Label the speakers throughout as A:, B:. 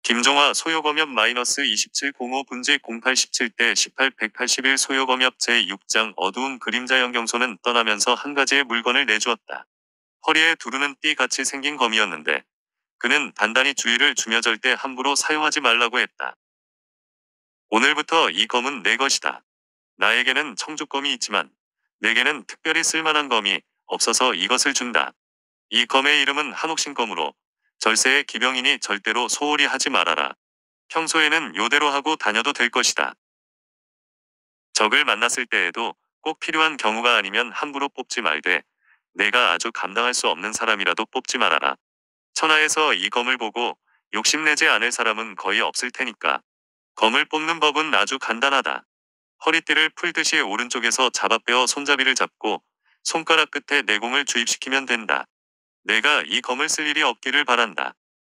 A: 김종화 소요검엽 -2705 분지 0817대 18 181 소요검엽 제6장 어두운 그림자 영경소는 떠나면서 한 가지의 물건을 내주었다. 허리에 두르는 띠 같이 생긴 검이었는데 그는 단단히 주의를 주며 절대 함부로 사용하지 말라고 했다. 오늘부터 이 검은 내 것이다. 나에게는 청주검이 있지만 내게는 특별히 쓸만한 검이 없어서 이것을 준다. 이 검의 이름은 한옥신검으로 절세의 기병이니 절대로 소홀히 하지 말아라. 평소에는 요대로 하고 다녀도 될 것이다. 적을 만났을 때에도 꼭 필요한 경우가 아니면 함부로 뽑지 말되 내가 아주 감당할 수 없는 사람이라도 뽑지 말아라. 천하에서 이 검을 보고 욕심내지 않을 사람은 거의 없을 테니까. 검을 뽑는 법은 아주 간단하다. 허리띠를 풀듯이 오른쪽에서 잡아 빼어 손잡이를 잡고 손가락 끝에 내공을 주입시키면 된다. 내가 이 검을 쓸 일이 없기를 바란다.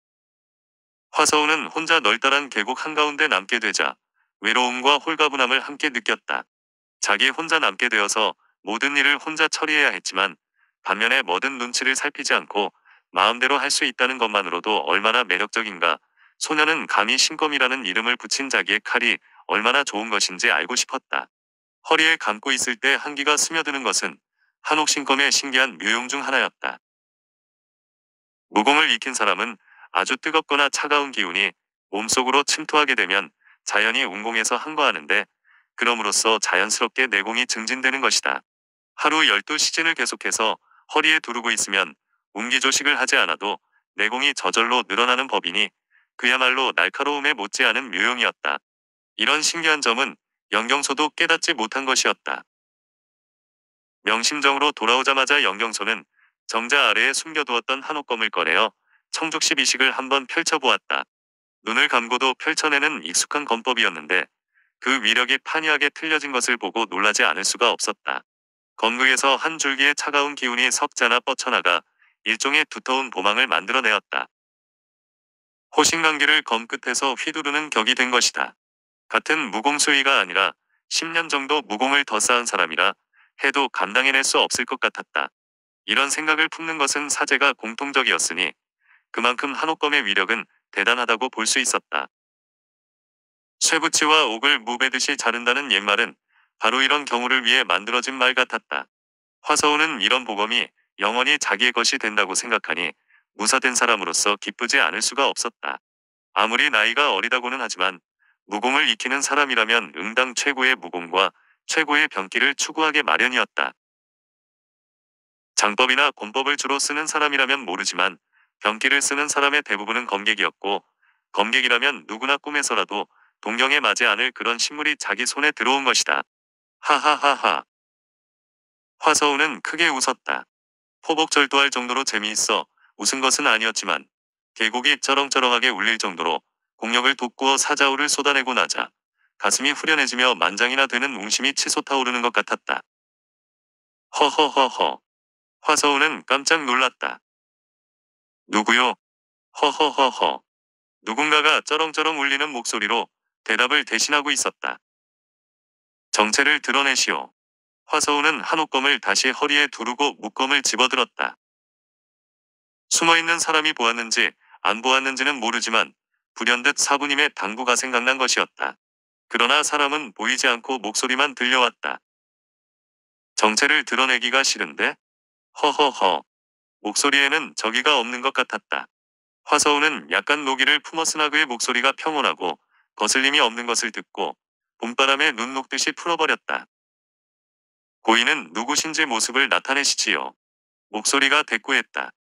A: 화서우는 혼자 널따란 계곡 한가운데 남게 되자 외로움과 홀가분함을 함께 느꼈다. 자기 혼자 남게 되어서 모든 일을 혼자 처리해야 했지만 반면에 뭐든 눈치를 살피지 않고 마음대로 할 수 있다는 것만으로도 얼마나 매력적인가. 소녀는 감히 신검이라는 이름을 붙인 자기의 칼이 얼마나 좋은 것인지 알고 싶었다. 허리에 감고 있을 때 한기가 스며드는 것은 한옥신검의 신기한 묘용 중 하나였다. 무공을 익힌 사람은 아주 뜨겁거나 차가운 기운이 몸속으로 침투하게 되면 자연히 운공에서 항거하는데 그럼으로써 자연스럽게 내공이 증진되는 것이다. 하루 12시즌을 계속해서 허리에 두르고 있으면 운기조식을 하지 않아도 내공이 저절로 늘어나는 법이니 그야말로 날카로움에 못지않은 묘용이었다. 이런 신기한 점은 영경소도 깨닫지 못한 것이었다. 명심정으로 돌아오자마자 영경소는 정자 아래에 숨겨두었던 한옥검을 꺼내어 청죽시 비식을 한번 펼쳐보았다. 눈을 감고도 펼쳐내는 익숙한 검법이었는데 그 위력이 판이하게 틀려진 것을 보고 놀라지 않을 수가 없었다. 검극에서 한 줄기의 차가운 기운이 석자나 뻗쳐나가 일종의 두터운 보망을 만들어내었다. 호신강기를 검 끝에서 휘두르는 격이 된 것이다. 같은 무공수위가 아니라 10년 정도 무공을 더 쌓은 사람이라 해도 감당해낼 수 없을 것 같았다. 이런 생각을 품는 것은 사제가 공통적이었으니 그만큼 한옥검의 위력은 대단하다고 볼 수 있었다. 쇠붙이와 옥을 무베듯이 자른다는 옛말은 바로 이런 경우를 위해 만들어진 말 같았다. 화서우는 이런 보검이 영원히 자기의 것이 된다고 생각하니 무사된 사람으로서 기쁘지 않을 수가 없었다. 아무리 나이가 어리다고는 하지만 무공을 익히는 사람이라면 응당 최고의 무공과 최고의 병기를 추구하게 마련이었다. 장법이나 권법을 주로 쓰는 사람이라면 모르지만 병기를 쓰는 사람의 대부분은 검객이었고 검객이라면 누구나 꿈에서라도 동경에 맞지 않을 그런 식물이 자기 손에 들어온 것이다. 하하하하. 화서우는 크게 웃었다. 포복절도할 정도로 재미있어 웃은 것은 아니었지만 계곡이 쩌렁쩌렁하게 울릴 정도로 공력을 돋구어 사자우를 쏟아내고 나자 가슴이 후련해지며 만장이나 되는 웅심이 치솟아오르는 것 같았다. 허허허허. 화서우는 깜짝 놀랐다. 누구요? 허허허허. 누군가가 쩌렁쩌렁 울리는 목소리로 대답을 대신하고 있었다. 정체를 드러내시오. 화서우는 한옥검을 다시 허리에 두르고 묶검을 집어들었다. 숨어있는 사람이 보았는지 안 보았는지는 모르지만 불현듯 사부님의 당부가 생각난 것이었다. 그러나 사람은 보이지 않고 목소리만 들려왔다. 정체를 드러내기가 싫은데? 허허허. 목소리에는 저기가 없는 것 같았다. 화서우는 약간 노기를 품었으나 그의 목소리가 평온하고 거슬림이 없는 것을 듣고 봄바람에 눈 녹듯이 풀어버렸다. 고인은 누구신지 모습을 나타내시지요. 목소리가 대꾸했다.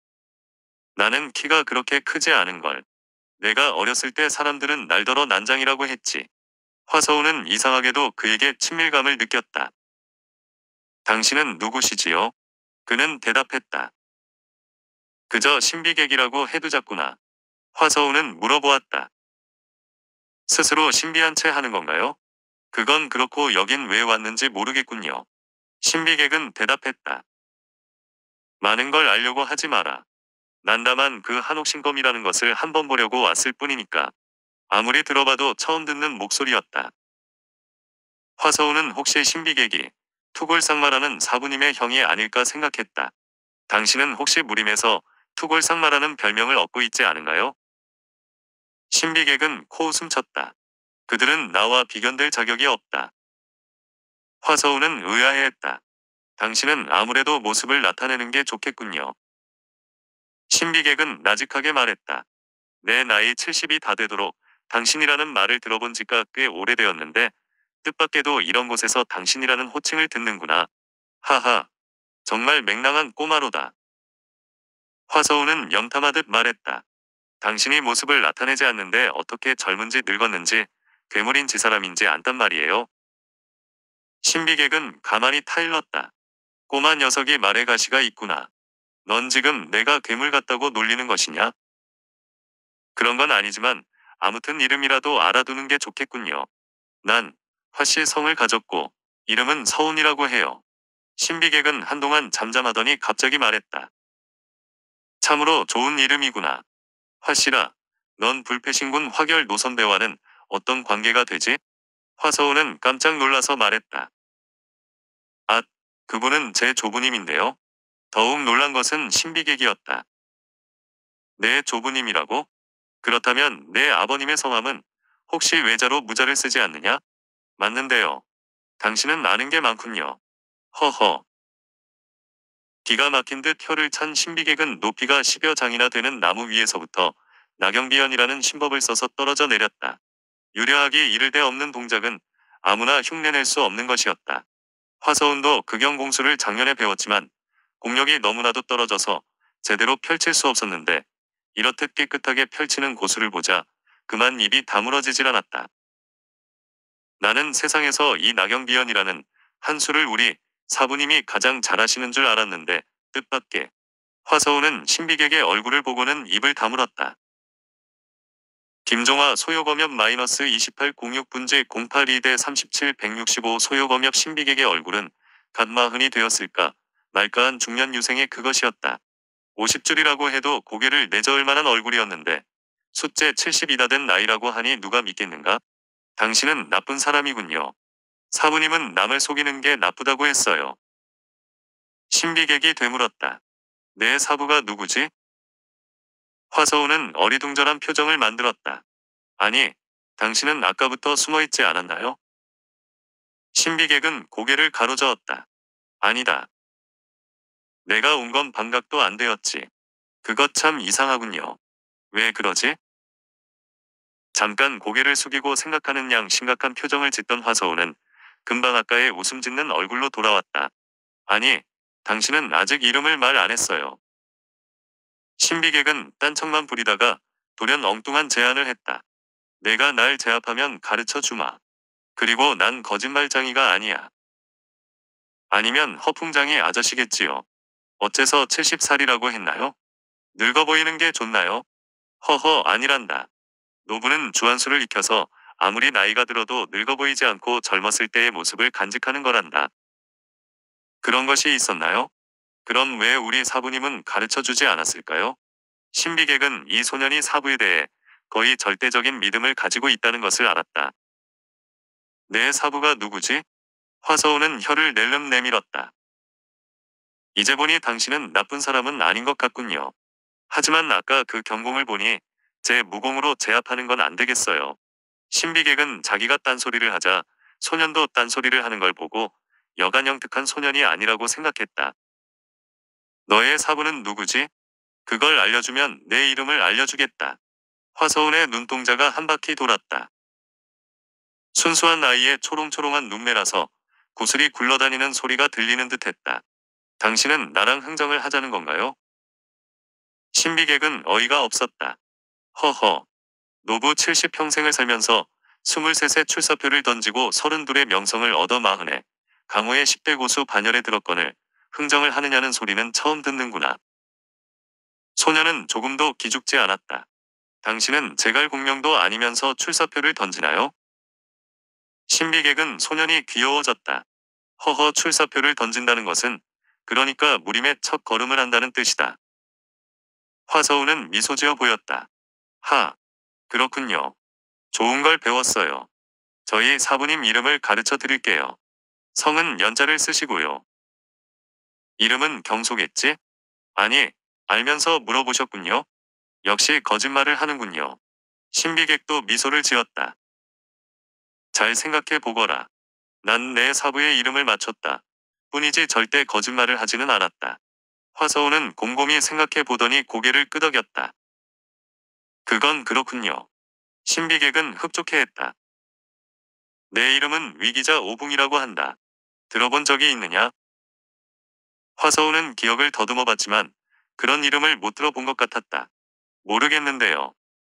A: 나는 키가 그렇게 크지 않은걸. 내가 어렸을 때 사람들은 날더러 난장이라고 했지. 화서우는 이상하게도 그에게 친밀감을 느꼈다. 당신은 누구시지요? 그는 대답했다. 그저 신비객이라고 해두자꾸나. 화서우는 물어보았다. 스스로 신비한 채 하는 건가요? 그건 그렇고 여긴 왜 왔는지 모르겠군요. 신비객은 대답했다. 많은 걸 알려고 하지 마라. 난 다만 그 한옥신검이라는 것을 한번 보려고 왔을 뿐이니까. 아무리 들어봐도 처음 듣는 목소리였다. 화서우는 혹시 신비객이 투골상마라는 사부님의 형이 아닐까 생각했다. 당신은 혹시 무림에서 투골상마라는 별명을 얻고 있지 않은가요? 신비객은 코웃음 쳤다. 그들은 나와 비견될 자격이 없다. 화서우는 의아해했다. 당신은 아무래도 모습을 나타내는 게 좋겠군요. 신비객은 나직하게 말했다. 내 나이 70이 다 되도록 당신이라는 말을 들어본 지가 꽤 오래되었는데 뜻밖에도 이런 곳에서 당신이라는 호칭을 듣는구나. 하하, 정말 맹랑한 꼬마로다. 화서우는 염탐하듯 말했다. 당신이 모습을 나타내지 않는데 어떻게 젊은지 늙었는지 괴물인지 사람인지 안단 말이에요. 신비객은 가만히 타일렀다. 꼬마 녀석이 말에 가시가 있구나. 넌 지금 내가 괴물 같다고 놀리는 것이냐? 그런 건 아니지만 아무튼 이름이라도 알아두는 게 좋겠군요. 난 화씨 성을 가졌고 이름은 서운이라고 해요. 신비객은 한동안 잠잠하더니 갑자기 말했다. 참으로 좋은 이름이구나. 화씨라, 넌 불패신군 화결 노선배와는 어떤 관계가 되지? 화서우는 깜짝 놀라서 말했다. 아, 그분은 제 조부님인데요. 더욱 놀란 것은 신비객이었다. 내 조부님이라고? 그렇다면 내 아버님의 성함은 혹시 외자로 무자를 쓰지 않느냐? 맞는데요. 당신은 아는 게 많군요. 허허. 기가 막힌 듯 혀를 찬 신비객은 높이가 10여 장이나 되는 나무 위에서부터 나경비연이라는 신법을 써서 떨어져 내렸다. 유려하기 이를 데 없는 동작은 아무나 흉내낼 수 없는 것이었다. 화서운도 극영공수를 작년에 배웠지만 공력이 너무나도 떨어져서 제대로 펼칠 수 없었는데 이렇듯 깨끗하게 펼치는 고수를 보자 그만 입이 다물어지질 않았다. 나는 세상에서 이 나경비연이라는 한 수를 우리 사부님이 가장 잘하시는 줄 알았는데 뜻밖의. 화서우는 신비객의 얼굴을 보고는 입을 다물었다. 김종화 소요검엽 -2806 분재 082대 37 165 소요검엽 신비객의 얼굴은 갓 마흔이 되었을까 말까한 중년 유생의 그것이었다. 50줄이라고 해도 고개를 내저을 만한 얼굴이었는데 숫째 70이나 된 나이라고 하니 누가 믿겠는가? 당신은 나쁜 사람이군요. 사부님은 남을 속이는 게 나쁘다고 했어요. 신비객이 되물었다. 내 사부가 누구지? 화서우는 어리둥절한 표정을 만들었다. 아니, 당신은 아까부터 숨어있지 않았나요? 신비객은 고개를 가로저었다. 아니다. 내가 온 건 반각도 안 되었지. 그것 참 이상하군요. 왜 그러지? 잠깐 고개를 숙이고 생각하는 양 심각한 표정을 짓던 화서우는 금방 아까의 웃음 짓는 얼굴로 돌아왔다. 아니, 당신은 아직 이름을 말 안 했어요. 신비객은 딴청만 부리다가 돌연 엉뚱한 제안을 했다. 내가 날 제압하면 가르쳐 주마. 그리고 난 거짓말장이가 아니야. 아니면 허풍장이 아저씨겠지요. 어째서 70살이라고 했나요? 늙어 보이는 게 좋나요? 허허 아니란다. 노부는 주한수를 익혀서 아무리 나이가 들어도 늙어 보이지 않고 젊었을 때의 모습을 간직하는 거란다. 그런 것이 있었나요? 그럼 왜 우리 사부님은 가르쳐 주지 않았을까요? 신비객은 이 소년이 사부에 대해 거의 절대적인 믿음을 가지고 있다는 것을 알았다. 내 사부가 누구지? 화서우는 혀를 낼름 내밀었다. 이제 보니 당신은 나쁜 사람은 아닌 것 같군요. 하지만 아까 그 경공을 보니 제 무공으로 제압하는 건 안 되겠어요. 신비객은 자기가 딴소리를 하자 소년도 딴소리를 하는 걸 보고 여간 영특한 소년이 아니라고 생각했다. 너의 사부는 누구지? 그걸 알려주면 내 이름을 알려주겠다. 화서운의 눈동자가 한 바퀴 돌았다. 순수한 아이의 초롱초롱한 눈매라서 구슬이 굴러다니는 소리가 들리는 듯했다. 당신은 나랑 흥정을 하자는 건가요? 신비객은 어이가 없었다. 허허. 노부 70평생을 살면서 23세 출사표를 던지고 32의 명성을 얻어 마흔에 강호의 10대 고수 반열에 들었거늘 흥정을 하느냐는 소리는 처음 듣는구나. 소녀는 조금도 기죽지 않았다. 당신은 제갈공명도 아니면서 출사표를 던지나요? 신비객은 소년이 귀여워졌다. 허허 출사표를 던진다는 것은 그러니까 무림의 첫 걸음을 한다는 뜻이다. 화서우는 미소 지어 보였다. 하, 그렇군요. 좋은 걸 배웠어요. 저희 사부님 이름을 가르쳐 드릴게요. 성은 연자를 쓰시고요. 이름은 경소겠지? 아니, 알면서 물어보셨군요. 역시 거짓말을 하는군요. 신비객도 미소를 지었다. 잘 생각해 보거라. 난 내 사부의 이름을 맞췄다. 뿐이지 절대 거짓말을 하지는 않았다. 화서우는 곰곰이 생각해 보더니 고개를 끄덕였다. 그건 그렇군요. 신비객은 흡족해했다. 내 이름은 위기자 오붕이라고 한다. 들어본 적이 있느냐? 화서우는 기억을 더듬어 봤지만 그런 이름을 못 들어본 것 같았다. 모르겠는데요.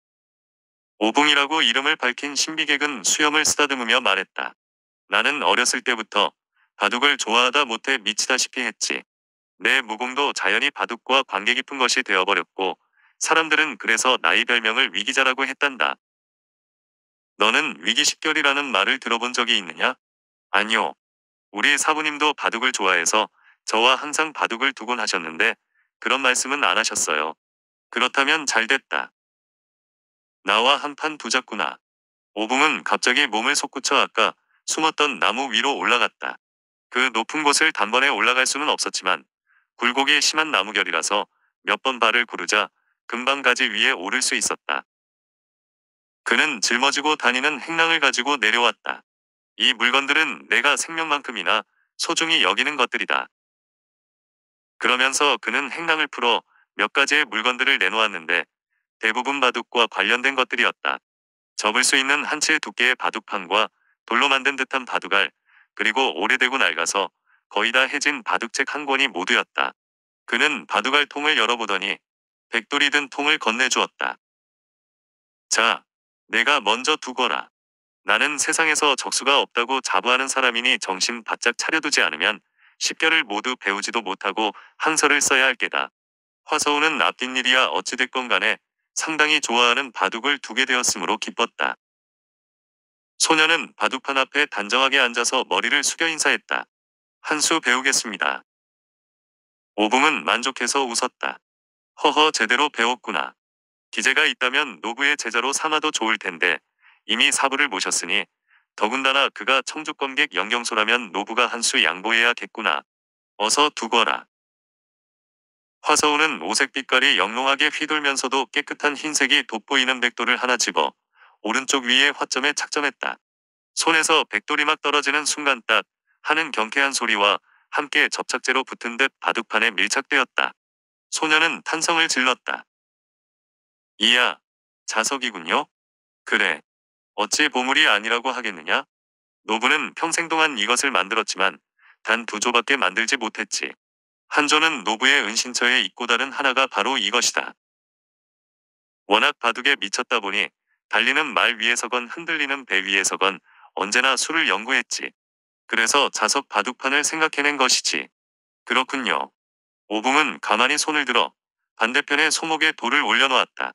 A: 오붕이라고 이름을 밝힌 신비객은 수염을 쓰다듬으며 말했다. 나는 어렸을 때부터 바둑을 좋아하다 못해 미치다시피 했지. 내 무공도 자연히 바둑과 관계 깊은 것이 되어버렸고 사람들은 그래서 나의 별명을 위기자라고 했단다. 너는 위기식결이라는 말을 들어본 적이 있느냐? 아니요. 우리 사부님도 바둑을 좋아해서 저와 항상 바둑을 두곤 하셨는데 그런 말씀은 안 하셨어요. 그렇다면 잘 됐다. 나와 한판 두자꾸나. 오붕은 갑자기 몸을 솟구쳐 아까 숨었던 나무 위로 올라갔다. 그 높은 곳을 단번에 올라갈 수는 없었지만 굴곡이 심한 나무결이라서 몇 번 발을 구르자 금방 가지 위에 오를 수 있었다. 그는 짊어지고 다니는 행랑을 가지고 내려왔다. 이 물건들은 내가 생명만큼이나 소중히 여기는 것들이다. 그러면서 그는 행랑을 풀어 몇 가지의 물건들을 내놓았는데 대부분 바둑과 관련된 것들이었다. 접을 수 있는 한 칠 두께의 바둑판과 돌로 만든 듯한 바둑알, 그리고 오래되고 낡아서 거의 다 해진 바둑책 한 권이 모두였다. 그는 바둑알 통을 열어보더니 백돌이 든 통을 건네주었다. 자, 내가 먼저 두거라. 나는 세상에서 적수가 없다고 자부하는 사람이니 정신 바짝 차려두지 않으면 십결을 모두 배우지도 못하고 항서를 써야 할 게다. 화서우는 앞뒷 일이야 어찌됐건 간에 상당히 좋아하는 바둑을 두게 되었으므로 기뻤다. 소녀는 바둑판 앞에 단정하게 앉아서 머리를 숙여 인사했다. 한 수 배우겠습니다. 오붕은 만족해서 웃었다. 허허 제대로 배웠구나. 기재가 있다면 노부의 제자로 삼아도 좋을 텐데 이미 사부를 모셨으니 더군다나 그가 청주검객 영경소라면 노부가 한 수 양보해야겠구나. 어서 두거라. 화서우는 오색 빛깔이 영롱하게 휘돌면서도 깨끗한 흰색이 돋보이는 백돌을 하나 집어 오른쪽 위에 화점에 착점했다. 손에서 백돌이 막 떨어지는 순간 딱 하는 경쾌한 소리와 함께 접착제로 붙은 듯 바둑판에 밀착되었다. 소녀는 탄성을 질렀다. 이야, 자석이군요. 그래. 어찌 보물이 아니라고 하겠느냐? 노부는 평생 동안 이것을 만들었지만 단 두 조밖에 만들지 못했지. 한 조는 노부의 은신처에 있고 다른 하나가 바로 이것이다. 워낙 바둑에 미쳤다 보니 달리는 말 위에서건 흔들리는 배 위에서건 언제나 수를 연구했지. 그래서 자석 바둑판을 생각해낸 것이지. 그렇군요. 오붕은 가만히 손을 들어 반대편에 소목에 돌을 올려놓았다.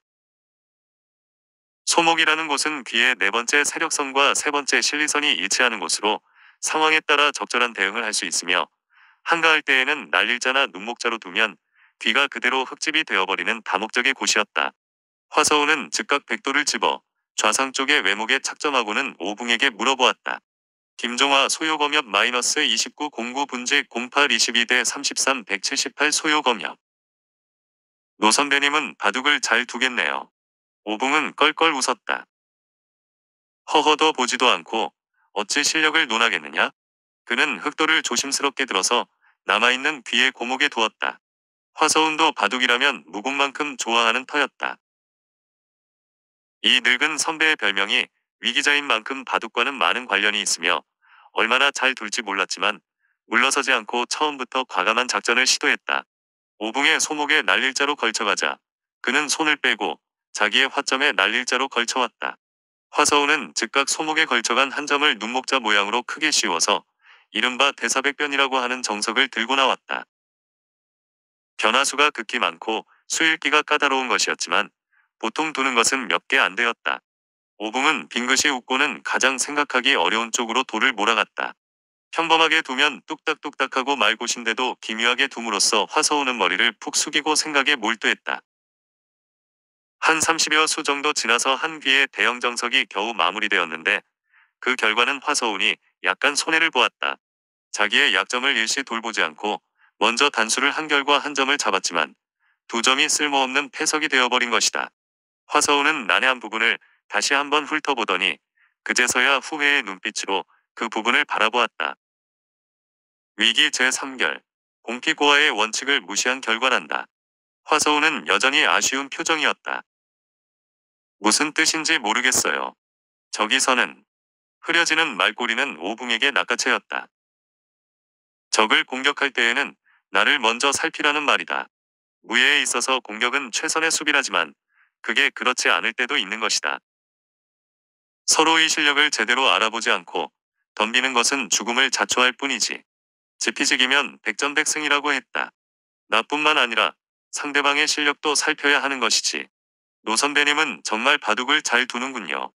A: 소목이라는 곳은 귀의 네 번째 세력선과 세 번째 실리선이 일치하는 곳으로 상황에 따라 적절한 대응을 할 수 있으며 한가할 때에는 날일자나 눈목자로 두면 귀가 그대로 흙집이 되어버리는 다목적의 곳이었다. 화서우는 즉각 백도를 집어 좌상 쪽의 외목에 착점하고는 오붕에게 물어보았다. 김종화 소요검엽 -29 09 분지 08 22대 33 178 소요검엽. 노 선배님은 바둑을 잘 두겠네요. 오붕은 껄껄 웃었다. 허허도 보지도 않고 어찌 실력을 논하겠느냐? 그는 흑돌을 조심스럽게 들어서 남아있는 귀의 고목에 두었다. 화서운도 바둑이라면 무공만큼 좋아하는 터였다. 이 늙은 선배의 별명이 위기자인 만큼 바둑과는 많은 관련이 있으며 얼마나 잘 둘지 몰랐지만 물러서지 않고 처음부터 과감한 작전을 시도했다. 오붕의 소목에 날릴자로 걸쳐가자 그는 손을 빼고 자기의 화점에 날릴자로 걸쳐왔다. 화서우는 즉각 소목에 걸쳐간 한 점을 눈목자 모양으로 크게 씌워서 이른바 대사백변이라고 하는 정석을 들고 나왔다. 변화수가 극히 많고 수읽기가 까다로운 것이었지만 보통 두는 것은 몇 개 안 되었다. 오붕은 빙긋이 웃고는 가장 생각하기 어려운 쪽으로 돌을 몰아갔다. 평범하게 두면 뚝딱뚝딱하고 말고신데도 기묘하게 둠으로써 화서우는 머리를 푹 숙이고 생각에 몰두했다. 한 30여 수 정도 지나서 한 귀의 대형 정석이 겨우 마무리되었는데 그 결과는 화서운이 약간 손해를 보았다. 자기의 약점을 일시 돌보지 않고 먼저 단수를 한 결과 한 점을 잡았지만 두 점이 쓸모없는 패석이 되어버린 것이다. 화서운은 난해한 부분을 다시 한번 훑어보더니 그제서야 후회의 눈빛으로 그 부분을 바라보았다. 위기 제3결. 공피고화의 원칙을 무시한 결과란다. 화서우는 여전히 아쉬운 표정이었다. 무슨 뜻인지 모르겠어요. 저기서는 흐려지는 말꼬리는 오붕에게 낚아채였다. 적을 공격할 때에는 나를 먼저 살피라는 말이다. 무예에 있어서 공격은 최선의 수비라지만 그게 그렇지 않을 때도 있는 것이다. 서로의 실력을 제대로 알아보지 않고 덤비는 것은 죽음을 자초할 뿐이지. 지피지기면 백전백승이라고 했다. 나뿐만 아니라 상대방의 실력도 살펴야 하는 것이지. 노 선배님은 정말 바둑을 잘 두는군요.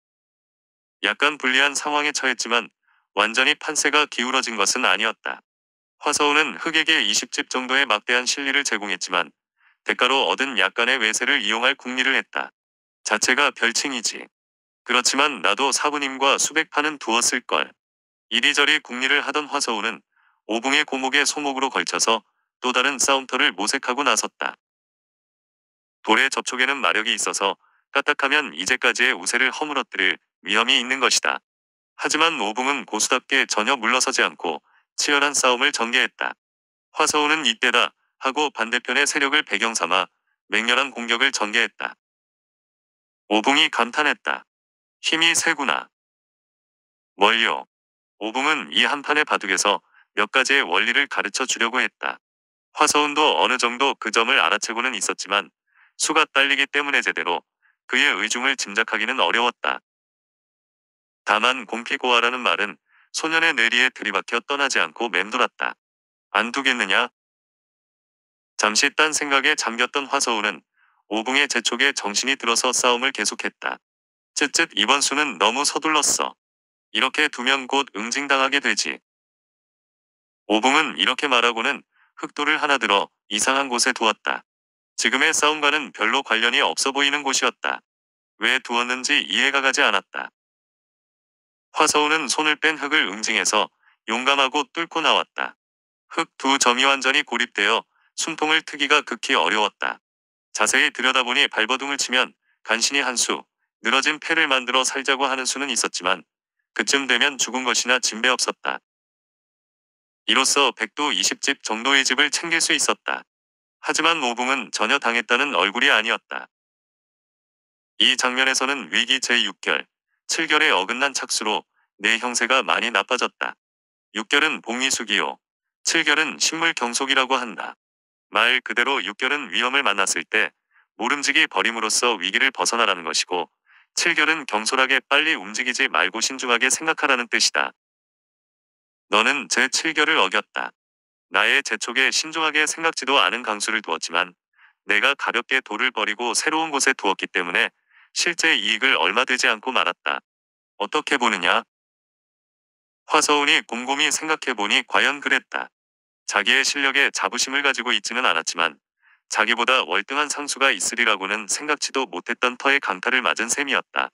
A: 약간 불리한 상황에 처했지만 완전히 판세가 기울어진 것은 아니었다. 화서우는 흑에게 20집 정도의 막대한 실리를 제공했지만 대가로 얻은 약간의 외세를 이용할 궁리를 했다. 자체가 별칭이지. 그렇지만 나도 사부님과 수백 판은 두었을걸. 이리저리 궁리를 하던 화서우는 오붕의 고목에 소목으로 걸쳐서 또 다른 싸움터를 모색하고 나섰다. 돌의 접촉에는 마력이 있어서 까딱하면 이제까지의 우세를 허물어뜨릴 위험이 있는 것이다. 하지만 오붕은 고수답게 전혀 물러서지 않고 치열한 싸움을 전개했다. 화서우는 이때다 하고 반대편의 세력을 배경 삼아 맹렬한 공격을 전개했다. 오붕이 감탄했다. 힘이 세구나. 뭘요? 오붕은 이 한판의 바둑에서 몇 가지의 원리를 가르쳐 주려고 했다. 화서운도 어느 정도 그 점을 알아채고는 있었지만 수가 딸리기 때문에 제대로 그의 의중을 짐작하기는 어려웠다. 다만 공피고화라는 말은 소년의 뇌리에 들이박혀 떠나지 않고 맴돌았다. 안 두겠느냐? 잠시 딴 생각에 잠겼던 화서우는 오붕의 재촉에 정신이 들어서 싸움을 계속했다. 쯧쯧 이번 수는 너무 서둘렀어. 이렇게 두면 곧 응징당하게 되지. 오붕은 이렇게 말하고는 흑돌을 하나 들어 이상한 곳에 두었다. 지금의 싸움과는 별로 관련이 없어 보이는 곳이었다. 왜 두었는지 이해가 가지 않았다. 화서우는 손을 뺀 흑을 응징해서 용감하고 뚫고 나왔다. 흑 두 점이 완전히 고립되어 숨통을 트기가 극히 어려웠다. 자세히 들여다보니 발버둥을 치면 간신히 한 수, 늘어진 패를 만들어 살자고 하는 수는 있었지만 그쯤 되면 죽은 것이나 진배 없었다. 이로써 백도 20집 정도의 집을 챙길 수 있었다. 하지만 오붕은 전혀 당했다는 얼굴이 아니었다. 이 장면에서는 위기 제6결, 7결에 어긋난 착수로 내 형세가 많이 나빠졌다. 6결은 봉의수기요. 7결은 식물경속이라고 한다. 말 그대로 6결은 위험을 만났을 때 모름지기 버림으로써 위기를 벗어나라는 것이고 7결은 경솔하게 빨리 움직이지 말고 신중하게 생각하라는 뜻이다. 너는 제7결을 어겼다. 나의 재촉에 신중하게 생각지도 않은 강수를 두었지만 내가 가볍게 돌을 버리고 새로운 곳에 두었기 때문에 실제 이익을 얼마 되지 않고 말았다. 어떻게 보느냐? 화서운이 곰곰이 생각해보니 과연 그랬다. 자기의 실력에 자부심을 가지고 있지는 않았지만 자기보다 월등한 상수가 있으리라고는 생각지도 못했던 터의 강타를 맞은 셈이었다.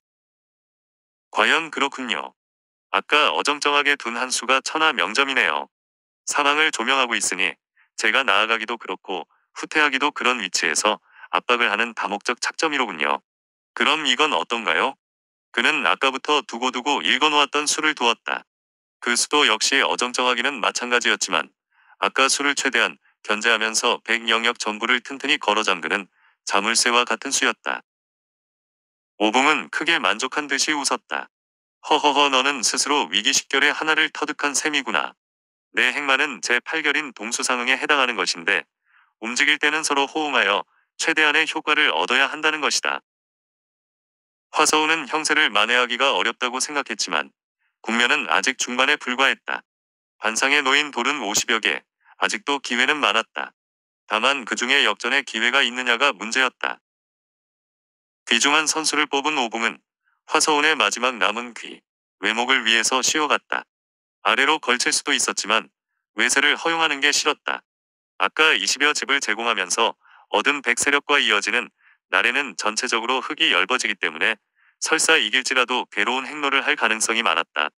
A: 과연 그렇군요. 아까 어정쩡하게 둔 한 수가 천하 명점이네요. 상황을 조명하고 있으니 제가 나아가기도 그렇고 후퇴하기도 그런 위치에서 압박을 하는 다목적 착점이로군요. 그럼 이건 어떤가요? 그는 아까부터 두고두고 읽어놓았던 수를 두었다. 그 수도 역시 어정쩡하기는 마찬가지였지만 아까 수를 최대한 견제하면서 백영역 전부를 튼튼히 걸어 잠그는 자물쇠와 같은 수였다. 오붕은 크게 만족한 듯이 웃었다. 허허허 너는 스스로 위기식결의 하나를 터득한 셈이구나. 내 행마는 제8결인 동수상응에 해당하는 것인데 움직일 때는 서로 호응하여 최대한의 효과를 얻어야 한다는 것이다. 화서우는 형세를 만회하기가 어렵다고 생각했지만 국면은 아직 중반에 불과했다. 반상에 놓인 돌은 50여 개, 아직도 기회는 많았다. 다만 그 중에 역전의 기회가 있느냐가 문제였다. 귀중한 선수를 뽑은 오붕은 화서운의 마지막 남은 귀, 외목을 위해서 쉬어갔다. 아래로 걸칠 수도 있었지만 외세를 허용하는 게 싫었다. 아까 20여 집을 제공하면서 얻은 백세력과 이어지는 날에는 전체적으로 흙이 엷어지기 때문에 설사 이길지라도 괴로운 행로를 할 가능성이 많았다.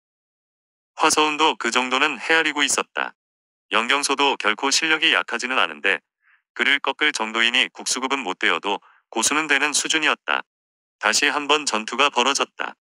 A: 화서운도 그 정도는 헤아리고 있었다. 영경소도 결코 실력이 약하지는 않은데 그를 꺾을 정도이니 국수급은 못 되어도 고수는 되는 수준이었다. 다시 한번 전투가 벌어졌다.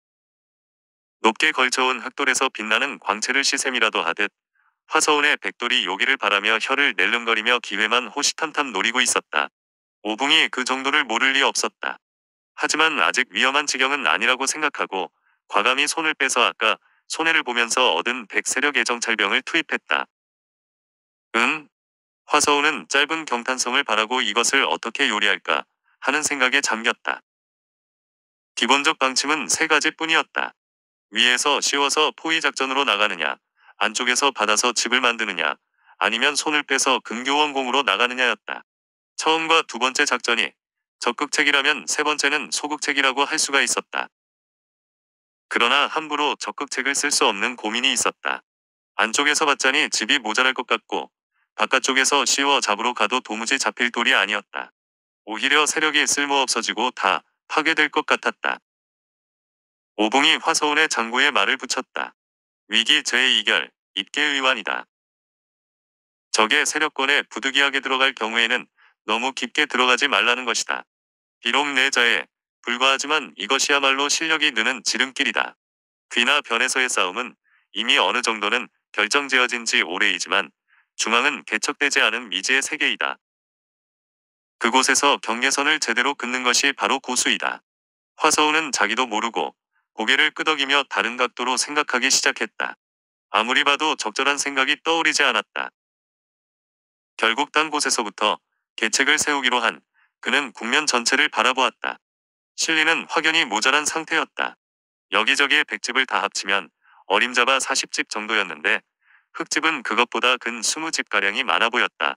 A: 높게 걸쳐온 흑돌에서 빛나는 광채를 시샘이라도 하듯 화서운의 백돌이 요기를 바라며 혀를 낼름거리며 기회만 호시탐탐 노리고 있었다. 오붕이 그 정도를 모를 리 없었다. 하지만 아직 위험한 지경은 아니라고 생각하고 과감히 손을 빼서 아까 손해를 보면서 얻은 백세력 예정찰병을 투입했다. 응? 화서운은 짧은 경탄성을 바라고 이것을 어떻게 요리할까 하는 생각에 잠겼다. 기본적 방침은 세 가지뿐이었다. 위에서 씌워서 포위작전으로 나가느냐, 안쪽에서 받아서 집을 만드느냐, 아니면 손을 빼서 근교원공으로 나가느냐였다. 처음과 두 번째 작전이 적극책이라면 세 번째는 소극책이라고 할 수가 있었다. 그러나 함부로 적극책을 쓸 수 없는 고민이 있었다. 안쪽에서 받자니 집이 모자랄 것 같고 바깥쪽에서 씌워 잡으러 가도 도무지 잡힐 돌이 아니었다. 오히려 세력이 쓸모없어지고 다 파괴될 것 같았다. 오봉이 화서운의 장고에 말을 붙였다. 위기 제2결, 입계의완이다. 적의 세력권에 부득이하게 들어갈 경우에는 너무 깊게 들어가지 말라는 것이다. 비록 내자에 불과하지만 이것이야말로 실력이 느는 지름길이다. 귀나 변에서의 싸움은 이미 어느 정도는 결정지어진 지 오래이지만 중앙은 개척되지 않은 미지의 세계이다. 그곳에서 경계선을 제대로 긋는 것이 바로 고수이다. 화서운은 자기도 모르고 고개를 끄덕이며 다른 각도로 생각하기 시작했다. 아무리 봐도 적절한 생각이 떠오르지 않았다. 결국 딴 곳에서부터 계책을 세우기로 한 그는 국면 전체를 바라보았다. 실리는 확연히 모자란 상태였다. 여기저기의 백집을 다 합치면 어림잡아 40집 정도였는데 흙집은 그것보다 근 20집가량이 많아 보였다.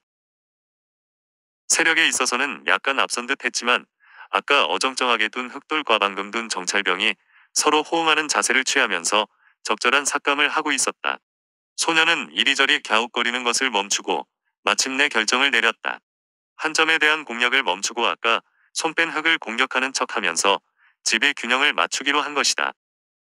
A: 세력에 있어서는 약간 앞선 듯 했지만 아까 어정쩡하게 둔 흑돌과 방금 둔 정찰병이 서로 호응하는 자세를 취하면서 적절한 삭감을 하고 있었다. 소녀는 이리저리 갸웃거리는 것을 멈추고 마침내 결정을 내렸다. 한 점에 대한 공략을 멈추고 아까 손 뺀 흙을 공격하는 척하면서 집의 균형을 맞추기로 한 것이다.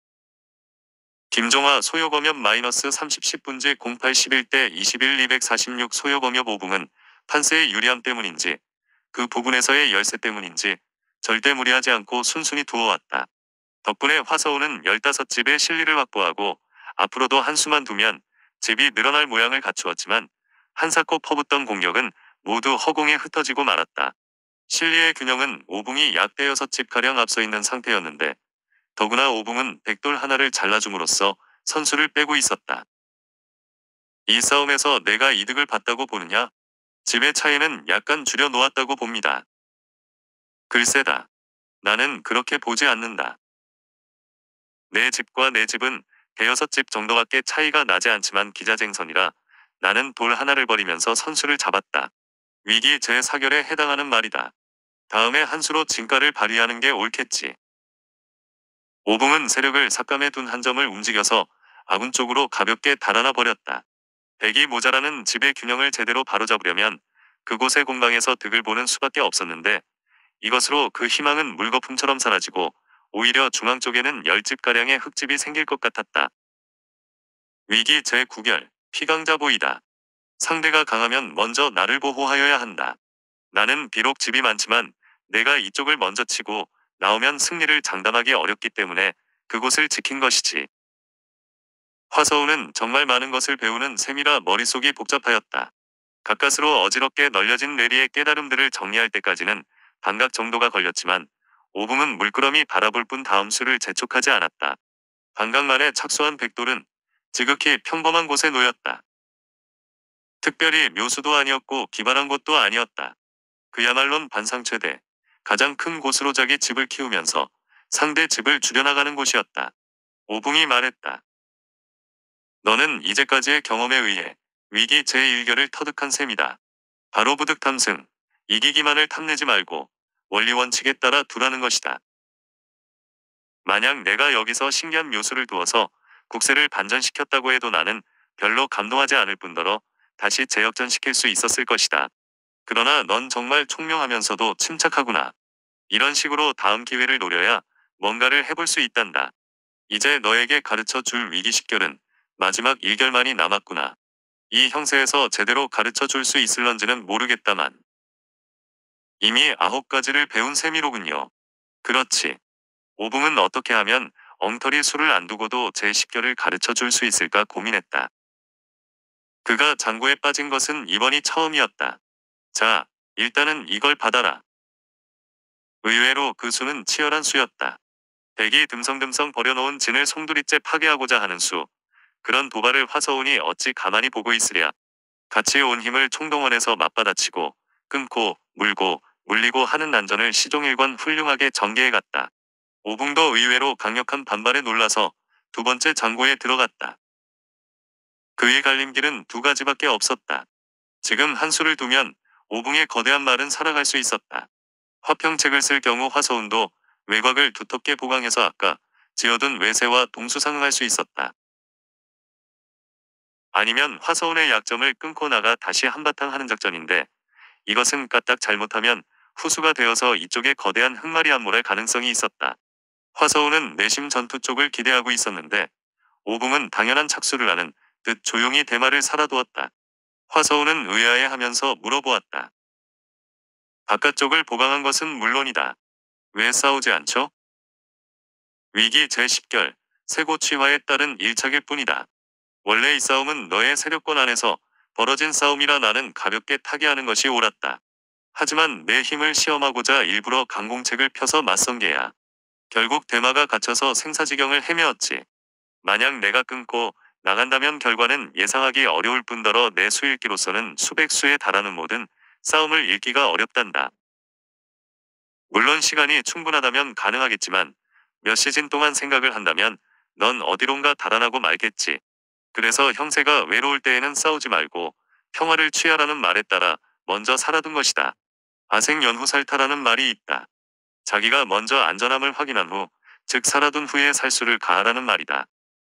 A: 김종화 소요검엽 -30 10분지 08 11대 21 246 소요검엽 오붕은 판세의 유리함 때문인지 그 부분에서의 열세 때문인지 절대 무리하지 않고 순순히 두어왔다. 덕분에 화서운은 15집의 실리를 확보하고 앞으로도 한수만 두면 집이 늘어날 모양을 갖추었지만 한사코 퍼붓던 공격은 모두 허공에 흩어지고 말았다. 실리의 균형은 오붕이 약 대여섯 집가량 앞서 있는 상태였는데 더구나 오붕은 백돌 하나를 잘라줌으로써 선수를 빼고 있었다. 이 싸움에서 내가 이득을 봤다고 보느냐? 집의 차이는 약간 줄여 놓았다고 봅니다. 글쎄다. 나는 그렇게 보지 않는다. 내 집과 내 집은 대여섯 집 정도밖에 차이가 나지 않지만 기자쟁선이라 나는 돌 하나를 버리면서 선수를 잡았다. 위기 제4결에 해당하는 말이다. 다음에 한 수로 진가를 발휘하는 게 옳겠지. 오붕은 세력을 삭감해 둔 한 점을 움직여서 아군 쪽으로 가볍게 달아나 버렸다. 백이 모자라는 집의 균형을 제대로 바로잡으려면 그곳의 공방에서 득을 보는 수밖에 없었는데 이것으로 그 희망은 물거품처럼 사라지고 오히려 중앙 쪽에는 10집가량의 흙집이 생길 것 같았다. 위기 제9결, 피강자 보이다. 상대가 강하면 먼저 나를 보호하여야 한다. 나는 비록 집이 많지만 내가 이쪽을 먼저 치고 나오면 승리를 장담하기 어렵기 때문에 그곳을 지킨 것이지. 화서운은 정말 많은 것을 배우는 셈이라 머릿속이 복잡하였다. 가까스로 어지럽게 널려진 뇌리의 깨달음들을 정리할 때까지는 반각 정도가 걸렸지만 오붕은 물끄러미 바라볼 뿐 다음 수를 재촉하지 않았다. 반각만에 착수한 백돌은 지극히 평범한 곳에 놓였다. 특별히 묘수도 아니었고 기발한 곳도 아니었다. 그야말론 반상 최대, 가장 큰 곳으로 자기 집을 키우면서 상대 집을 줄여나가는 곳이었다. 오붕이 말했다. 너는 이제까지의 경험에 의해 위기 제1결을 터득한 셈이다. 바로 부득 탐승, 이기기만을 탐내지 말고 원리 원칙에 따라 두라는 것이다. 만약 내가 여기서 신기한 묘수를 두어서 국세를 반전시켰다고 해도 나는 별로 감동하지 않을 뿐더러 다시 재역전시킬 수 있었을 것이다. 그러나 넌 정말 총명하면서도 침착하구나. 이런 식으로 다음 기회를 노려야 뭔가를 해볼 수 있단다. 이제 너에게 가르쳐 줄 위기 10결은 마지막 1결만이 남았구나. 이 형세에서 제대로 가르쳐 줄 수 있을런지는 모르겠다만 이미 9가지를 배운 셈이로군요. 그렇지. 오붕은 어떻게 하면 엉터리 수를 안 두고도 제10결을 가르쳐 줄 수 있을까 고민했다. 그가 장고에 빠진 것은 이번이 처음이었다. 자, 일단은 이걸 받아라. 의외로 그 수는 치열한 수였다. 백이 듬성듬성 버려놓은 진을 송두리째 파괴하고자 하는 수. 그런 도발을 화서운이 어찌 가만히 보고 있으랴. 같이 온 힘을 총동원해서 맞받아치고 끊고 물고 물리고 하는 난전을 시종일관 훌륭하게 전개해갔다. 오붕도 의외로 강력한 반발에 놀라서 두 번째 장고에 들어갔다. 그의 갈림길은 두 가지밖에 없었다. 지금 한 수를 두면 오붕의 거대한 말은 살아갈 수 있었다. 화평책을 쓸 경우 화서운도 외곽을 두텁게 보강해서 아까 지어둔 외세와 동수상응할 수 있었다. 아니면 화서운의 약점을 끊고 나가 다시 한바탕 하는 작전인데 이것은 까딱 잘못하면 후수가 되어서 이쪽에 거대한 흑말이 함몰할 가능성이 있었다. 화서운은 내심 전투 쪽을 기대하고 있었는데 오붕은 당연한 착수를 하는 듯 조용히 대마를 살아두었다. 화서운은 의아해하면서 물어보았다. 바깥쪽을 보강한 것은 물론이다. 왜 싸우지 않죠? 위기 제10결, 세고취화에 따른 일착일 뿐이다. 원래 이 싸움은 너의 세력권 안에서 벌어진 싸움이라 나는 가볍게 타개하는 것이 옳았다. 하지만 내 힘을 시험하고자 일부러 강공책을 펴서 맞선 게야. 결국 대마가 갇혀서 생사지경을 헤매었지. 만약 내가 끊고 나간다면 결과는 예상하기 어려울 뿐더러 내 수일기로서는 수백 수에 달하는 모든 싸움을 읽기가 어렵단다. 물론 시간이 충분하다면 가능하겠지만 몇 시즌 동안 생각을 한다면 넌 어디론가 달아나고 말겠지. 그래서 형세가 외로울 때에는 싸우지 말고 평화를 취하라는 말에 따라 먼저 살아둔 것이다. 아생연후살타라는 말이 있다. 자기가 먼저 안전함을 확인한 후, 즉 살아둔 후에 살수를 가하라는 말이다.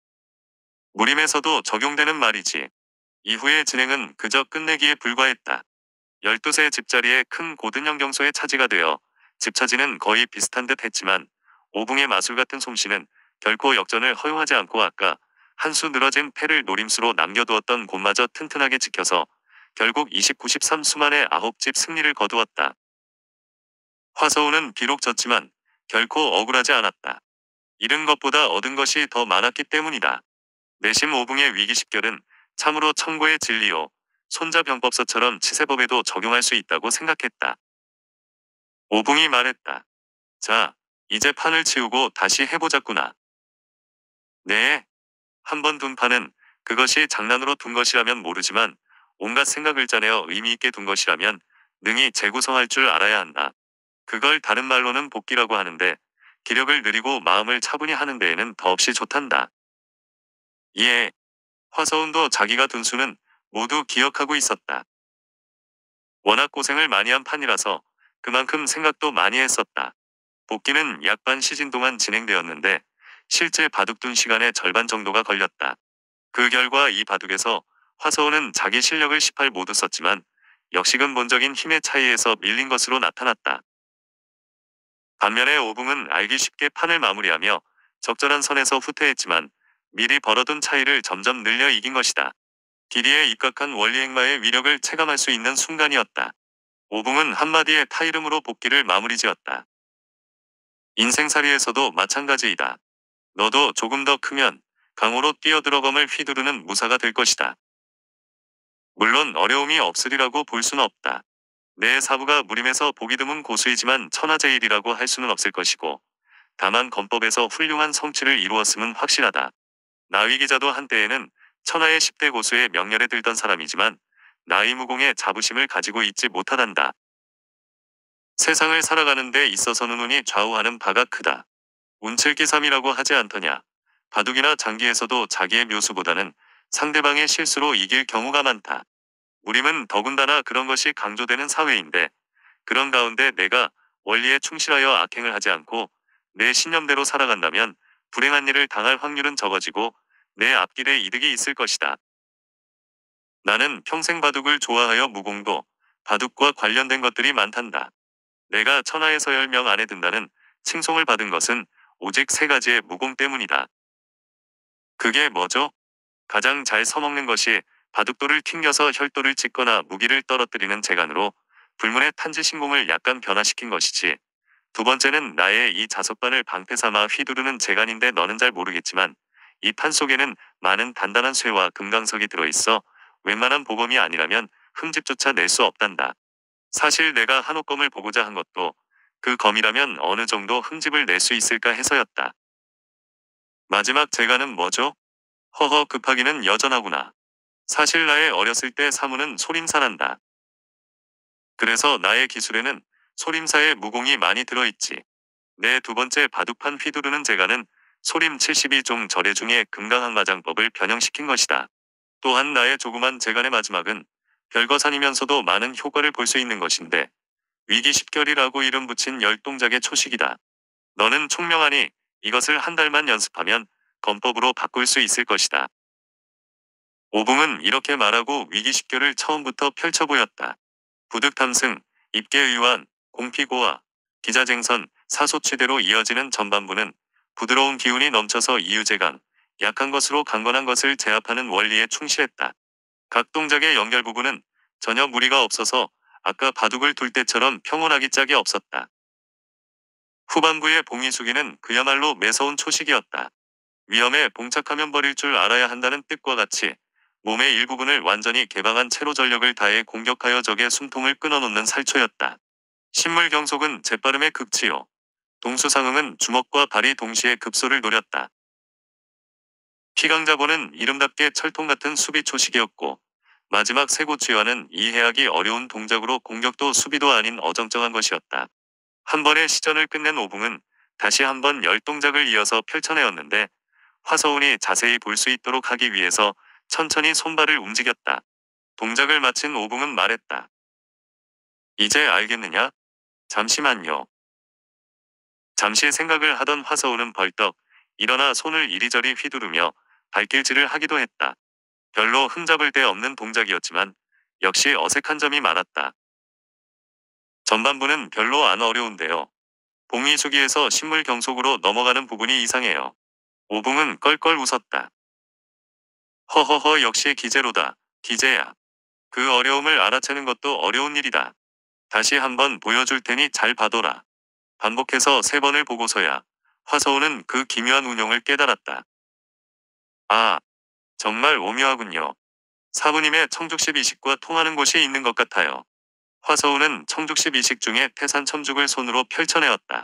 A: 무림에서도 적용되는 말이지. 이후의 진행은 그저 끝내기에 불과했다. 12세 집자리에 큰 고든형 경소의 차지가 되어 집차지는 거의 비슷한 듯 했지만 오붕의 마술 같은 솜씨는 결코 역전을 허용하지 않고 아까 한 수 늘어진 패를 노림수로 남겨두었던 곳마저 튼튼하게 지켜서 결국 29-13수 만에 9집 승리를 거두었다. 화서운은 비록 졌지만 결코 억울하지 않았다. 잃은 것보다 얻은 것이 더 많았기 때문이다. 내심 오붕의 위기십결은 참으로 천고의 진리요. 손자병법서처럼 치세법에도 적용할 수 있다고 생각했다. 오붕이 말했다. 자, 이제 판을 치우고 다시 해보자꾸나. 네. 한 번 둔 판은 그것이 장난으로 둔 것이라면 모르지만 온갖 생각을 짜내어 의미있게 둔 것이라면 능히 재구성할 줄 알아야 한다. 그걸 다른 말로는 복기라고 하는데 기력을 느리고 마음을 차분히 하는 데에는 더없이 좋단다. 예. 화서운도 자기가 둔 수는 모두 기억하고 있었다. 워낙 고생을 많이 한 판이라서 그만큼 생각도 많이 했었다. 복기는 약 반 시즌 동안 진행되었는데 실제 바둑 둔 시간의 절반 정도가 걸렸다. 그 결과 이 바둑에서 화서운은 자기 실력을 18 모두 썼지만 역시 근본적인 힘의 차이에서 밀린 것으로 나타났다. 반면에 오붕은 알기 쉽게 판을 마무리하며 적절한 선에서 후퇴했지만 미리 벌어둔 차이를 점점 늘려 이긴 것이다. 디디에 입각한 원리행마의 위력을 체감할 수 있는 순간이었다. 오붕은 한마디의 타이름으로 복기를 마무리 지었다. 인생살이에서도 마찬가지이다. 너도 조금 더 크면 강호로 뛰어들어검을 휘두르는 무사가 될 것이다. 물론 어려움이 없으리라고 볼 수는 없다. 내 사부가 무림에서 보기 드문 고수이지만 천하제일이라고 할 수는 없을 것이고 다만 건법에서 훌륭한 성취를 이루었음은 확실하다. 나위 기자도 한때에는 천하의 10대 고수의 명렬에 들던 사람이지만 나이 무공의 자부심을 가지고 있지 못하단다. 세상을 살아가는 데 있어서는 운이 좌우하는 바가 크다. 운칠기삼이라고 하지 않더냐. 바둑이나 장기에서도 자기의 묘수보다는 상대방의 실수로 이길 경우가 많다. 무림은 더군다나 그런 것이 강조되는 사회인데 그런 가운데 내가 원리에 충실하여 악행을 하지 않고 내 신념대로 살아간다면 불행한 일을 당할 확률은 적어지고 내 앞길에 이득이 있을 것이다. 나는 평생 바둑을 좋아하여 무공도 바둑과 관련된 것들이 많단다. 내가 천하의 서열 명 안에 든다는 칭송을 받은 것은 오직 세 가지의 무공 때문이다. 그게 뭐죠? 가장 잘 서먹는 것이 바둑돌을 튕겨서 혈돌을 찍거나 무기를 떨어뜨리는 재간으로 불문의 탄지신공을 약간 변화시킨 것이지 두 번째는 나의 이 자석반을 방패 삼아 휘두르는 재간인데 너는 잘 모르겠지만 이 판 속에는 많은 단단한 쇠와 금강석이 들어있어 웬만한 보검이 아니라면 흠집조차 낼 수 없단다. 사실 내가 한옥검을 보고자 한 것도 그 검이라면 어느 정도 흠집을 낼 수 있을까 해서였다. 마지막 재간은 뭐죠? 허허 급하기는 여전하구나. 사실 나의 어렸을 때 사무는 소림사란다. 그래서 나의 기술에는 소림사의 무공이 많이 들어있지. 내 두 번째 바둑판 휘두르는 재간은 소림 72종 절의 중에 금강항마장법을 변형시킨 것이다. 또한 나의 조그만 재간의 마지막은 별거산이면서도 많은 효과를 볼 수 있는 것인데 위기십결이라고 이름 붙인 열동작의 초식이다. 너는 총명하니 이것을 한 달만 연습하면 검법으로 바꿀 수 있을 것이다. 오붕은 이렇게 말하고 위기십결을 처음부터 펼쳐 보였다. 부득탐승, 입계의완, 공피고화, 기자쟁선, 사소취대로 이어지는 전반부는 부드러운 기운이 넘쳐서 이유재강, 약한 것으로 강건한 것을 제압하는 원리에 충실했다. 각 동작의 연결 부분은 전혀 무리가 없어서 아까 바둑을 둘 때처럼 평온하기 짝이 없었다. 후반부의 봉이수기는 그야말로 매서운 초식이었다. 위험에 봉착하면 버릴 줄 알아야 한다는 뜻과 같이 몸의 일부분을 완전히 개방한 채로 전력을 다해 공격하여 적의 숨통을 끊어놓는 살초였다. 신물경속은 재빠름의 극치요. 동수상응은 주먹과 발이 동시에 급소를 노렸다. 피강자본은 이름답게 철통같은 수비 초식이었고 마지막 세고치와는 이해하기 어려운 동작으로 공격도 수비도 아닌 어정쩡한 것이었다. 한 번의 시전을 끝낸 오붕은 다시 한 번 열동작을 이어서 펼쳐내었는데 화서운이 자세히 볼 수 있도록 하기 위해서 천천히 손발을 움직였다. 동작을 마친 오붕은 말했다. 이제 알겠느냐? 잠시만요. 잠시 생각을 하던 화서운은 벌떡 일어나 손을 이리저리 휘두르며 발길질을 하기도 했다. 별로 흠잡을 데 없는 동작이었지만 역시 어색한 점이 많았다. 전반부는 별로 안 어려운데요. 봉이수기에서 신물경속으로 넘어가는 부분이 이상해요. 오붕은 껄껄 웃었다. 허허허 역시 기재로다. 기재야. 그 어려움을 알아채는 것도 어려운 일이다. 다시 한번 보여줄 테니 잘 봐둬라. 반복해서 3번을 보고서야 화서운은 그 기묘한 운용을 깨달았다. 아, 정말 오묘하군요. 사부님의 청죽십 이식과 통하는 곳이 있는 것 같아요. 화서운은 청죽십 이식 중에 태산첨죽을 손으로 펼쳐내었다.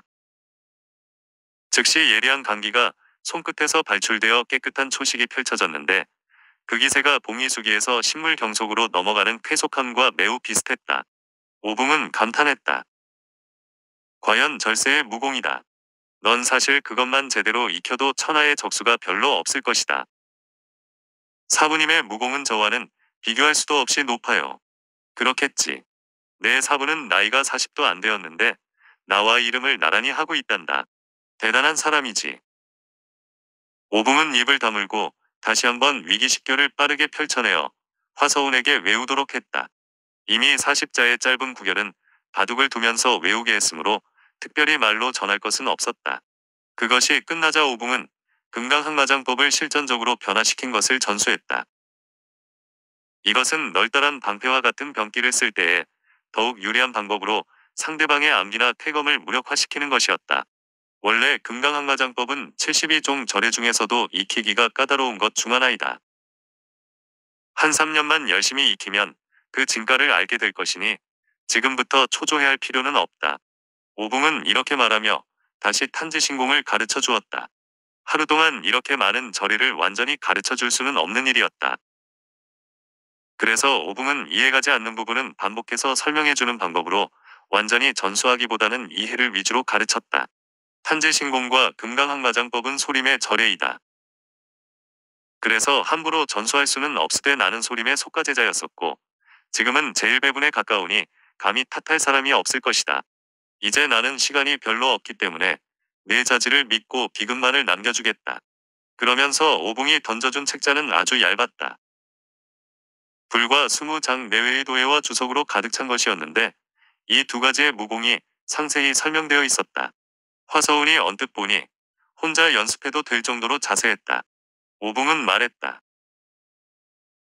A: 즉시 예리한 강기가 손끝에서 발출되어 깨끗한 초식이 펼쳐졌는데 그 기세가 봉이수기에서 신물경속으로 넘어가는 쾌속함과 매우 비슷했다. 오붕은 감탄했다. 과연 절세의 무공이다. 넌 사실 그것만 제대로 익혀도 천하의 적수가 별로 없을 것이다. 사부님의 무공은 저와는 비교할 수도 없이 높아요. 그렇겠지. 내 사부는 나이가 40도 안 되었는데 나와 이름을 나란히 하고 있단다. 대단한 사람이지. 오붕은 입을 다물고 다시 한번 위기식결을 빠르게 펼쳐내어 화서운에게 외우도록 했다. 이미 40자의 짧은 구결은 바둑을 두면서 외우게 했으므로 특별히 말로 전할 것은 없었다. 그것이 끝나자 오붕은 금강항마장법을 실전적으로 변화시킨 것을 전수했다. 이것은 널따란 방패와 같은 병기를 쓸 때에 더욱 유리한 방법으로 상대방의 암기나 쾌검을 무력화시키는 것이었다. 원래 금강항마장법은 72종 절의 중에서도 익히기가 까다로운 것 중 하나이다. 한 3년만 열심히 익히면 그 진가를 알게 될 것이니 지금부터 초조해할 필요는 없다. 오붕은 이렇게 말하며 다시 탄지신공을 가르쳐 주었다. 하루 동안 이렇게 많은 절의를 완전히 가르쳐 줄 수는 없는 일이었다. 그래서 오붕은 이해가지 않는 부분은 반복해서 설명해 주는 방법으로 완전히 전수하기보다는 이해를 위주로 가르쳤다. 탄지신공과 금강항마장법은 소림의 절의이다. 그래서 함부로 전수할 수는 없으되 나는 소림의 속가제자였었고 지금은 제1배분에 가까우니 감히 탓할 사람이 없을 것이다. 이제 나는 시간이 별로 없기 때문에 내 자질을 믿고 비급만을 남겨주겠다. 그러면서 오붕이 던져준 책자는 아주 얇았다. 불과 20장 내외의 도해와 주석으로 가득 찬 것이었는데 이 두 가지의 무공이 상세히 설명되어 있었다. 화서운이 언뜻 보니 혼자 연습해도 될 정도로 자세했다. 오붕은 말했다.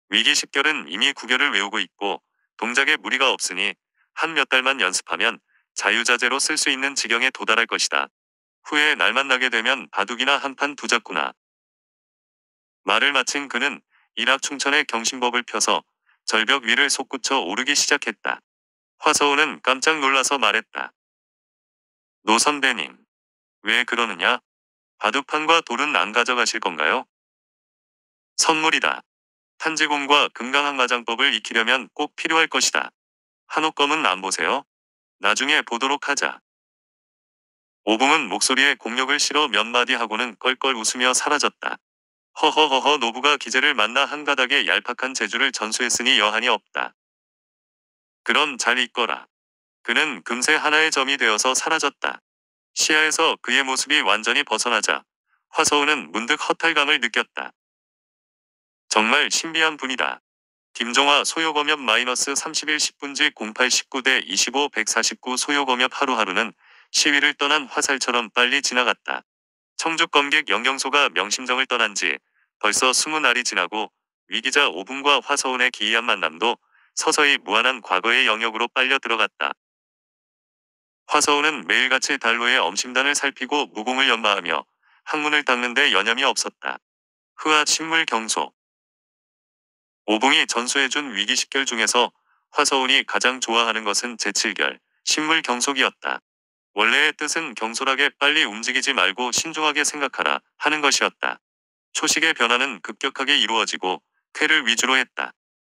A: 위기십결은 이미 구결을 외우고 있고 동작에 무리가 없으니 한 몇 달만 연습하면 자유자재로 쓸 수 있는 지경에 도달할 것이다. 후에 날 만나게 되면 바둑이나 한판 두자꾸나. 말을 마친 그는 일확충천의 경신법을 펴서 절벽 위를 솟구쳐 오르기 시작했다. 화서우는 깜짝 놀라서 말했다. 노 선배님, 왜 그러느냐? 바둑판과 돌은 안 가져가실 건가요? 선물이다. 탄지공과 금강항마장법을 익히려면 꼭 필요할 것이다. 한옥검은 안 보세요? 나중에 보도록 하자. 오붕은 목소리에 공력을 실어 몇 마디 하고는 껄껄 웃으며 사라졌다. 허허허허 노부가 기재를 만나 한 가닥의 얄팍한 재주를 전수했으니 여한이 없다. 그럼 잘 있거라. 그는 금세 하나의 점이 되어서 사라졌다. 시야에서 그의 모습이 완전히 벗어나자 화서우는 문득 허탈감을 느꼈다. 정말 신비한 분이다. 김종화 소요검엽 -31 10분지 08 19대 25 149 소요검엽 하루하루는 시위를 떠난 화살처럼 빨리 지나갔다. 청주 검객 영경소가 명심정을 떠난 지 벌써 20날이 지나고 위기자 오붕과 화서운의 기이한 만남도 서서히 무한한 과거의 영역으로 빨려 들어갔다. 화서운은 매일같이 달로의 엄심단을 살피고 무공을 연마하며 학문을 닦는 데 여념이 없었다. 흐아 신물 경소. 오붕이 전수해준 위기식결 중에서 화서운이 가장 좋아하는 것은 제7결, 신물 경속이었다. 원래의 뜻은 경솔하게 빨리 움직이지 말고 신중하게 생각하라 하는 것이었다. 초식의 변화는 급격하게 이루어지고 쾌를 위주로 했다.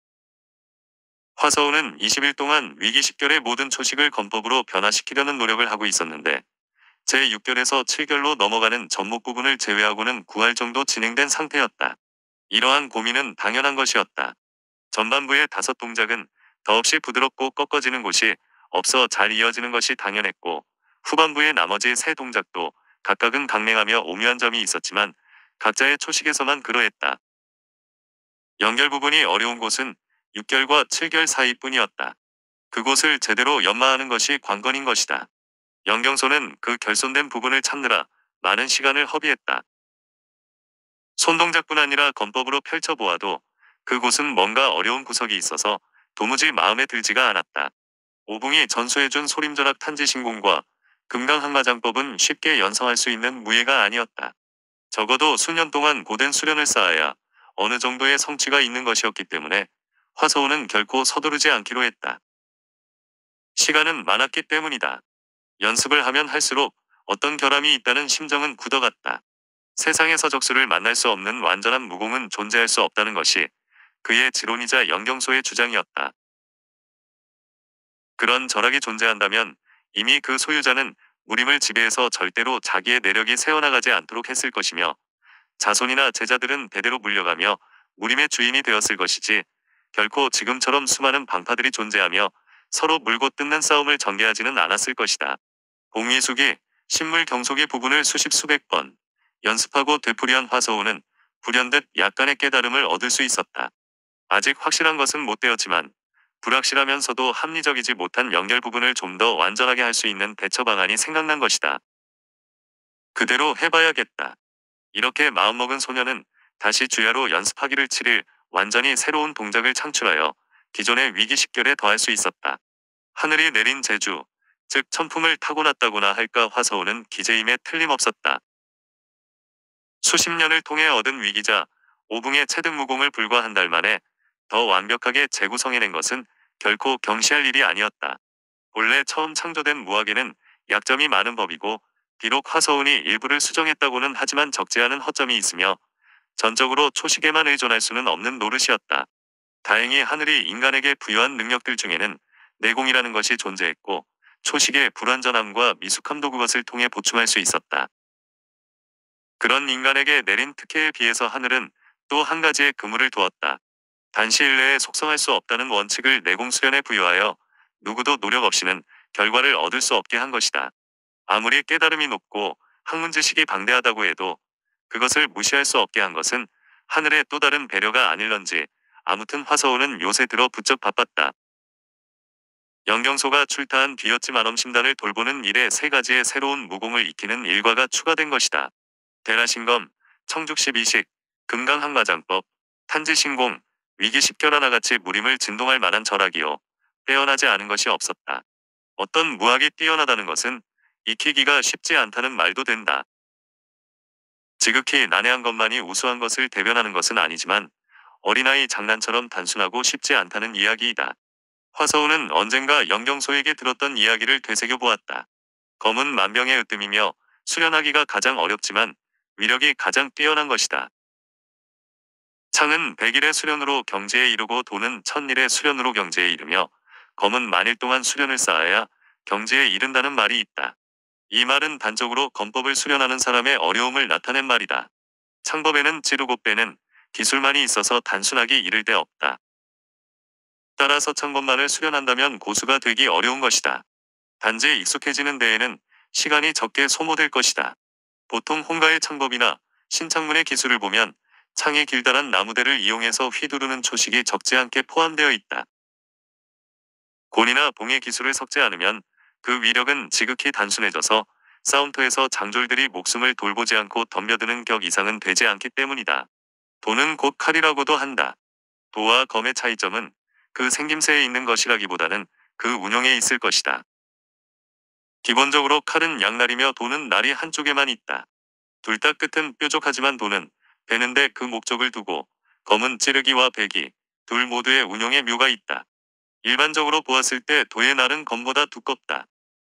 A: 화서운은 20일 동안 위기식결의 모든 초식을 건법으로 변화시키려는 노력을 하고 있었는데 제6결에서 7결로 넘어가는 전목 부분을 제외하고는 9할 정도 진행된 상태였다. 이러한 고민은 당연한 것이었다. 전반부의 5동작은 더없이 부드럽고 꺾어지는 곳이 없어 잘 이어지는 것이 당연했고 후반부의 나머지 3동작도 각각은 강냉하며 오묘한 점이 있었지만 각자의 초식에서만 그러했다. 연결 부분이 어려운 곳은 6결과 7결 사이뿐이었다. 그곳을 제대로 연마하는 것이 관건인 것이다. 영경소는 그 결손된 부분을 찾느라 많은 시간을 허비했다. 손동작뿐 아니라 건법으로 펼쳐보아도 그곳은 뭔가 어려운 구석이 있어서 도무지 마음에 들지가 않았다. 오붕이 전수해준 소림전학 탄지신공과 금강항마장법은 쉽게 연성할 수 있는 무예가 아니었다. 적어도 수년 동안 고된 수련을 쌓아야 어느 정도의 성취가 있는 것이었기 때문에 화서우는 결코 서두르지 않기로 했다. 시간은 많았기 때문이다. 연습을 하면 할수록 어떤 결함이 있다는 심정은 굳어갔다. 세상에서 적수를 만날 수 없는 완전한 무공은 존재할 수 없다는 것이 그의 지론이자 영경소의 주장이었다. 그런 절학이 존재한다면 이미 그 소유자는 무림을 지배해서 절대로 자기의 내력이 새어나가지 않도록 했을 것이며 자손이나 제자들은 대대로 물려가며 무림의 주인이 되었을 것이지 결코 지금처럼 수많은 방파들이 존재하며 서로 물고 뜯는 싸움을 전개하지는 않았을 것이다. 공의숙이 신물 경속의 부분을 수십 수백 번 연습하고 되풀이한 화서우는 불현듯 약간의 깨달음을 얻을 수 있었다. 아직 확실한 것은 못 되었지만 불확실하면서도 합리적이지 못한 연결 부분을 좀 더 완전하게 할 수 있는 대처 방안이 생각난 것이다. 그대로 해봐야겠다. 이렇게 마음먹은 소녀는 다시 주야로 연습하기를 7일 완전히 새로운 동작을 창출하여 기존의 위기식결에 더할 수 있었다. 하늘이 내린 재주, 즉 천품을 타고났다고나 할까 화서우는 기재임에 틀림없었다. 수십 년을 통해 얻은 위기자, 오붕의 체득무공을 불과 한 달 만에 더 완벽하게 재구성해낸 것은 결코 경시할 일이 아니었다. 본래 처음 창조된 무학에는 약점이 많은 법이고 비록 화서운이 일부를 수정했다고는 하지만 적지 않은 허점이 있으며 전적으로 초식에만 의존할 수는 없는 노릇이었다. 다행히 하늘이 인간에게 부여한 능력들 중에는 내공이라는 것이 존재했고 초식의 불완전함과 미숙함도 그것을 통해 보충할 수 있었다. 그런 인간에게 내린 특혜에 비해서 하늘은 또 한 가지의 그물을 두었다. 단시일 내에 속성할 수 없다는 원칙을 내공 수련에 부여하여 누구도 노력 없이는 결과를 얻을 수 없게 한 것이다. 아무리 깨달음이 높고 학문 지식이 방대하다고 해도 그것을 무시할 수 없게 한 것은 하늘의 또 다른 배려가 아닐런지 아무튼 화서우는 요새 들어 부쩍 바빴다. 영경소가 출타한 뒤였지만 엄심단을 돌보는 일에 3가지의 새로운 무공을 익히는 일과가 추가된 것이다. 대라신검, 청죽12식, 금강항마장법, 탄지신공, 위기식결 하나같이 무림을 진동할 만한 절학이요. 빼어나지 않은 것이 없었다. 어떤 무학이 뛰어나다는 것은 익히기가 쉽지 않다는 말도 된다. 지극히 난해한 것만이 우수한 것을 대변하는 것은 아니지만 어린아이 장난처럼 단순하고 쉽지 않다는 이야기이다. 화서우는 언젠가 영경소에게 들었던 이야기를 되새겨보았다. 검은 만병의 으뜸이며 수련하기가 가장 어렵지만 위력이 가장 뛰어난 것이다. 창은 100일의 수련으로 경제에 이르고 돈은 1000일의 수련으로 경제에 이르며 검은 만일 동안 수련을 쌓아야 경제에 이른다는 말이 있다. 이 말은 단적으로 검법을 수련하는 사람의 어려움을 나타낸 말이다. 창법에는 찌르고 빼는 기술만이 있어서 단순하게 이를 데 없다. 따라서 창법만을 수련한다면 고수가 되기 어려운 것이다. 단지 익숙해지는 데에는 시간이 적게 소모될 것이다. 보통 홍가의 창법이나 신창문의 기술을 보면 창이 길다란 나무대를 이용해서 휘두르는 초식이 적지 않게 포함되어 있다. 곤이나 봉의 기술을 섞지 않으면 그 위력은 지극히 단순해져서 싸움터에서 장졸들이 목숨을 돌보지 않고 덤벼드는 격 이상은 되지 않기 때문이다. 도는 곧 칼이라고도 한다. 도와 검의 차이점은 그 생김새에 있는 것이라기보다는 그 운용에 있을 것이다. 기본적으로 칼은 양날이며 도는 날이 한쪽에만 있다. 둘 다 끝은 뾰족하지만 도는 베는데 그 목적을 두고 검은 찌르기와 베기 둘 모두의 운용에 묘가 있다. 일반적으로 보았을 때 도의 날은 검보다 두껍다.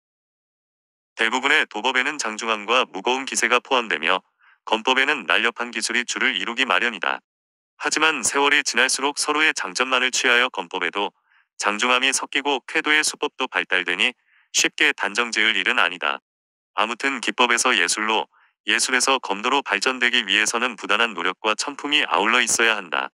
A: 대부분의 도법에는 장중함과 무거운 기세가 포함되며 검법에는 날렵한 기술이 줄을 이루기 마련이다. 하지만 세월이 지날수록 서로의 장점만을 취하여 검법에도 장중함이 섞이고 쾌도의 수법도 발달되니 쉽게 단정 지을 일은 아니다. 아무튼 기법에서 예술로, 예술에서 검도로 발전되기 위해서는 부단한 노력과 천품이 아울러 있어야 한다.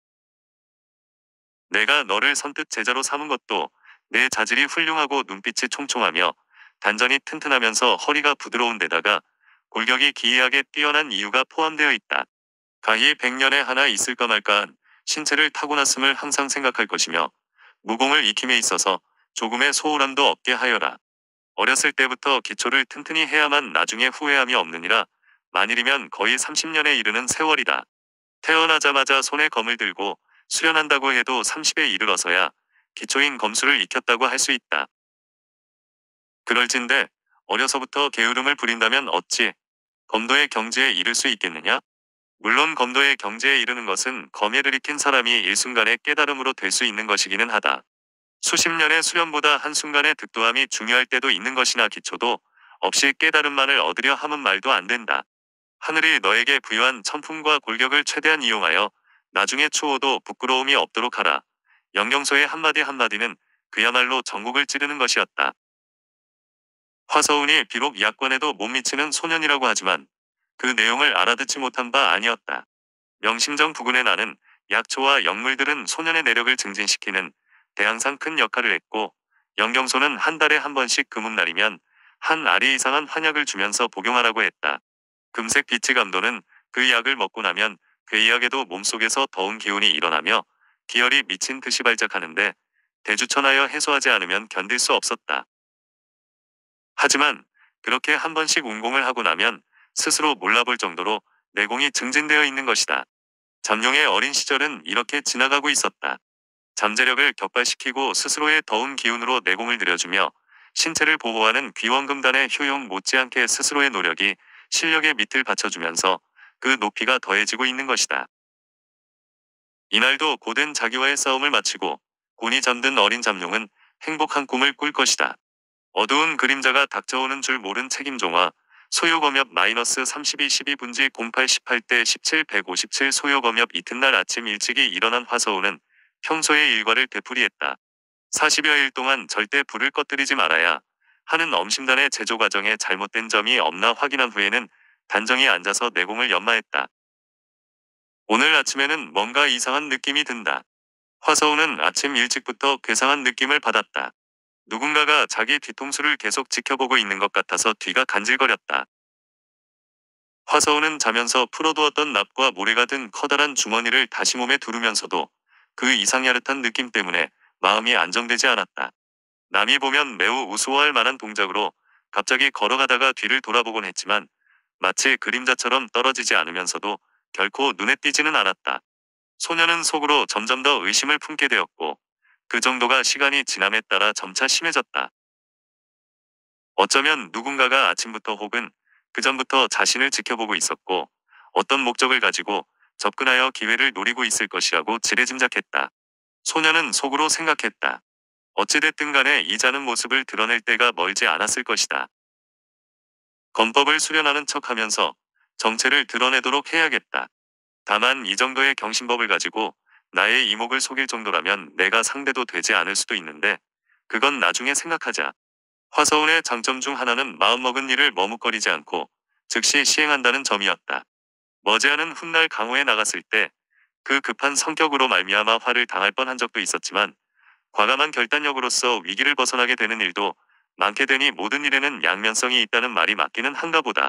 A: 내가 너를 선뜻 제자로 삼은 것도 내 자질이 훌륭하고 눈빛이 총총하며 단전이 튼튼하면서 허리가 부드러운 데다가 골격이 기이하게 뛰어난 이유가 포함되어 있다. 가히 100년에 하나 있을까 말까한 신체를 타고났음을 항상 생각할 것이며 무공을 익힘에 있어서 조금의 소홀함도 없게 하여라. 어렸을 때부터 기초를 튼튼히 해야만 나중에 후회함이 없느니라. 만일이면 거의 30년에 이르는 세월이다. 태어나자마자 손에 검을 들고 수련한다고 해도 30에 이르러서야 기초인 검수를 익혔다고 할 수 있다. 그럴진데 어려서부터 게으름을 부린다면 어찌 검도의 경지에 이를 수 있겠느냐? 물론 검도의 경지에 이르는 것은 검예를 익힌 사람이 일순간의 깨달음으로 될 수 있는 것이기는 하다. 수십 년의 수련보다 한순간의 득도함이 중요할 때도 있는 것이나 기초도 없이 깨달음만을 얻으려 함은 말도 안 된다. 하늘이 너에게 부여한 천품과 골격을 최대한 이용하여 나중에 추호도 부끄러움이 없도록 하라. 영경소의 한마디 한마디는 그야말로 전국을 찌르는 것이었다. 화서운이 비록 야권에도 못 미치는 소년이라고 하지만 그 내용을 알아듣지 못한 바 아니었다. 명심정 부근의 나는 약초와 약물들은 소년의 내력을 증진시키는 대항상 큰 역할을 했고 영경소는 한 달에 한 번씩 금음날이면 한 알이 이상한 환약을 주면서 복용하라고 했다. 금색 비치 감도는 그 약을 먹고 나면 괴이하게도 몸속에서 더운 기운이 일어나며 기혈이 미친 듯이 발작하는데 대주천하여 해소하지 않으면 견딜 수 없었다. 하지만 그렇게 한 번씩 운공을 하고 나면 스스로 몰라볼 정도로 내공이 증진되어 있는 것이다. 잠룡의 어린 시절은 이렇게 지나가고 있었다. 잠재력을 격발시키고 스스로의 더운 기운으로 내공을 들여주며 신체를 보호하는 귀원금단의 효용 못지않게 스스로의 노력이 실력의 밑을 받쳐주면서 그 높이가 더해지고 있는 것이다. 이날도 고된 자기와의 싸움을 마치고 곤히 잠든 어린 잠룡은 행복한 꿈을 꿀 것이다. 어두운 그림자가 닥쳐오는 줄 모른 책임종화 소요검엽 -32 12분지 08 18대 17 157 소요검엽 이튿날 아침 일찍이 일어난 화서우는 평소의 일과를 되풀이했다. 40여 일 동안 절대 불을 꺼뜨리지 말아야 하는 엄심단의 제조 과정에 잘못된 점이 없나 확인한 후에는 단정히 앉아서 내공을 연마했다. 오늘 아침에는 뭔가 이상한 느낌이 든다. 화서우는 아침 일찍부터 괴상한 느낌을 받았다. 누군가가 자기 뒤통수를 계속 지켜보고 있는 것 같아서 뒤가 간질거렸다. 화서우는 자면서 풀어두었던 납과 모래가 든 커다란 주머니를 다시 몸에 두르면서도 그 이상야릇한 느낌 때문에 마음이 안정되지 않았다. 남이 보면 매우 우스워할 만한 동작으로 갑자기 걸어가다가 뒤를 돌아보곤 했지만 마치 그림자처럼 떨어지지 않으면서도 결코 눈에 띄지는 않았다. 소녀는 속으로 점점 더 의심을 품게 되었고 그 정도가 시간이 지남에 따라 점차 심해졌다. 어쩌면 누군가가 아침부터 혹은 그전부터 자신을 지켜보고 있었고 어떤 목적을 가지고 접근하여 기회를 노리고 있을 것이라고 지레짐작했다. 소녀는 속으로 생각했다. 어찌됐든 간에 이자는 모습을 드러낼 때가 멀지 않았을 것이다. 검법을 수련하는 척하면서 정체를 드러내도록 해야겠다. 다만 이 정도의 경신법을 가지고 나의 이목을 속일 정도라면 내가 상대도 되지 않을 수도 있는데 그건 나중에 생각하자. 화서운의 장점 중 하나는 마음먹은 일을 머뭇거리지 않고 즉시 시행한다는 점이었다. 머지않은 훗날 강호에 나갔을 때 그 급한 성격으로 말미암아 화를 당할 뻔한 적도 있었지만 과감한 결단력으로서 위기를 벗어나게 되는 일도 많게 되니 모든 일에는 양면성이 있다는 말이 맞기는 한가 보다.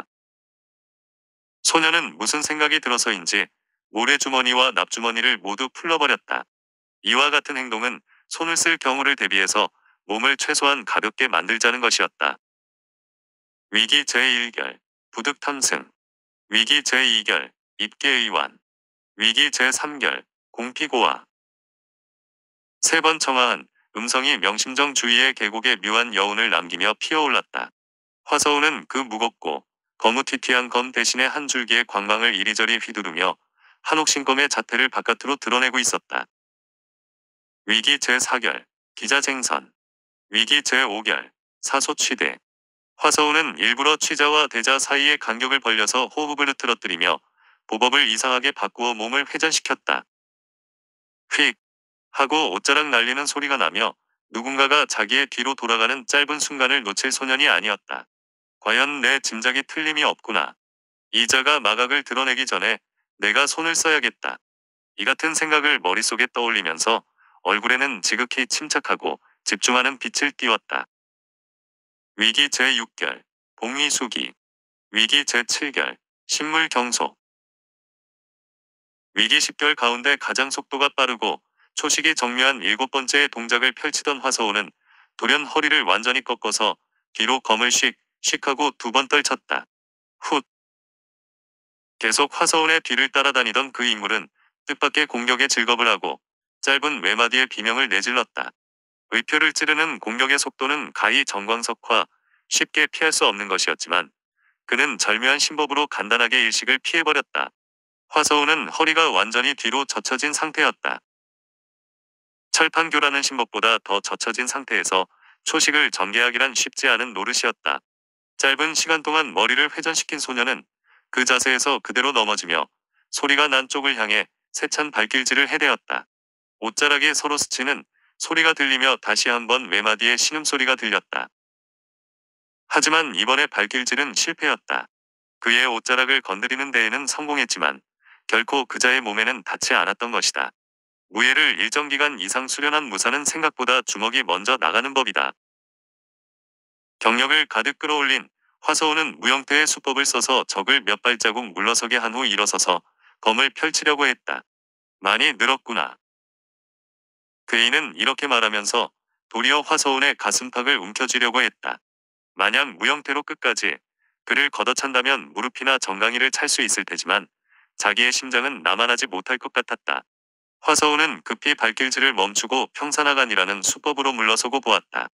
A: 소녀는 무슨 생각이 들어서인지 모래주머니와 납주머니를 모두 풀러버렸다. 이와 같은 행동은 손을 쓸 경우를 대비해서 몸을 최소한 가볍게 만들자는 것이었다. 위기 제1결, 부득탐승. 위기 제2결, 입계의완. 위기 제3결, 공피고화. 세 번 청하한 음성이 명심정 주위의 계곡에 묘한 여운을 남기며 피어올랐다. 화서운은 그 무겁고 거무튀튀한 검 대신에 한 줄기의 광망을 이리저리 휘두르며 한옥신검의 자태를 바깥으로 드러내고 있었다. 위기 제4결, 기자쟁선. 위기 제5결, 사소취대. 화서운은 일부러 취자와 대자 사이의 간격을 벌려서 호흡을 흐트러뜨리며 보법을 이상하게 바꾸어 몸을 회전시켰다. 휙 하고 옷자락 날리는 소리가 나며 누군가가 자기의 뒤로 돌아가는 짧은 순간을 놓칠 소년이 아니었다. 과연 내 짐작이 틀림이 없구나. 이자가 마각을 드러내기 전에 내가 손을 써야겠다. 이 같은 생각을 머릿속에 떠올리면서 얼굴에는 지극히 침착하고 집중하는 빛을 띄웠다. 위기 제6결, 복리수기. 위기 제7결, 식물경속. 위기 10결 가운데 가장 속도가 빠르고 초식이 정묘한 7번째의 동작을 펼치던 화서운은 돌연 허리를 완전히 꺾어서 뒤로 검을 씩 하고 2번 떨쳤다. 훗. 계속 화서운의 뒤를 따라다니던 그 인물은 뜻밖의 공격에 즐겁을 하고 짧은 외마디의 비명을 내질렀다. 의표를 찌르는 공격의 속도는 가히 정광석화, 쉽게 피할 수 없는 것이었지만 그는 절묘한 신법으로 간단하게 일식을 피해버렸다. 화서운은 허리가 완전히 뒤로 젖혀진 상태였다. 철판교라는 신법보다 더 젖혀진 상태에서 초식을 전개하기란 쉽지 않은 노릇이었다. 짧은 시간 동안 머리를 회전시킨 소녀는 그 자세에서 그대로 넘어지며 소리가 난 쪽을 향해 세찬 발길질을 해대었다. 옷자락이 서로 스치는 소리가 들리며 다시 한번 외마디의 신음소리가 들렸다. 하지만 이번에 발길질은 실패였다. 그의 옷자락을 건드리는 데에는 성공했지만 결코 그자의 몸에는 닿지 않았던 것이다. 무예를 일정 기간 이상 수련한 무사는 생각보다 주먹이 먼저 나가는 법이다. 경력을 가득 끌어올린 화서운은 무영태의 수법을 써서 적을 몇 발자국 물러서게 한 후 일어서서 검을 펼치려고 했다. 많이 늘었구나. 괴인은 이렇게 말하면서 도리어 화서운의 가슴팍을 움켜쥐려고 했다. 만약 무영태로 끝까지 그를 걷어찬다면 무릎이나 정강이를 찰 수 있을 테지만 자기의 심장은 나만하지 못할 것 같았다. 화서운은 급히 발길질을 멈추고 평산화간이라는 수법으로 물러서고 보았다.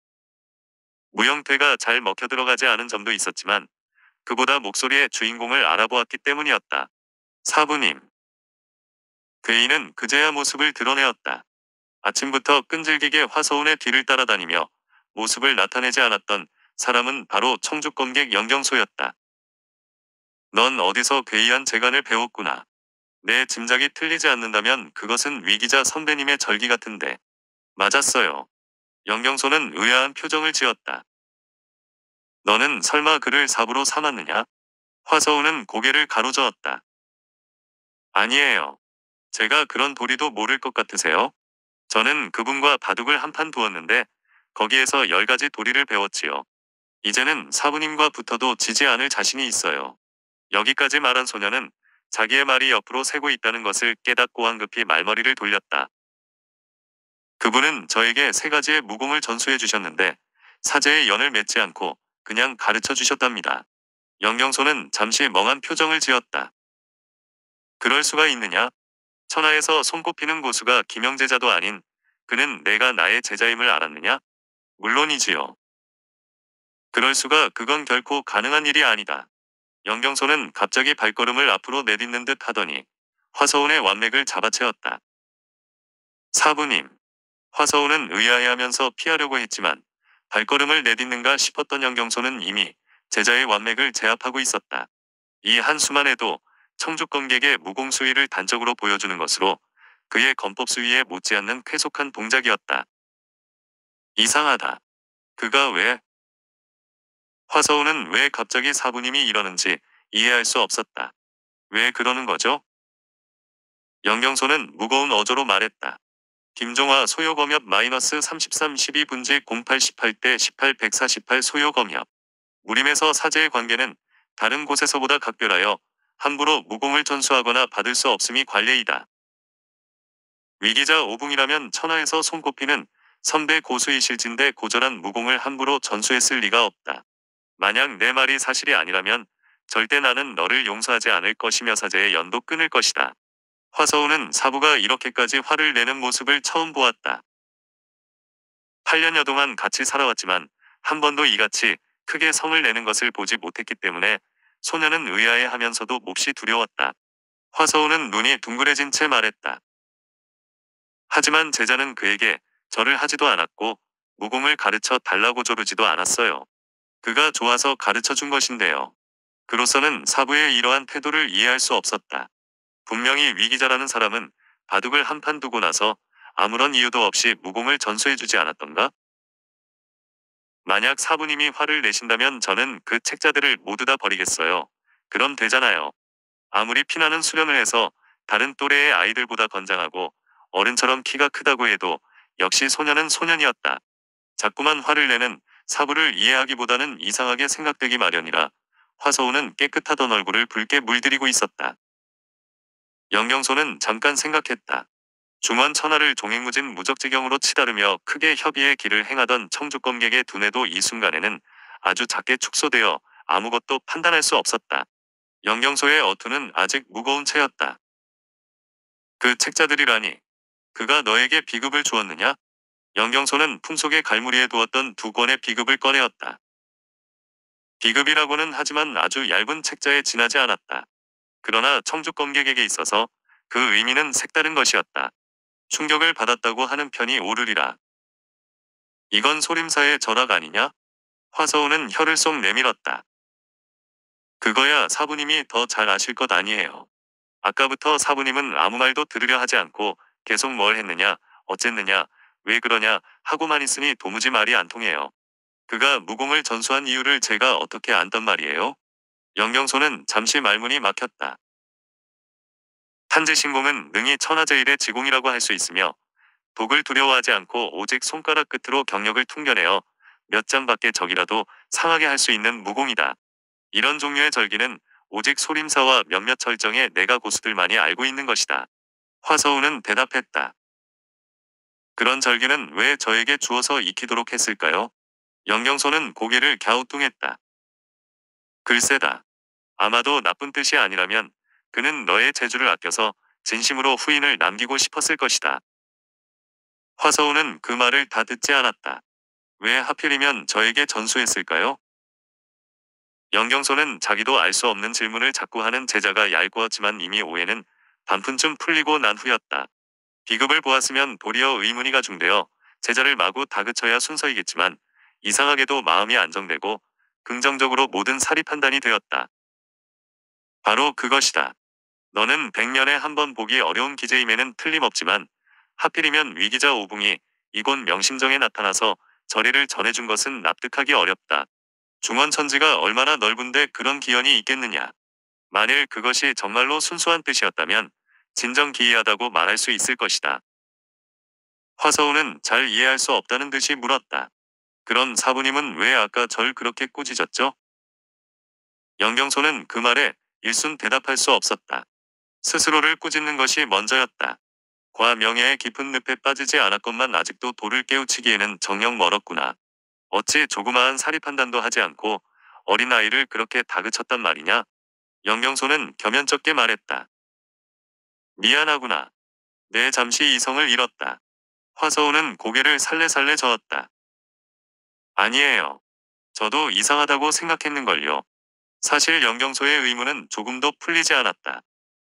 A: 무영태가 잘 먹혀 들어가지 않은 점도 있었지만 그보다 목소리의 주인공을 알아보았기 때문이었다. 사부님. 괴인은 그제야 모습을 드러내었다. 아침부터 끈질기게 화서운의 뒤를 따라다니며 모습을 나타내지 않았던 사람은 바로 청주검객 영경소였다. 넌 어디서 괴이한 재간을 배웠구나. 내 짐작이 틀리지 않는다면 그것은 위기자 선배님의 절기 같은데. 맞았어요. 영경소는 의아한 표정을 지었다. 너는 설마 그를 사부로 삼았느냐? 화서운은 고개를 가로저었다. 아니에요. 제가 그런 도리도 모를 것 같으세요? 저는 그분과 바둑을 한판 두었는데 거기에서 10가지 도리를 배웠지요. 이제는 사부님과 붙어도 지지 않을 자신이 있어요. 여기까지 말한 소녀는 자기의 말이 옆으로 새고 있다는 것을 깨닫고 황급히 말머리를 돌렸다. 그분은 저에게 3가지의 무공을 전수해 주셨는데 사제의 연을 맺지 않고 그냥 가르쳐 주셨답니다. 영경소는 잠시 멍한 표정을 지었다. 그럴 수가 있느냐? 천하에서 손꼽히는 고수가 김영제자도 아닌 그는 내가 나의 제자임을 알았느냐? 물론이지요. 그럴 수가 그건 결코 가능한 일이 아니다. 연경소는 갑자기 발걸음을 앞으로 내딛는 듯 하더니 화서운의 완맥을 잡아채었다. 사부님. 화서운은 의아해하면서 피하려고 했지만 발걸음을 내딛는가 싶었던 연경소는 이미 제자의 완맥을 제압하고 있었다. 이 한수만 해도 청주검객의 무공수위를 단적으로 보여주는 것으로 그의 검법수위에 못지않는 쾌속한 동작이었다. 이상하다. 그가 왜? 화서운은 왜 갑자기 사부님이 이러는지 이해할 수 없었다. 왜 그러는 거죠? 연경소는 무거운 어조로 말했다. 김종화 소요검협 -33 12분지 08 18대 18 148 소요검협. 무림에서 사제의 관계는 다른 곳에서보다 각별하여 함부로 무공을 전수하거나 받을 수 없음이 관례이다. 위기자 오붕이라면 천하에서 손꼽히는 선배 고수이실진데 고절한 무공을 함부로 전수했을 리가 없다. 만약 내 말이 사실이 아니라면 절대 나는 너를 용서하지 않을 것이며 사제의 연도 끊을 것이다. 화서운은 사부가 이렇게까지 화를 내는 모습을 처음 보았다. 8년여 동안 같이 살아왔지만 한 번도 이같이 크게 성을 내는 것을 보지 못했기 때문에 소녀는 의아해하면서도 몹시 두려웠다. 화서운은 눈이 둥그레진 채 말했다. 하지만 제자는 그에게 절을 하지도 않았고 무공을 가르쳐 달라고 조르지도 않았어요. 그가 좋아서 가르쳐 준 것인데요. 그로서는 사부의 이러한 태도를 이해할 수 없었다. 분명히 위기자라는 사람은 바둑을 한 판 두고 나서 아무런 이유도 없이 무공을 전수해주지 않았던가? 만약 사부님이 화를 내신다면 저는 그 책자들을 모두 다 버리겠어요. 그럼 되잖아요. 아무리 피나는 수련을 해서 다른 또래의 아이들보다 건장하고 어른처럼 키가 크다고 해도 역시 소년은 소년이었다. 자꾸만 화를 내는 사부를 이해하기보다는 이상하게 생각되기 마련이라 화서운은 깨끗하던 얼굴을 붉게 물들이고 있었다. 연경소는 잠깐 생각했다. 중원 천하를 종횡무진 무적지경으로 치다르며 크게 협의의 길을 행하던 청주검객의 두뇌도 이 순간에는 아주 작게 축소되어 아무것도 판단할 수 없었다. 연경소의 어투는 아직 무거운 채였다. 그 책자들이라니. 그가 너에게 비급을 주었느냐? 연경소는 품속에 갈무리에 두었던 두 권의 비급을 꺼내었다. 비급이라고는 하지만 아주 얇은 책자에 지나지 않았다. 그러나 청주검객에게 있어서 그 의미는 색다른 것이었다. 충격을 받았다고 하는 편이 옳으리라. 이건 소림사의 절학 아니냐? 화서운은 혀를 쏙 내밀었다. 그거야 사부님이 더 잘 아실 것 아니에요. 아까부터 사부님은 아무 말도 들으려 하지 않고 계속 뭘 했느냐, 어쨌느냐, 왜 그러냐 하고만 있으니 도무지 말이 안 통해요. 그가 무공을 전수한 이유를 제가 어떻게 안단 말이에요? 연경소는 잠시 말문이 막혔다. 탄제신공은 능히 천하제일의 지공이라고 할 수 있으며 독을 두려워하지 않고 오직 손가락 끝으로 경력을 퉁겨내어 몇 장밖에 적이라도 상하게 할 수 있는 무공이다. 이런 종류의 절기는 오직 소림사와 몇몇 절정의 내가 고수들만이 알고 있는 것이다. 화서운은 대답했다. 그런 절기는 왜 저에게 주어서 익히도록 했을까요? 연경소는 고개를 갸우뚱했다. 글쎄다. 아마도 나쁜 뜻이 아니라면 그는 너의 재주를 아껴서 진심으로 후인을 남기고 싶었을 것이다. 화서운은 그 말을 다 듣지 않았다. 왜 하필이면 저에게 전수했을까요? 연경소는 자기도 알 수 없는 질문을 자꾸 하는 제자가 얄궂었지만 이미 오해는 반푼쯤 풀리고 난 후였다. 비급을 보았으면 도리어 의문이 가중되어 제자를 마구 다그쳐야 순서이겠지만 이상하게도 마음이 안정되고 긍정적으로 모든 사리 판단이 되었다. 바로 그것이다. 너는 100년에 한 번 보기 어려운 기재임에는 틀림없지만 하필이면 위기자 오붕이 이곳 명심정에 나타나서 절의를 전해준 것은 납득하기 어렵다. 중원천지가 얼마나 넓은데 그런 기연이 있겠느냐. 만일 그것이 정말로 순수한 뜻이었다면 진정 기이하다고 말할 수 있을 것이다. 화서운은 잘 이해할 수 없다는 듯이 물었다. 그럼 사부님은 왜 아까 절 그렇게 꾸짖었죠? 연경소는 그 말에 일순 대답할 수 없었다. 스스로를 꾸짖는 것이 먼저였다. 과명예의 깊은 늪에 빠지지 않았건만 아직도 돌을 깨우치기에는 정녕 멀었구나. 어찌 조그마한 사리 판단도 하지 않고 어린아이를 그렇게 다그쳤단 말이냐? 연경소는 겸연쩍게 말했다. 미안하구나. 내 잠시 이성을 잃었다. 화서운은 고개를 살레살레 저었다. 아니에요. 저도 이상하다고 생각했는걸요. 사실 영경소의 의문은 조금도 풀리지 않았다.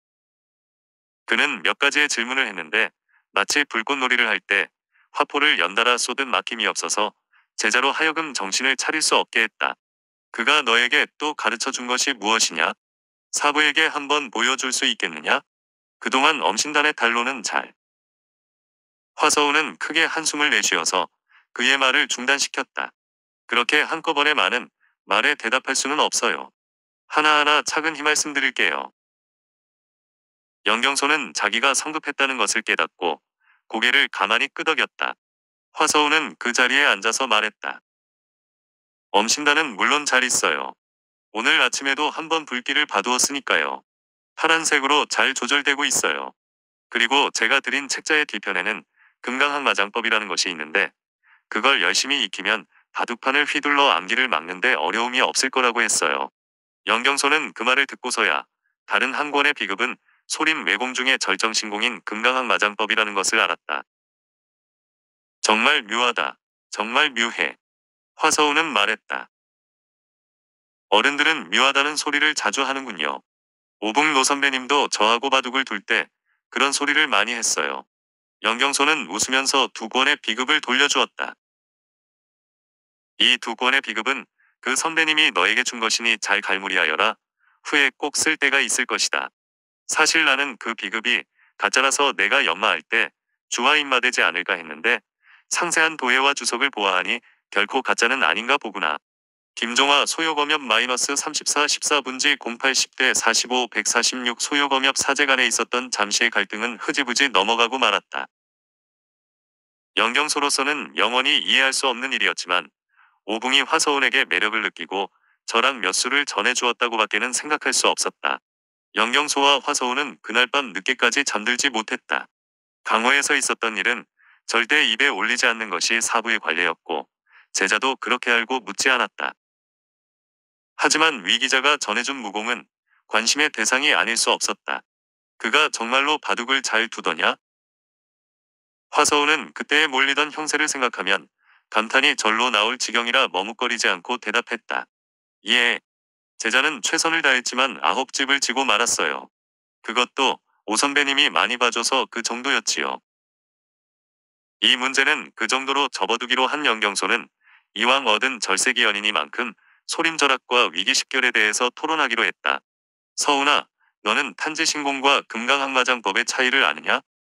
A: 그는 몇 가지의 질문을 했는데 마치 불꽃놀이를 할 때 화포를 연달아 쏘듯 막힘이 없어서 제자로 하여금 정신을 차릴 수 없게 했다. 그가 너에게 또 가르쳐 준 것이 무엇이냐? 사부에게 한번 보여줄 수 있겠느냐? 그동안 엄신단의 달로는 잘. 화서우는 크게 한숨을 내쉬어서 그의 말을 중단시켰다. 그렇게 한꺼번에 많은 말에 대답할 수는 없어요. 하나하나 차근히 말씀드릴게요. 영경소는 자기가 성급했다는 것을 깨닫고 고개를 가만히 끄덕였다. 화서우는 그 자리에 앉아서 말했다. 엄신단은 물론 잘 있어요. 오늘 아침에도 한번 불길을 봐두었으니까요. 파란색으로 잘 조절되고 있어요. 그리고 제가 드린 책자의 뒤편에는 금강항마장법이라는 것이 있는데 그걸 열심히 익히면 바둑판을 휘둘러 암기를 막는데 어려움이 없을 거라고 했어요. 영경소는 그 말을 듣고서야 다른 한 권의 비급은 소림 외공 중의 절정신공인 금강항마장법이라는 것을 알았다. 정말 묘하다. 정말 묘해. 화서우는 말했다. 어른들은 묘하다는 소리를 자주 하는군요. 오북노 선배님도 저하고 바둑을 둘 때 그런 소리를 많이 했어요. 영경소는 웃으면서 두 권의 비급을 돌려주었다. 이 두 권의 비급은 그 선배님이 너에게 준 것이니 잘 갈무리하여라. 후에 꼭 쓸 때가 있을 것이다. 사실 나는 그 비급이 가짜라서 내가 연마할 때 주화 입마되지 않을까 했는데 상세한 도해와 주석을 보아하니 결코 가짜는 아닌가 보구나. 김종화 소요검엽 -34 14분지 08 10대 45 146 소요검엽 사제 간에 있었던 잠시의 갈등은 흐지부지 넘어가고 말았다. 영경소로서는 영원히 이해할 수 없는 일이었지만 오붕이 화서운에게 매력을 느끼고 저랑 몇 수를 전해주었다고 밖에는 생각할 수 없었다. 영경소와 화서운은 그날 밤 늦게까지 잠들지 못했다. 강호에서 있었던 일은 절대 입에 올리지 않는 것이 사부의 관례였고 제자도 그렇게 알고 묻지 않았다. 하지만 위 기자가 전해준 무공은 관심의 대상이 아닐 수 없었다. 그가 정말로 바둑을 잘 두더냐? 화서운은 그때에 몰리던 형세를 생각하면 감탄이 절로 나올 지경이라 머뭇거리지 않고 대답했다. 예. 제자는 최선을 다했지만 9집을 지고 말았어요. 그것도 오 선배님이 많이 봐줘서 그 정도였지요. 이 문제는 그 정도로 접어두기로 한 영경소는 이왕 얻은 절세기연이니만큼 소림절학과 위기십결에 대해서 토론하기로 했다. 서훈아, 너는 탄지신공과 금강항마장법의 차이를 아느냐?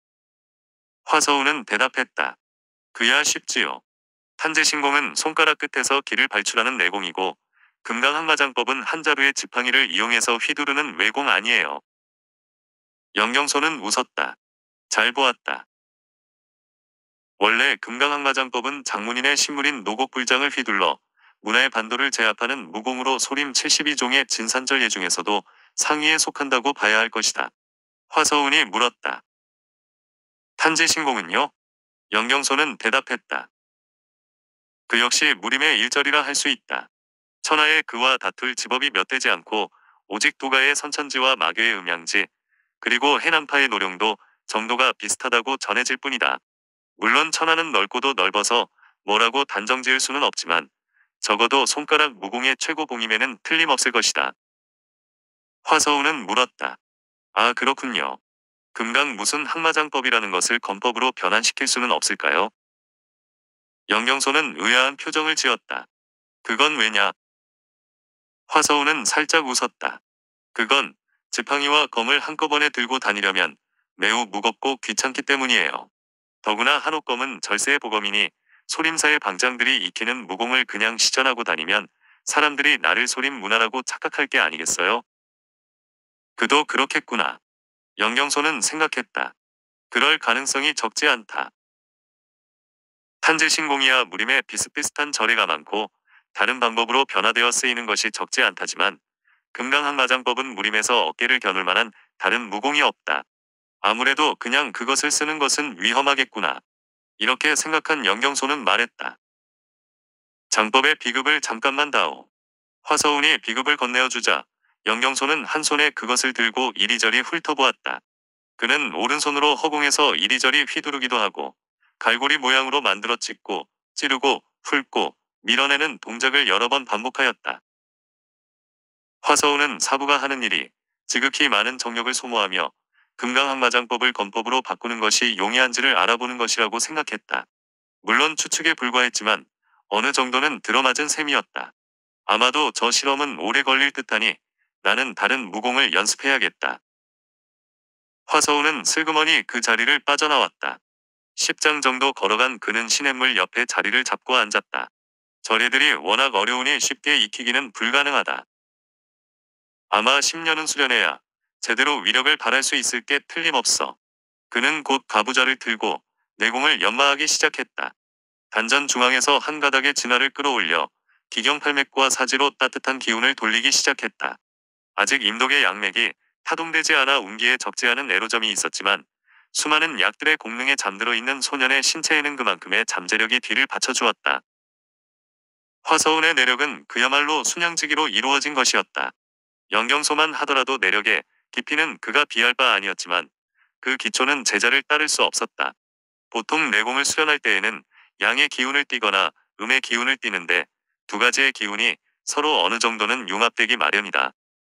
A: 화서훈은 대답했다. 그야 쉽지요. 탄지신공은 손가락 끝에서 기를 발출하는 내공이고 금강항마장법은 한 자루의 지팡이를 이용해서 휘두르는 외공 아니에요. 영경소는 웃었다. 잘 보았다. 원래 금강항마장법은 장문인의 신물인 노곡불장을 휘둘러 문화의 반도를 제압하는 무공으로 소림 72종의 진산절예 중에서도 상위에 속한다고 봐야 할 것이다. 화서운이 물었다. 탄지신공은요? 영경소는 대답했다. 그 역시 무림의 일절이라 할 수 있다. 천하에 그와 다툴 지법이 몇 되지 않고 오직 도가의 선천지와 마교의 음양지 그리고 해남파의 노령도 정도가 비슷하다고 전해질 뿐이다. 물론 천하는 넓고도 넓어서 뭐라고 단정 지을 수는 없지만 적어도 손가락 무공의 최고 봉임에는 틀림없을 것이다. 화서운은 물었다. 아 그렇군요. 금강 무슨 항마장법이라는 것을 건법으로 변환시킬 수는 없을까요? 영경소는 의아한 표정을 지었다. 그건 왜냐? 화서운은 살짝 웃었다. 그건 지팡이와 검을 한꺼번에 들고 다니려면 매우 무겁고 귀찮기 때문이에요. 더구나 한옥검은 절세의 보검이니 소림사의 방장들이 익히는 무공을 그냥 시전하고 다니면 사람들이 나를 소림 문화라고 착각할 게 아니겠어요? 그도 그렇겠구나. 영경소는 생각했다. 그럴 가능성이 적지 않다. 탄지신공이야 무림에 비슷비슷한 절에가 많고 다른 방법으로 변화되어 쓰이는 것이 적지 않다지만 금강항마장법은 무림에서 어깨를 겨눌 만한 다른 무공이 없다. 아무래도 그냥 그것을 쓰는 것은 위험하겠구나. 이렇게 생각한 영경소는 말했다. 장법의 비급을 잠깐만 다오. 화서운이 비급을 건네어 주자 영경소는 한 손에 그것을 들고 이리저리 훑어보았다. 그는 오른손으로 허공에서 이리저리 휘두르기도 하고 갈고리 모양으로 만들어 찍고 찌르고 훑고 밀어내는 동작을 여러 번 반복하였다. 화서우는 사부가 하는 일이 지극히 많은 정력을 소모하며 금강항마장법을 건법으로 바꾸는 것이 용이한지를 알아보는 것이라고 생각했다. 물론 추측에 불과했지만 어느 정도는 들어맞은 셈이었다. 아마도 저 실험은 오래 걸릴 듯하니 나는 다른 무공을 연습해야겠다. 화서우는 슬그머니 그 자리를 빠져나왔다. 10장 정도 걸어간 그는 시냇물 옆에 자리를 잡고 앉았다. 절애들이 워낙 어려우니 쉽게 익히기는 불가능하다. 아마 10년은 수련해야 제대로 위력을 발할 수 있을 게 틀림없어. 그는 곧 가부좌를 들고 내공을 연마하기 시작했다. 단전 중앙에서 한 가닥의 진화를 끌어올려 기경팔맥과 사지로 따뜻한 기운을 돌리기 시작했다. 아직 임독의 양맥이 타동되지 않아 운기에 적지 않은 애로점이 있었지만 수많은 약들의 공능에 잠들어 있는 소년의 신체에는 그만큼의 잠재력이 뒤를 받쳐주었다. 화서운의 내력은 그야말로 순양지기로 이루어진 것이었다. 영경소만 하더라도 내력의 깊이는 그가 비할 바 아니었지만 그 기초는 제자를 따를 수 없었다. 보통 내공을 수련할 때에는 양의 기운을 띠거나 음의 기운을 띠는데 두 가지의 기운이 서로 어느 정도는 융합되기 마련이다.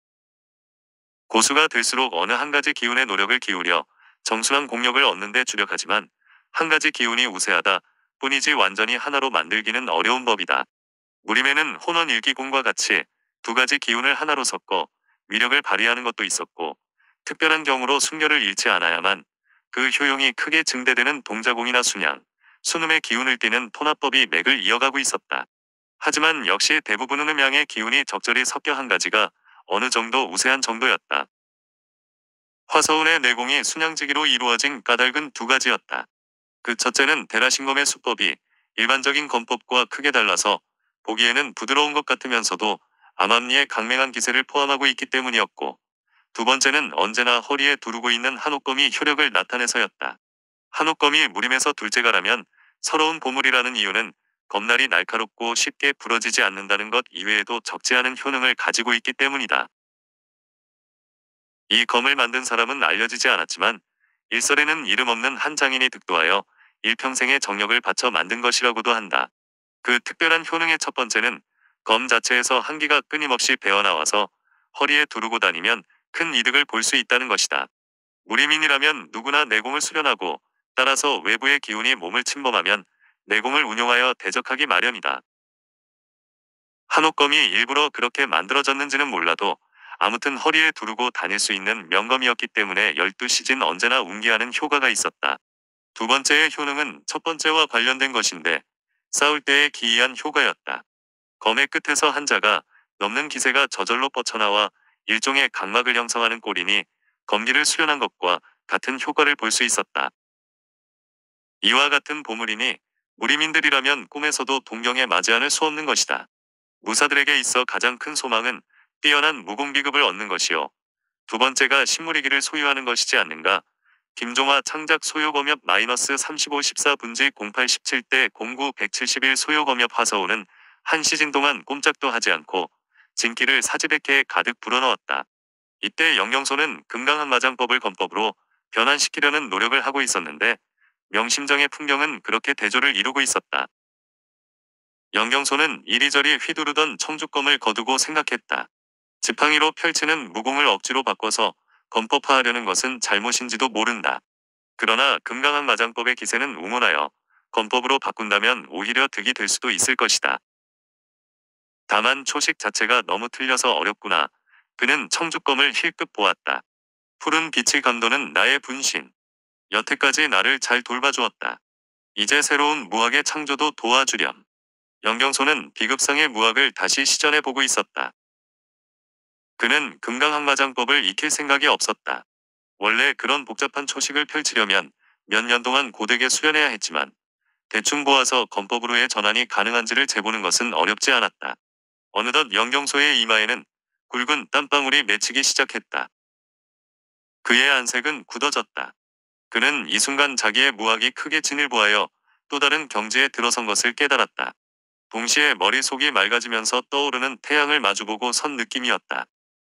A: 고수가 될수록 어느 한 가지 기운에 노력을 기울여 정순한 공력을 얻는 데 주력하지만 한 가지 기운이 우세하다 뿐이지 완전히 하나로 만들기는 어려운 법이다. 무림에는 혼원일기공과 같이 두 가지 기운을 하나로 섞어 위력을 발휘하는 것도 있었고 특별한 경우로 순결을 잃지 않아야만 그 효용이 크게 증대되는 동자공이나 순양, 순음의 기운을 띠는 토납법이 맥을 이어가고 있었다. 하지만 역시 대부분은 음양의 기운이 적절히 섞여 한 가지가 어느 정도 우세한 정도였다. 화서운의 내공이 순양지기로 이루어진 까닭은 두 가지였다. 그 첫째는 대라신검의 수법이 일반적인 검법과 크게 달라서 보기에는 부드러운 것 같으면서도 암암리의 강맹한 기세를 포함하고 있기 때문이었고 두 번째는 언제나 허리에 두르고 있는 한옥검이 효력을 나타내서였다. 한옥검이 무림에서 둘째가라면 서러운 보물이라는 이유는 검날이 날카롭고 쉽게 부러지지 않는다는 것 이외에도 적지 않은 효능을 가지고 있기 때문이다. 이 검을 만든 사람은 알려지지 않았지만 일설에는 이름 없는 한 장인이 득도하여 일평생의 정력을 바쳐 만든 것이라고도 한다. 그 특별한 효능의 첫 번째는 검 자체에서 한기가 끊임없이 배어나와서 허리에 두르고 다니면 큰 이득을 볼 수 있다는 것이다. 무림인이라면 누구나 내공을 수련하고 따라서 외부의 기운이 몸을 침범하면 내공을 운용하여 대적하기 마련이다. 한옥검이 일부러 그렇게 만들어졌는지는 몰라도 아무튼 허리에 두르고 다닐 수 있는 명검이었기 때문에 12시즌 언제나 운기하는 효과가 있었다. 두 번째의 효능은 첫 번째와 관련된 것인데 싸울 때의 기이한 효과였다. 검의 끝에서 한 자가 넘는 기세가 저절로 뻗쳐나와 일종의 각막을 형성하는 꼴이니 검기를 수련한 것과 같은 효과를 볼 수 있었다. 이와 같은 보물이니 무림인들이라면 꿈에서도 동경에 맞이하는 수 없는 것이다. 무사들에게 있어 가장 큰 소망은 뛰어난 무공비급을 얻는 것이요. 두 번째가 신무리기를 소유하는 것이지 않는가. 김종화 창작 소요검엽 -35 14 분지 08 17대 09 171 소요검엽 화서우는 한 시즌 동안 꼼짝도 하지 않고 진기를 사지백해에 가득 불어넣었다. 이때 영경소는 금강항마장법을 건법으로 변환시키려는 노력을 하고 있었는데 명심정의 풍경은 그렇게 대조를 이루고 있었다. 영경소는 이리저리 휘두르던 청주검을 거두고 생각했다. 지팡이로 펼치는 무공을 억지로 바꿔서 건법화하려는 것은 잘못인지도 모른다. 그러나 금강항마장법의 기세는 웅원하여 건법으로 바꾼다면 오히려 득이 될 수도 있을 것이다. 다만 초식 자체가 너무 틀려서 어렵구나. 그는 청주검을 힐끗 보았다. 푸른 빛의 감도는 나의 분신. 여태까지 나를 잘 돌봐주었다. 이제 새로운 무학의 창조도 도와주렴. 영경소는 비급상의 무학을 다시 시전해보고 있었다. 그는 금강항마장법을 익힐 생각이 없었다. 원래 그런 복잡한 초식을 펼치려면 몇 년 동안 고되게 수련해야 했지만 대충 보아서 건법으로의 전환이 가능한지를 재보는 것은 어렵지 않았다. 어느덧 영경소의 이마에는 굵은 땀방울이 맺히기 시작했다. 그의 안색은 굳어졌다. 그는 이 순간 자기의 무학이 크게 진일보하여 또 다른 경지에 들어선 것을 깨달았다. 동시에 머릿속이 맑아지면서 떠오르는 태양을 마주보고 선 느낌이었다.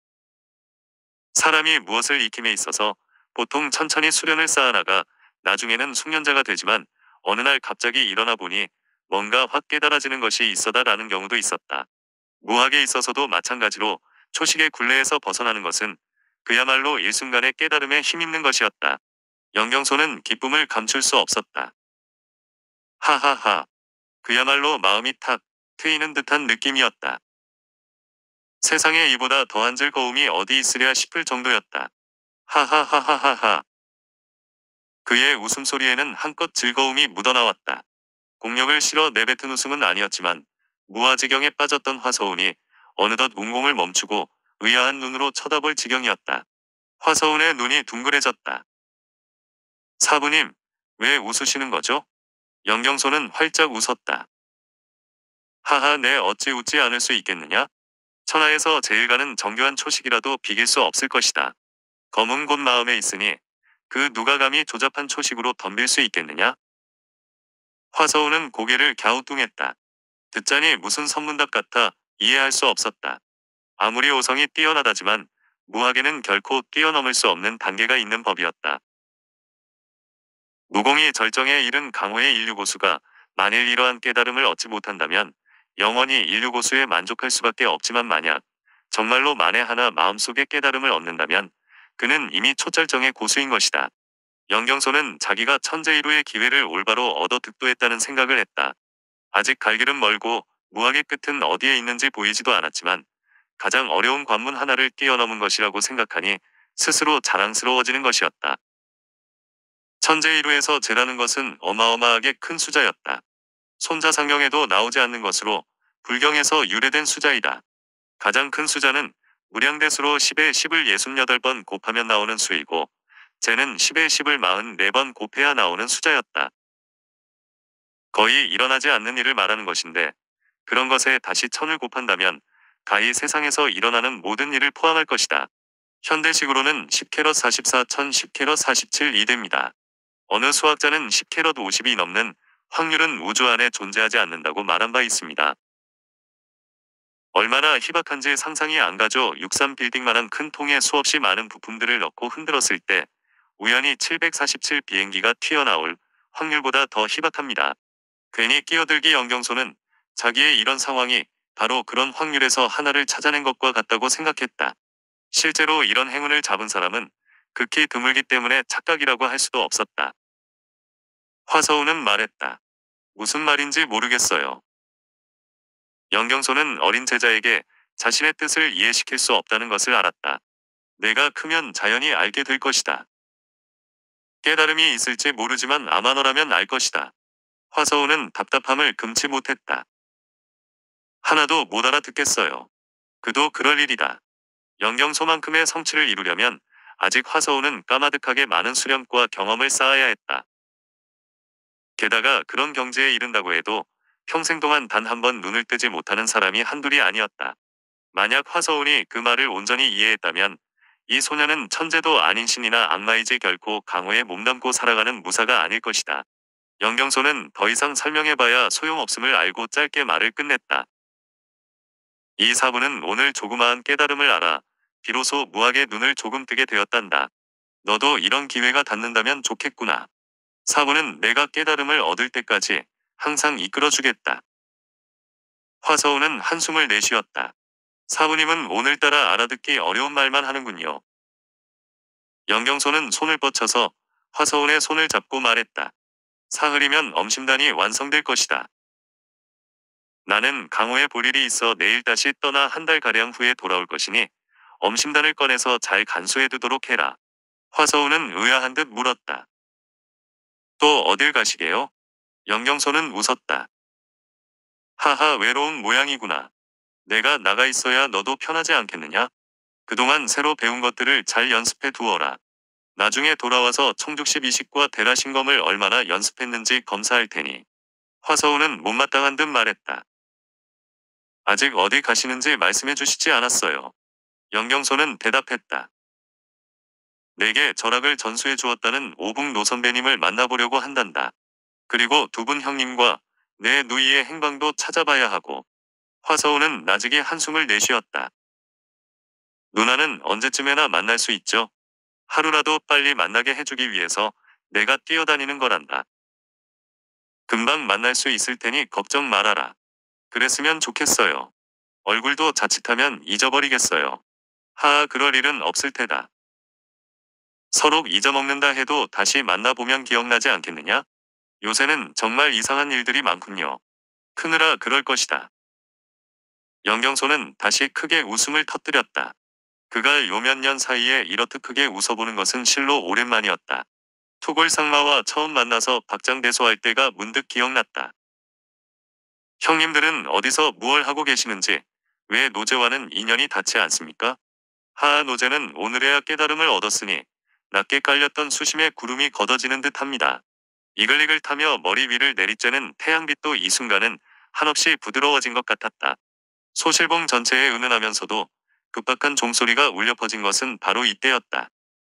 A: 사람이 무엇을 익힘에 있어서 보통 천천히 수련을 쌓아나가 나중에는 숙련자가 되지만 어느 날 갑자기 일어나 보니 뭔가 확 깨달아지는 것이 있어다라는 경우도 있었다. 무학에 있어서도 마찬가지로 초식의 굴레에서 벗어나는 것은 그야말로 일순간의 깨달음에 힘입는 것이었다. 영경소는 기쁨을 감출 수 없었다. 하하하. 그야말로 마음이 탁 트이는 듯한 느낌이었다. 세상에 이보다 더한 즐거움이 어디 있으랴 싶을 정도였다. 하하하하하하. 그의 웃음소리에는 한껏 즐거움이 묻어나왔다. 공력을 실어 내뱉은 웃음은 아니었지만 무아지경에 빠졌던 화서운이 어느덧 운공을 멈추고 의아한 눈으로 쳐다볼 지경이었다. 화서운의 눈이 둥그레졌다. 사부님, 왜 웃으시는 거죠? 영경소는 활짝 웃었다. 하하, 내 어찌 웃지 않을 수 있겠느냐? 천하에서 제일 가는 정교한 초식이라도 비길 수 없을 것이다. 검은 곳 마음에 있으니 그 누가 감히 조잡한 초식으로 덤빌 수 있겠느냐? 화서운은 고개를 갸우뚱했다. 듣자니 무슨 선문답 같아 이해할 수 없었다. 아무리 오성이 뛰어나다지만 무학에는 결코 뛰어넘을 수 없는 단계가 있는 법이었다. 무공이 절정에 이른 강호의 인류고수가 만일 이러한 깨달음을 얻지 못한다면 영원히 인류고수에 만족할 수밖에 없지만 만약 정말로 만에 하나 마음속에 깨달음을 얻는다면 그는 이미 초절정의 고수인 것이다. 영경소는 자기가 천재이루의 기회를 올바로 얻어 득도했다는 생각을 했다. 아직 갈 길은 멀고 무학의 끝은 어디에 있는지 보이지도 않았지만 가장 어려운 관문 하나를 뛰어넘은 것이라고 생각하니 스스로 자랑스러워지는 것이었다. 천재이루에서 재라는 것은 어마어마하게 큰 숫자였다. 손자상경에도 나오지 않는 것으로 불경에서 유래된 숫자이다. 가장 큰 숫자는 무량대수로 10에 10을 68번 곱하면 나오는 수이고 재는 10에 10을 44번 곱해야 나오는 숫자였다. 거의 일어나지 않는 일을 말하는 것인데 그런 것에 다시 천을 곱한다면 가히 세상에서 일어나는 모든 일을 포함할 것이다. 현대식으로는 10캐럿 44, 1010캐럿 47 이됩니다. 어느 수학자는 10캐럿 50이 넘는 확률은 우주 안에 존재하지 않는다고 말한 바 있습니다. 얼마나 희박한지 상상이 안 가죠. 63빌딩만한 큰 통에 수없이 많은 부품들을 넣고 흔들었을 때 우연히 747 비행기가 튀어나올 확률보다 더 희박합니다. 괜히 끼어들기 영경소는 자기의 이런 상황이 바로 그런 확률에서 하나를 찾아낸 것과 같다고 생각했다. 실제로 이런 행운을 잡은 사람은 극히 드물기 때문에 착각이라고 할 수도 없었다. 화서우는 말했다. 무슨 말인지 모르겠어요. 영경소는 어린 제자에게 자신의 뜻을 이해시킬 수 없다는 것을 알았다. 내가 크면 자연히 알게 될 것이다. 깨달음이 있을지 모르지만 아마 너라면 알 것이다. 화서우는 답답함을 금치 못했다. 하나도 못 알아듣겠어요. 그도 그럴 일이다. 영경소만큼의 성취를 이루려면 아직 화서우는 까마득하게 많은 수련과 경험을 쌓아야 했다. 게다가 그런 경지에 이른다고 해도 평생 동안 단 한 번 눈을 뜨지 못하는 사람이 한둘이 아니었다. 만약 화서운이 그 말을 온전히 이해했다면 이 소녀는 천재도 아닌 신이나 악마이지 결코 강호에 몸담고 살아가는 무사가 아닐 것이다. 영경소는 더 이상 설명해봐야 소용없음을 알고 짧게 말을 끝냈다. 이 사부는 오늘 조그마한 깨달음을 알아 비로소 무학의 눈을 조금 뜨게 되었단다. 너도 이런 기회가 닿는다면 좋겠구나. 사부는 내가 깨달음을 얻을 때까지 항상 이끌어주겠다. 화서우는 한숨을 내쉬었다. 사부님은 오늘따라 알아듣기 어려운 말만 하는군요. 영경소는 손을 뻗쳐서 화서운의 손을 잡고 말했다. 사흘이면 엄심단이 완성될 것이다. 나는 강호에 볼 일이 있어 내일 다시 떠나 한 달가량 후에 돌아올 것이니 엄심단을 꺼내서 잘 간수해두도록 해라. 화서운은 의아한 듯 물었다. 또 어딜 가시게요? 영경소는 웃었다. 하하, 외로운 모양이구나. 내가 나가 있어야 너도 편하지 않겠느냐? 그동안 새로 배운 것들을 잘 연습해 두어라. 나중에 돌아와서 청죽시 비식과 대라신검을 얼마나 연습했는지 검사할 테니. 화서우는 못마땅한 듯 말했다. 아직 어디 가시는지 말씀해 주시지 않았어요. 영경소는 대답했다. 내게 절학을 전수해 주었다는 오북 노선배님을 만나보려고 한단다. 그리고 두 분 형님과 내 누이의 행방도 찾아봐야 하고. 화서우는 나직이 한숨을 내쉬었다. 누나는 언제쯤에나 만날 수 있죠? 하루라도 빨리 만나게 해주기 위해서 내가 뛰어다니는 거란다. 금방 만날 수 있을 테니 걱정 말아라. 그랬으면 좋겠어요. 얼굴도 자칫하면 잊어버리겠어요. 하하, 그럴 일은 없을 테다. 서로 잊어먹는다 해도 다시 만나보면 기억나지 않겠느냐? 요새는 정말 이상한 일들이 많군요. 크느라 그럴 것이다. 연경소는 다시 크게 웃음을 터뜨렸다. 그가 요 몇 년 사이에 이렇듯 크게 웃어보는 것은 실로 오랜만이었다. 투골상마와 처음 만나서 박장대소할 때가 문득 기억났다. 형님들은 어디서 무얼 하고 계시는지, 왜 노제와는 인연이 닿지 않습니까? 하하, 노제는 오늘에야 깨달음을 얻었으니 낮게 깔렸던 수심의 구름이 걷어지는 듯 합니다. 이글이글 타며 머리 위를 내리쬐는 태양빛도 이 순간은 한없이 부드러워진 것 같았다. 소실봉 전체에 은은하면서도 급박한 종소리가 울려 퍼진 것은 바로 이때였다.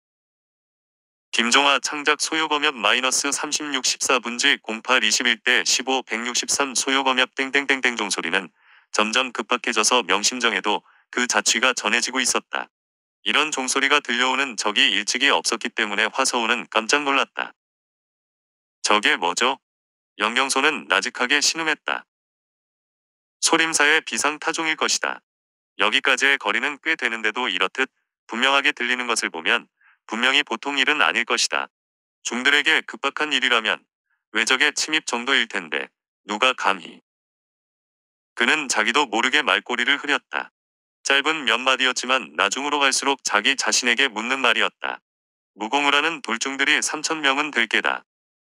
A: 김종화 창작 소요검엽 -36 14분지 08 21대 15 163 소요검엽 땡땡땡땡 종소리는 점점 급박해져서 명심정에도 그 자취가 전해지고 있었다. 이런 종소리가 들려오는 적이 일찍이 없었기 때문에 화서우는 깜짝 놀랐다. 저게 뭐죠? 연경소는 나직하게 신음했다. 소림사의 비상타종일 것이다. 여기까지의 거리는 꽤 되는데도 이렇듯 분명하게 들리는 것을 보면 분명히 보통 일은 아닐 것이다. 중들에게 급박한 일이라면 외적의 침입 정도일 텐데 누가 감히. 그는 자기도 모르게 말꼬리를 흐렸다. 짧은 몇 마디였지만 나중으로 갈수록 자기 자신에게 묻는 말이었다. 무공을 하는 돌중들이 3,000명은 될 게다.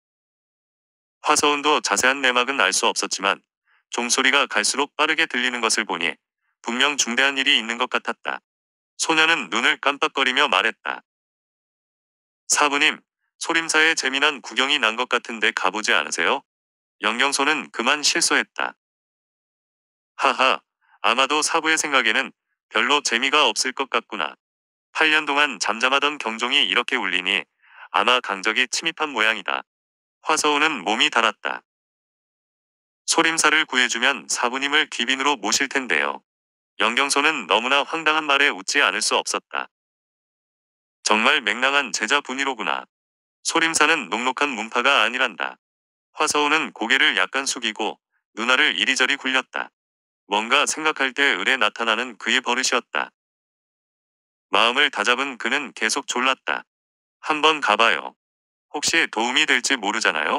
A: 화서운도 자세한 내막은 알 수 없었지만 종소리가 갈수록 빠르게 들리는 것을 보니 분명 중대한 일이 있는 것 같았다. 소녀는 눈을 깜빡거리며 말했다. 사부님, 소림사에 재미난 구경이 난 것 같은데 가보지 않으세요? 연경소는 그만 실소했다. 하하, 아마도 사부의 생각에는 별로 재미가 없을 것 같구나. 8년 동안 잠잠하던 경종이 이렇게 울리니 아마 강적이 침입한 모양이다. 화서우는 몸이 달았다. 소림사를 구해주면 사부님을 귀빈으로 모실 텐데요. 연경소는 너무나 황당한 말에 웃지 않을 수 없었다. 정말 맹랑한 제자 분이로구나. 소림사는 녹록한 문파가 아니란다. 화서우는 고개를 약간 숙이고 눈알을 이리저리 굴렸다. 뭔가 생각할 때 을에 나타나는 그의 버릇이었다. 마음을 다잡은 그는 계속 졸랐다. 한번 가봐요. 혹시 도움이 될지 모르잖아요?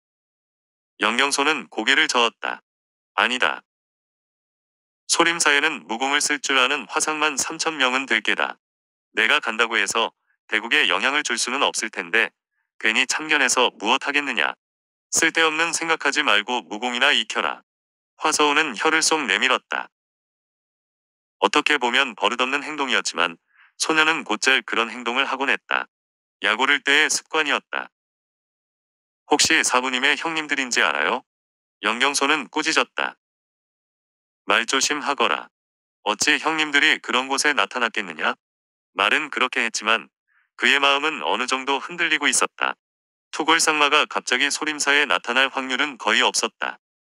A: 연경소는 고개를 저었다. 아니다. 소림사에는 무공을 쓸 줄 아는 화상만 3,000명은 될 게다. 내가 간다고 해서 대국에 영향을 줄 수는 없을 텐데 괜히 참견해서 무엇 하겠느냐. 쓸데없는 생각하지 말고 무공이나 익혀라. 화서우는 혀를 쏙 내밀었다. 어떻게 보면 버릇없는 행동이었지만 소녀는 곧잘 그런 행동을 하곤 했다. 약 오를 때의 습관이었다. 혹시 사부님의 형님들인지 알아요? 연경소는 꾸짖었다. 말조심하거라. 어찌 형님들이 그런 곳에 나타났겠느냐? 말은 그렇게 했지만 그의 마음은 어느 정도 흔들리고 있었다. 투골상마가 갑자기 소림사에 나타날 확률은 거의 없었다.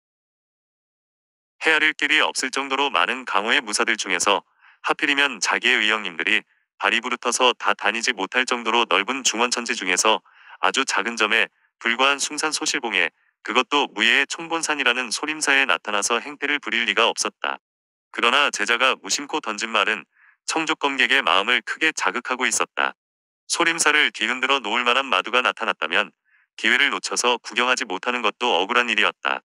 A: 헤아릴 길이 없을 정도로 많은 강호의 무사들 중에서 하필이면 자기의 의형님들이 발이 부르터서 다 다니지 못할 정도로 넓은 중원천지 중에서 아주 작은 점에 불과한 숭산 소실봉에 그것도 무예의 총본산이라는 소림사에 나타나서 행패를 부릴 리가 없었다. 그러나 제자가 무심코 던진 말은 청족검객의 마음을 크게 자극하고 있었다. 소림사를 뒤흔들어 놓을 만한 마두가 나타났다면 기회를 놓쳐서 구경하지 못하는 것도 억울한 일이었다.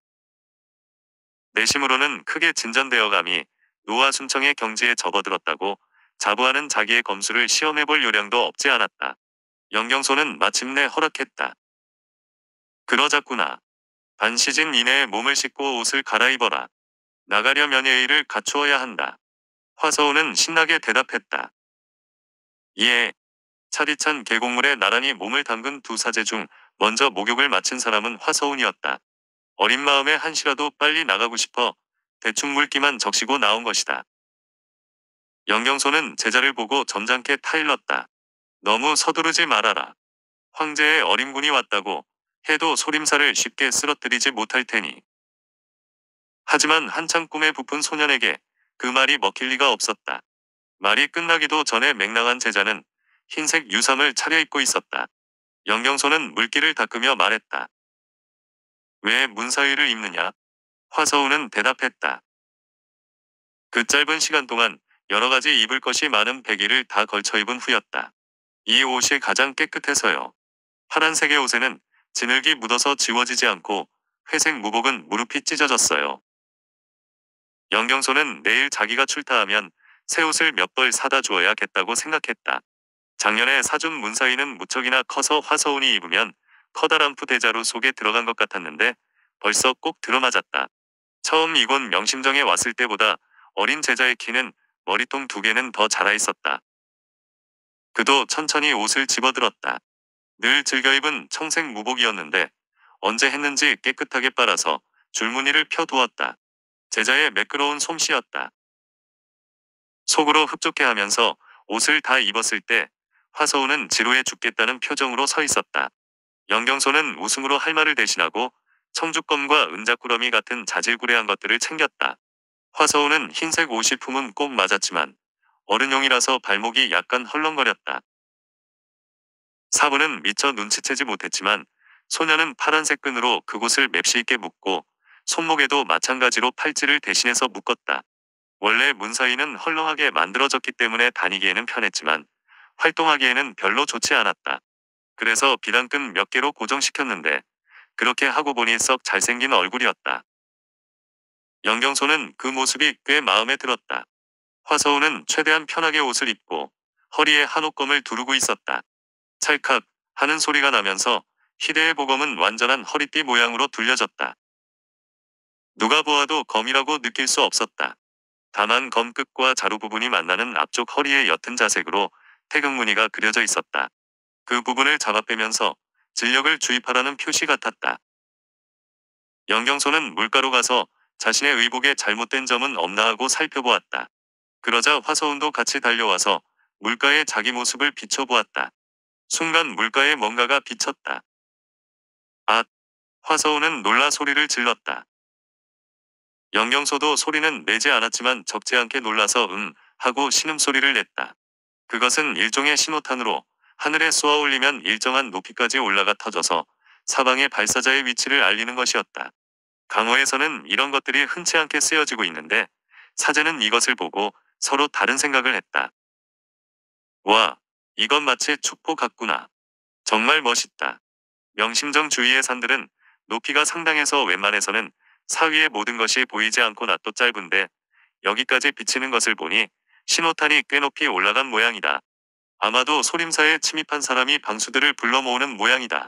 A: 내심으로는 크게 진전되어감이 노화 순청의 경지에 접어들었다고 자부하는 자기의 검수를 시험해볼 요량도 없지 않았다. 연경소는 마침내 허락했다. 그러자꾸나. 반 시즌 이내에 몸을 씻고 옷을 갈아입어라. 나가려면 예의를 갖추어야 한다. 화서우는 신나게 대답했다. 예. 차디찬 계곡물에 나란히 몸을 담근 두 사제 중 먼저 목욕을 마친 사람은 화서운이었다. 어린 마음에 한시라도 빨리 나가고 싶어 대충 물기만 적시고 나온 것이다. 연경소는 제자를 보고 점잖게 타일렀다. 너무 서두르지 말아라. 황제의 어린군이 왔다고 해도 소림사를 쉽게 쓰러뜨리지 못할 테니. 하지만 한창 꿈에 부푼 소년에게 그 말이 먹힐 리가 없었다. 말이 끝나기도 전에 맹랑한 제자는 흰색 유삼을 차려입고 있었다. 연경소는 물기를 닦으며 말했다. 왜 문사위를 입느냐? 화서운은 대답했다. 그 짧은 시간 동안 여러 가지 입을 것이 많은 베개를 다 걸쳐 입은 후였다. 이 옷이 가장 깨끗해서요. 파란색의 옷에는 진흙이 묻어서 지워지지 않고 회색 무복은 무릎이 찢어졌어요. 영경소는 내일 자기가 출타하면 새 옷을 몇 벌 사다 주어야겠다고 생각했다. 작년에 사준 문사위는 무척이나 커서 화서운이 입으면 커다란 푸대자루 속에 들어간 것 같았는데 벌써 꼭 들어맞았다. 처음 이곳 명심정에 왔을 때보다 어린 제자의 키는 머리통 2개는 더 자라 있었다. 그도 천천히 옷을 집어들었다. 늘 즐겨 입은 청색 무복이었는데 언제 했는지 깨끗하게 빨아서 줄무늬를 펴두었다. 제자의 매끄러운 솜씨였다. 속으로 흡족해하면서 옷을 다 입었을 때 화서운은 지루해 죽겠다는 표정으로 서 있었다. 영경소는 웃음으로 할 말을 대신하고 청주검과 은자꾸러미 같은 자질구레한 것들을 챙겼다. 화서운은 흰색 옷이 품은 꼭 맞았지만 어른용이라서 발목이 약간 헐렁거렸다. 사부는 미처 눈치채지 못했지만 소녀는 파란색 끈으로 그곳을 맵시 있게 묶고 손목에도 마찬가지로 팔찌를 대신해서 묶었다. 원래 문사위는 헐렁하게 만들어졌기 때문에 다니기에는 편했지만 활동하기에는 별로 좋지 않았다. 그래서 비단끈 몇 개로 고정시켰는데 그렇게 하고 보니 썩 잘생긴 얼굴이었다. 영경소는 그 모습이 꽤 마음에 들었다. 화서운은 최대한 편하게 옷을 입고 허리에 한옷검을 두르고 있었다. 찰칵 하는 소리가 나면서 희대의 보검은 완전한 허리띠 모양으로 둘려졌다. 누가 보아도 검이라고 느낄 수 없었다. 다만 검 끝과 자루 부분이 만나는 앞쪽 허리의 옅은 자색으로 태극무늬가 그려져 있었다. 그 부분을 잡아 빼면서 진력을 주입하라는 표시 같았다. 영경소는 물가로 가서 자신의 의복에 잘못된 점은 없나 하고 살펴보았다. 그러자 화서운도 같이 달려와서 물가에 자기 모습을 비춰보았다. 순간 물가에 뭔가가 비쳤다. 아! 화서운은 놀라 소리를 질렀다. 영경소도 소리는 내지 않았지만 적지 않게 놀라서 하고 신음소리를 냈다. 그것은 일종의 신호탄으로 하늘에 쏘아 올리면 일정한 높이까지 올라가 터져서 사방의 발사자의 위치를 알리는 것이었다. 강호에서는 이런 것들이 흔치 않게 쓰여지고 있는데 사제는 이것을 보고 서로 다른 생각을 했다. 와, 이건 마치 축포 같구나. 정말 멋있다. 명심정 주위의 산들은 높이가 상당해서 웬만해서는 사위의 모든 것이 보이지 않고 낯도 짧은데 여기까지 비치는 것을 보니 신호탄이 꽤 높이 올라간 모양이다. 아마도 소림사에 침입한 사람이 방수들을 불러 모으는 모양이다.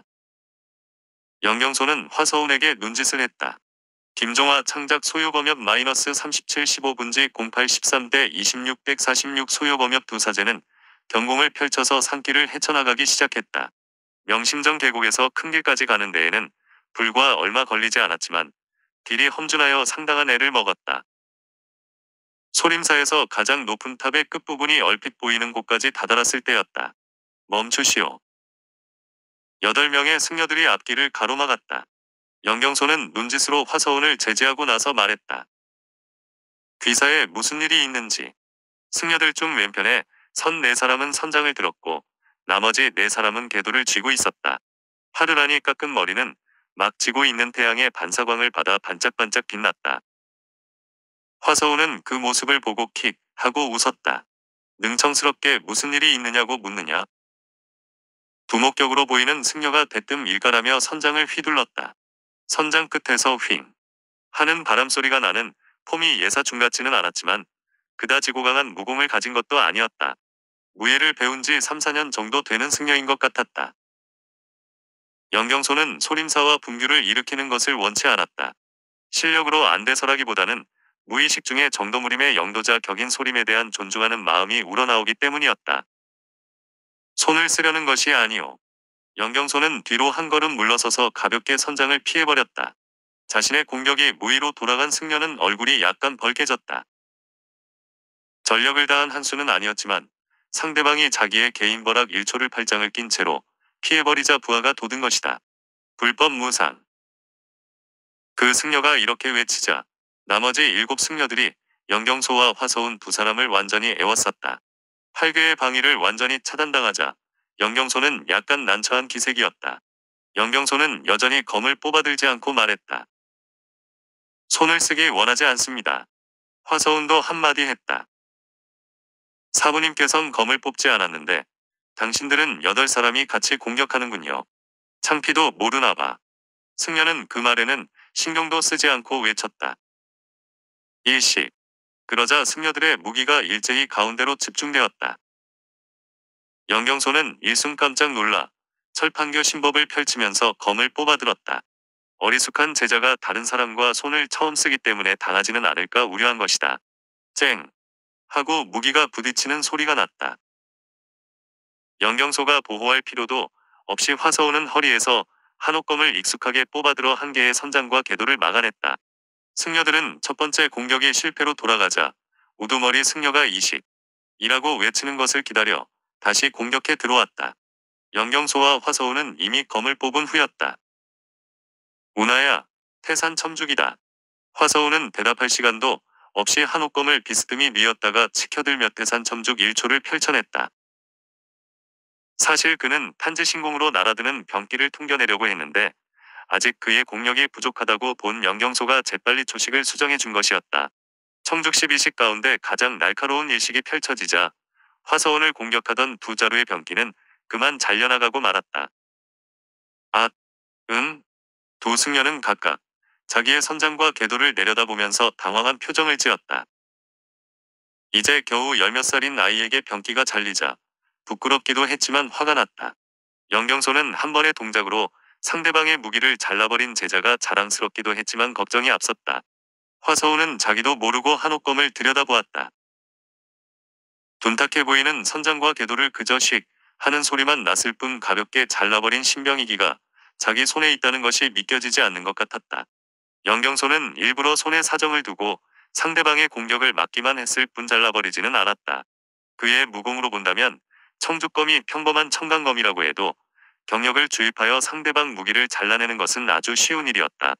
A: 영경소는 화서운에게 눈짓을 했다. 김종화 창작 소요검엽 -37 15분지 08 13대 26 146 소요검엽 두 사제는 경공을 펼쳐서 산길을 헤쳐나가기 시작했다. 명심정 계곡에서 큰 길까지 가는 데에는 불과 얼마 걸리지 않았지만 길이 험준하여 상당한 애를 먹었다. 소림사에서 가장 높은 탑의 끝부분이 얼핏 보이는 곳까지 다다랐을 때였다. 멈추시오. 8명의 승려들이 앞길을 가로막았다. 영경소는 눈짓으로 화서운을 제지하고 나서 말했다. 귀사에 무슨 일이 있는지. 승려들 중 왼편에 선 4사람은 선장을 들었고 나머지 4사람은 궤도를 쥐고 있었다. 파르라니 깎은 머리는 막 지고 있는 태양의 반사광을 받아 반짝반짝 빛났다. 화서운은 그 모습을 보고 킥 하고 웃었다. 능청스럽게 무슨 일이 있느냐고 묻느냐. 두목격으로 보이는 승려가 대뜸 일갈하며 선장을 휘둘렀다. 선장 끝에서 휑 하는 바람소리가 나는 폼이 예사중 같지는 않았지만 그다지 고강한 무공을 가진 것도 아니었다. 무예를 배운 지 3, 4년 정도 되는 승려인 것 같았다. 영경소는 소림사와 분규를 일으키는 것을 원치 않았다. 실력으로 안대설하기보다는 무의식 중에 정도무림의 영도자 격인 소림에 대한 존중하는 마음이 우러나오기 때문이었다. 손을 쓰려는 것이 아니오. 영경소는 뒤로 한 걸음 물러서서 가볍게 선장을 피해버렸다. 자신의 공격이 무의로 돌아간 승려는 얼굴이 약간 벌개졌다. 전력을 다한 한 수는 아니었지만 상대방이 자기의 개인 버락 1초를 팔짱을 낀 채로 피해버리자 부하가 돋은 것이다. 불법 무상. 그 승려가 이렇게 외치자 나머지 7 승려들이 영경소와 화서운 두 사람을 완전히 에워쌌다. 8개의 방위를 완전히 차단당하자 영경소는 약간 난처한 기색이었다. 연경소는 여전히 검을 뽑아들지 않고 말했다. 손을 쓰기 원하지 않습니다. 화서운도 한마디 했다. 사부님께선 검을 뽑지 않았는데 당신들은 8사람이 같이 공격하는군요. 창피도 모르나 봐. 승려는 그 말에는 신경도 쓰지 않고 외쳤다. 일시. 그러자 승려들의 무기가 일제히 가운데로 집중되었다. 연경소는 일순 깜짝 놀라 철판교 신법을 펼치면서 검을 뽑아들었다. 어리숙한 제자가 다른 사람과 손을 처음 쓰기 때문에 당하지는 않을까 우려한 것이다. 쨍! 하고 무기가 부딪히는 소리가 났다. 연경소가 보호할 필요도 없이 화서우는 허리에서 한옥검을 익숙하게 뽑아들어 한 개의 선장과 궤도를 막아냈다. 승려들은 첫 번째 공격이 실패로 돌아가자 우두머리 승려가 이식이라고 외치는 것을 기다려 다시 공격해 들어왔다. 연경소와 화서우는 이미 검을 뽑은 후였다. 운하야, 태산 첨죽이다. 화서우는 대답할 시간도 없이 한옥검을 비스듬히 뉘었다가 치켜들며 태산 첨죽 1초를 펼쳐냈다. 사실 그는 탄지신공으로 날아드는 병기를 퉁겨내려고 했는데 아직 그의 공력이 부족하다고 본 연경소가 재빨리 초식을 수정해 준 것이었다. 청죽 12식 가운데 가장 날카로운 일식이 펼쳐지자 화서원을 공격하던 두 자루의 병기는 그만 잘려나가고 말았다. 아, 응? 두 승려는 각각 자기의 선장과 궤도를 내려다보면서 당황한 표정을 지었다. 이제 겨우 10몇 살인 아이에게 병기가 잘리자 부끄럽기도 했지만 화가 났다. 연경소는 한 번의 동작으로 상대방의 무기를 잘라버린 제자가 자랑스럽기도 했지만 걱정이 앞섰다. 화서우는 자기도 모르고 한옥검을 들여다보았다. 둔탁해 보이는 선장과 궤도를 그저 씩 하는 소리만 났을 뿐 가볍게 잘라버린 신병이기가 자기 손에 있다는 것이 믿겨지지 않는 것 같았다. 연경소는 일부러 손에 사정을 두고 상대방의 공격을 막기만 했을 뿐 잘라버리지는 않았다. 그의 무공으로 본다면 청죽검이 평범한 청강검이라고 해도 경력을 주입하여 상대방 무기를 잘라내는 것은 아주 쉬운 일이었다.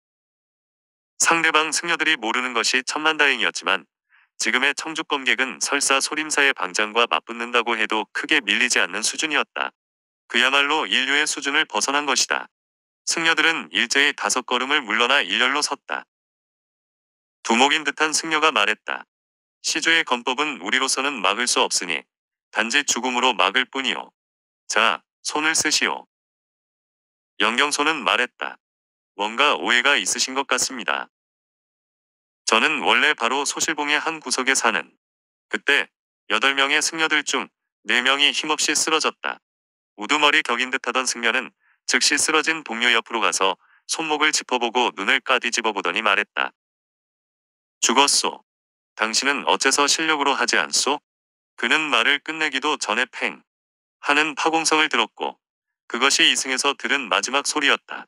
A: 상대방 승려들이 모르는 것이 천만다행이었지만 지금의 청죽검객은 설사 소림사의 방장과 맞붙는다고 해도 크게 밀리지 않는 수준이었다. 그야말로 인류의 수준을 벗어난 것이다. 승려들은 일제히 5걸음을 물러나 일렬로 섰다. 두목인 듯한 승려가 말했다. 시주의 검법은 우리로서는 막을 수 없으니 단지 죽음으로 막을 뿐이요. 자, 손을 쓰시오. 연경소는 말했다. 뭔가 오해가 있으신 것 같습니다. 저는 원래 바로 소실봉의 한 구석에 사는. 그때 8명의 승려들 중 4명이 힘없이 쓰러졌다. 우두머리 격인 듯하던 승려는 즉시 쓰러진 동료 옆으로 가서 손목을 짚어보고 눈을 까뒤집어 보더니 말했다. 죽었소. 당신은 어째서 실력으로 하지 않소? 그는 말을 끝내기도 전에 팽 하는 파공성을 들었고 그것이 이승에서 들은 마지막 소리였다.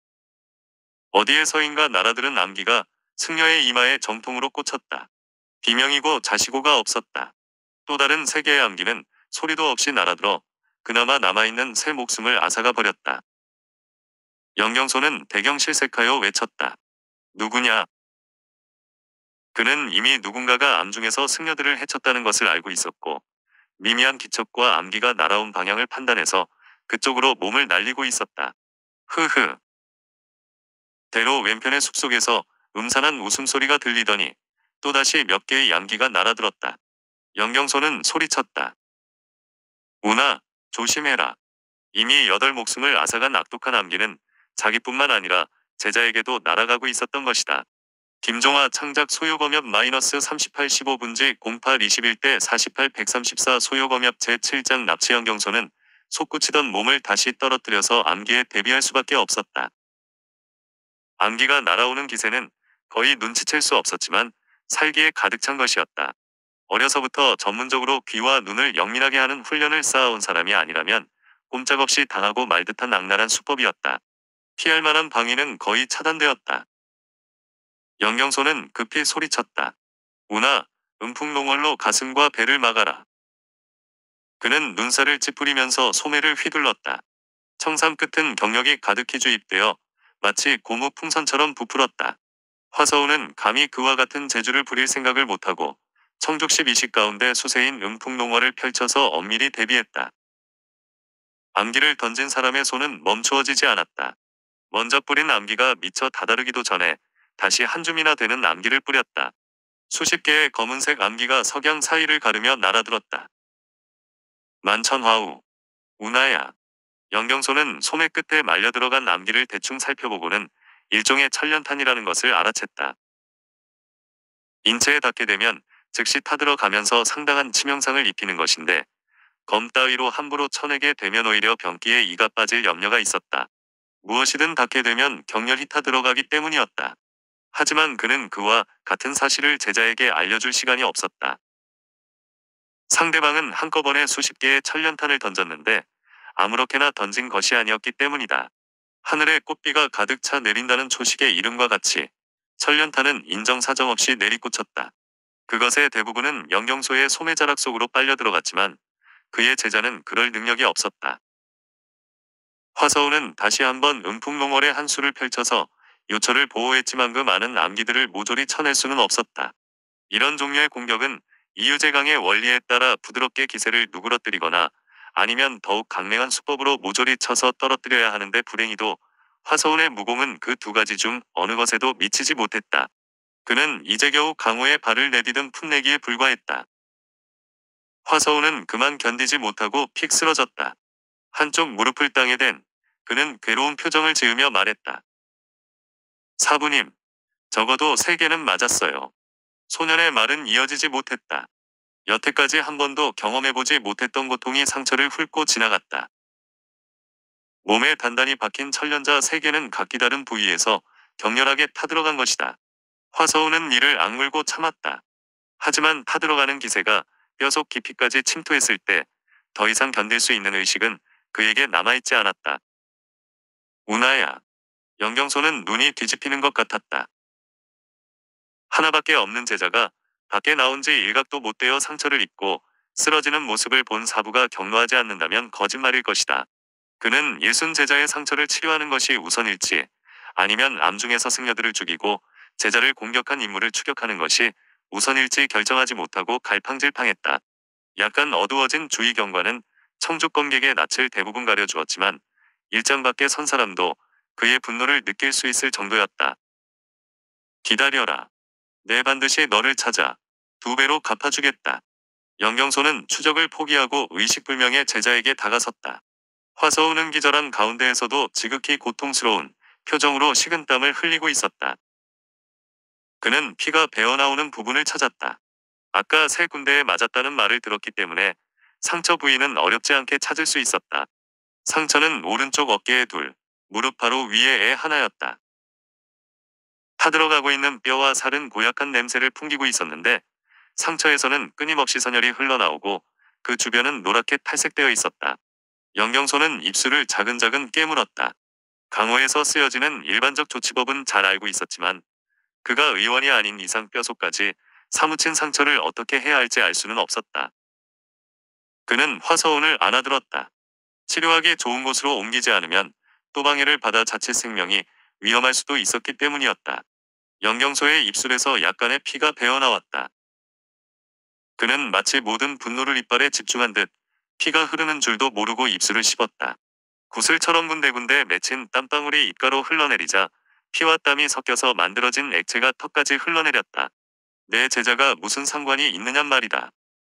A: 어디에서인가 날아들은 암기가 승려의 이마에 정통으로 꽂혔다. 비명이고 자시고가 없었다. 또 다른 세 개의 암기는 소리도 없이 날아들어 그나마 남아있는 새 목숨을 앗아가 버렸다. 연경소는 대경실색하여 외쳤다. 누구냐? 그는 이미 누군가가 암중에서 승려들을 해쳤다는 것을 알고 있었고 미미한 기척과 암기가 날아온 방향을 판단해서 그쪽으로 몸을 날리고 있었다. 흐흐. 대로 왼편의 숲속에서 음산한 웃음소리가 들리더니 또다시 몇 개의 양기가 날아들었다. 연경소는 소리쳤다. 운하, 조심해라. 이미 8목숨을 앗아간 악독한 암기는 자기뿐만 아니라 제자에게도 날아가고 있었던 것이다. 김종화 창작 소요검엽 -38 15분지 08 21대 48 134 소요검엽 제7장 납치. 연경소는 솟구치던 몸을 다시 떨어뜨려서 암기에 대비할 수밖에 없었다. 암기가 날아오는 기세는 거의 눈치챌 수 없었지만 살기에 가득 찬 것이었다. 어려서부터 전문적으로 귀와 눈을 영민하게 하는 훈련을 쌓아온 사람이 아니라면 꼼짝없이 당하고 말 듯한 악랄한 수법이었다. 피할 만한 방위는 거의 차단되었다. 연경소는 급히 소리쳤다. 운하, 음풍농월로 가슴과 배를 막아라. 그는 눈살을 찌푸리면서 소매를 휘둘렀다. 청삼 끝은 경력이 가득히 주입되어 마치 고무 풍선처럼 부풀었다. 화서우는 감히 그와 같은 재주를 부릴 생각을 못하고 청죽 12식 가운데 수세인 음풍농월을 펼쳐서 엄밀히 대비했다. 암기를 던진 사람의 손은 멈추어지지 않았다. 먼저 뿌린 암기가 미처 다다르기도 전에 다시 한 줌이나 되는 암기를 뿌렸다. 수십 개의 검은색 암기가 석양 사이를 가르며 날아들었다. 만천화우. 운하야. 연경소는 소매 끝에 말려 들어간 암기를 대충 살펴보고는 일종의 천련탄이라는 것을 알아챘다. 인체에 닿게 되면 즉시 타들어가면서 상당한 치명상을 입히는 것인데 검 따위로 함부로 쳐내게 되면 오히려 병기에 이가 빠질 염려가 있었다. 무엇이든 닿게 되면 격렬히 타들어가기 때문이었다. 하지만 그는 그와 같은 사실을 제자에게 알려줄 시간이 없었다. 상대방은 한꺼번에 수십 개의 천련탄을 던졌는데 아무렇게나 던진 것이 아니었기 때문이다. 하늘에 꽃비가 가득 차 내린다는 초식의 이름과 같이 천련탄은 인정사정 없이 내리꽂혔다. 그것의 대부분은 영경소의 소매자락 속으로 빨려 들어갔지만 그의 제자는 그럴 능력이 없었다. 화서우는 다시 한번 음풍농월의 한 수를 펼쳐서 요철을 보호했지만 그 많은 암기들을 모조리 쳐낼 수는 없었다. 이런 종류의 공격은 이유제강의 원리에 따라 부드럽게 기세를 누그러뜨리거나 아니면 더욱 강력한 수법으로 모조리 쳐서 떨어뜨려야 하는데 불행히도 화서운의 무공은 그 두 가지 중 어느 것에도 미치지 못했다. 그는 이제 겨우 강호의 발을 내디딘 풋내기에 불과했다. 화서운은 그만 견디지 못하고 픽 쓰러졌다. 한쪽 무릎을 땅에 댄 그는 괴로운 표정을 지으며 말했다. 사부님, 적어도 3개는 맞았어요. 소년의 말은 이어지지 못했다. 여태까지 한 번도 경험해보지 못했던 고통이 상처를 훑고 지나갔다. 몸에 단단히 박힌 천련자 3개는 각기 다른 부위에서 격렬하게 타들어간 것이다. 화서우는 이를 악물고 참았다. 하지만 타들어가는 기세가 뼈속 깊이까지 침투했을 때 더 이상 견딜 수 있는 의식은 그에게 남아있지 않았다. 운하야. 영경소는 눈이 뒤집히는 것 같았다. 하나밖에 없는 제자가 밖에 나온 지 일각도 못 되어 상처를 입고 쓰러지는 모습을 본 사부가 격노하지 않는다면 거짓말일 것이다. 그는 일순 제자의 상처를 치료하는 것이 우선일지 아니면 암중에서 승려들을 죽이고 제자를 공격한 인물을 추격하는 것이 우선일지 결정하지 못하고 갈팡질팡했다. 약간 어두워진 주위 경관은 청죽검객의 낯을 대부분 가려주었지만 일장 밖에 선 사람도 그의 분노를 느낄 수 있을 정도였다. 기다려라. 내 반드시 너를 찾아 2배로 갚아주겠다. 영경소는 추적을 포기하고 의식불명의 제자에게 다가섰다. 화서우는 기절한 가운데에서도 지극히 고통스러운 표정으로 식은땀을 흘리고 있었다. 그는 피가 배어나오는 부분을 찾았다. 아까 3군데에 맞았다는 말을 들었기 때문에 상처 부위는 어렵지 않게 찾을 수 있었다. 상처는 오른쪽 어깨에 2, 무릎 바로 위에 하나였다. 타들어가고 있는 뼈와 살은 고약한 냄새를 풍기고 있었는데 상처에서는 끊임없이 선혈이 흘러나오고 그 주변은 노랗게 탈색되어 있었다. 영경소는 입술을 자근자근 깨물었다. 강호에서 쓰여지는 일반적 조치법은 잘 알고 있었지만 그가 의원이 아닌 이상 뼈속까지 사무친 상처를 어떻게 해야 할지 알 수는 없었다. 그는 화서운을 안아들었다. 치료하기 좋은 곳으로 옮기지 않으면 또 방해를 받아 자칫 생명이 위험할 수도 있었기 때문이었다. 영경소의 입술에서 약간의 피가 배어나왔다. 그는 마치 모든 분노를 이빨에 집중한 듯 피가 흐르는 줄도 모르고 입술을 씹었다. 구슬처럼 군데군데 맺힌 땀방울이 입가로 흘러내리자 피와 땀이 섞여서 만들어진 액체가 턱까지 흘러내렸다. 내 제자가 무슨 상관이 있느냔 말이다.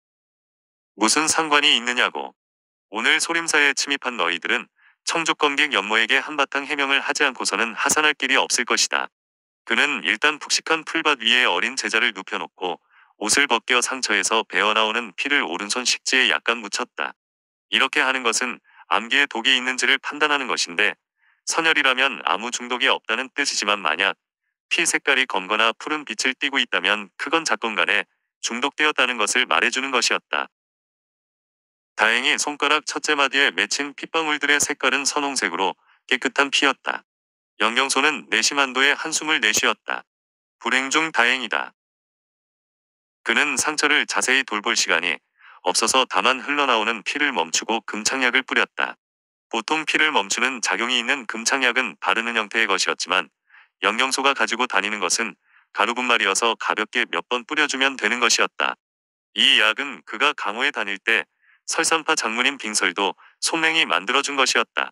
A: 무슨 상관이 있느냐고. 오늘 소림사에 침입한 너희들은 청죽검객 연모에게 한바탕 해명을 하지 않고서는 하산할 길이 없을 것이다. 그는 일단 푹식한 풀밭 위에 어린 제자를 눕혀놓고 옷을 벗겨 상처에서 배어나오는 피를 오른손 식지에 약간 묻혔다. 이렇게 하는 것은 암기에 독이 있는지를 판단하는 것인데 선혈이라면 아무 중독이 없다는 뜻이지만 만약 피 색깔이 검거나 푸른 빛을 띠고 있다면 크건 작건 간에 중독되었다는 것을 말해주는 것이었다. 다행히 손가락 첫째 마디에 맺힌 핏방울들의 색깔은 선홍색으로 깨끗한 피였다. 영경소는 내심한도의 한숨을 내쉬었다. 불행 중 다행이다. 그는 상처를 자세히 돌볼 시간이 없어서 다만 흘러나오는 피를 멈추고 금창약을 뿌렸다. 보통 피를 멈추는 작용이 있는 금창약은 바르는 형태의 것이었지만 영경소가 가지고 다니는 것은 가루분말이어서 가볍게 몇 번 뿌려주면 되는 것이었다. 이 약은 그가 강호에 다닐 때 설산파 장문인 빙설도 손랭이 만들어준 것이었다.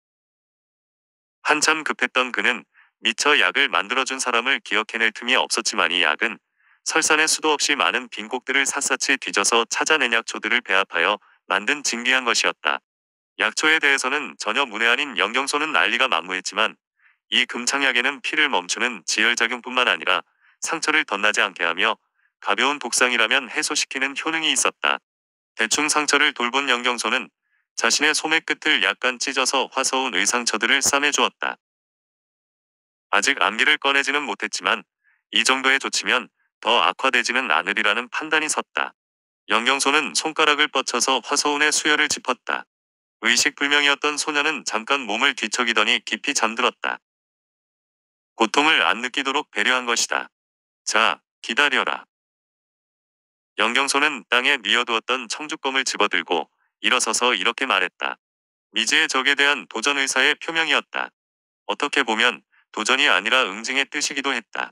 A: 한참 급했던 그는 미처 약을 만들어준 사람을 기억해낼 틈이 없었지만 이 약은 설산에 수도 없이 많은 빈곡들을 샅샅이 뒤져서 찾아낸 약초들을 배합하여 만든 진귀한 것이었다. 약초에 대해서는 전혀 문외한인 영경소는 난리가 만무했지만 이 금창약에는 피를 멈추는 지혈작용뿐만 아니라 상처를 덧나지 않게 하며 가벼운 독상이라면 해소시키는 효능이 있었다. 대충 상처를 돌본 영경소는 자신의 소매 끝을 약간 찢어서 화서운 의상처들을 싸매주었다. 아직 암기를 꺼내지는 못했지만 이 정도의 조치면 더 악화되지는 않으리라는 판단이 섰다. 영경소는 손가락을 뻗쳐서 화서운의 수혈을 짚었다. 의식불명이었던 소녀는 잠깐 몸을 뒤척이더니 깊이 잠들었다. 고통을 안 느끼도록 배려한 것이다. 자, 기다려라. 영경소는 땅에 뉘어두었던 청주검을 집어들고 일어서서 이렇게 말했다. 미지의 적에 대한 도전 의사의 표명이었다. 어떻게 보면 도전이 아니라 응징의 뜻이기도 했다.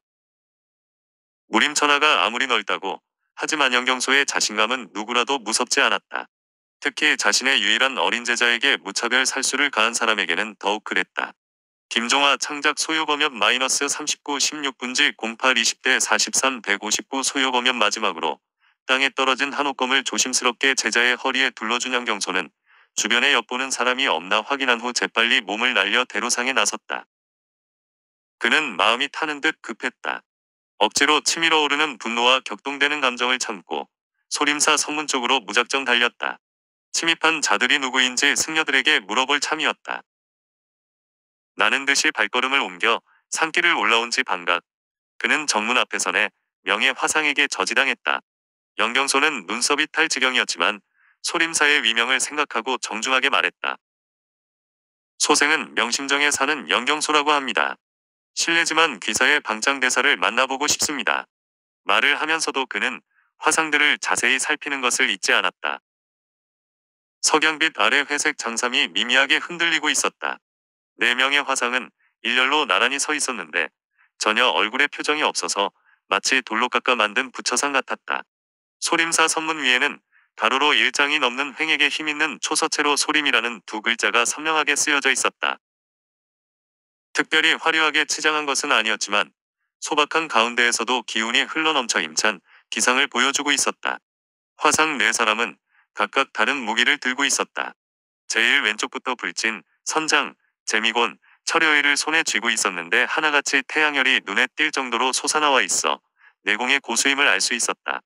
A: 무림천하가 아무리 넓다고 하지만 영경소의 자신감은 누구라도 무섭지 않았다. 특히 자신의 유일한 어린 제자에게 무차별 살수를 가한 사람에게는 더욱 그랬다. 김종화 창작 소요검엽 -39 16분지 08 20대 43 159 소요검엽 마지막으로 땅에 떨어진 한 옷검을 조심스럽게 제자의 허리에 둘러준 영경소는 주변에 엿보는 사람이 없나 확인한 후 재빨리 몸을 날려 대로상에 나섰다. 그는 마음이 타는 듯 급했다. 억지로 치밀어 오르는 분노와 격동되는 감정을 참고 소림사 성문 쪽으로 무작정 달렸다. 침입한 자들이 누구인지 승려들에게 물어볼 참이었다. 나는 듯이 발걸음을 옮겨 산길을 올라온 지 반각. 그는 정문 앞에 서네 명예 화상에게 저지당했다. 영경소는 눈썹이 탈 지경이었지만 소림사의 위명을 생각하고 정중하게 말했다. 소생은 명심정에 사는 영경소라고 합니다. 실례지만 귀사의 방장대사를 만나보고 싶습니다. 말을 하면서도 그는 화상들을 자세히 살피는 것을 잊지 않았다. 석양빛 아래 회색 장삼이 미미하게 흔들리고 있었다. 4명의 화상은 일렬로 나란히 서 있었는데 전혀 얼굴에 표정이 없어서 마치 돌로 깎아 만든 부처상 같았다. 소림사 선문 위에는 가로로 1장이 넘는 횡액에 힘있는 초서체로 소림이라는 2글자가 선명하게 쓰여져 있었다. 특별히 화려하게 치장한 것은 아니었지만 소박한 가운데에서도 기운이 흘러넘쳐 힘찬 기상을 보여주고 있었다. 화상 4사람은 각각 다른 무기를 들고 있었다. 제일 왼쪽부터 불진, 선장, 재미곤, 철여의를 손에 쥐고 있었는데 하나같이 태양열이 눈에 띌 정도로 솟아나와 있어 내공의 고수임을 알 수 있었다.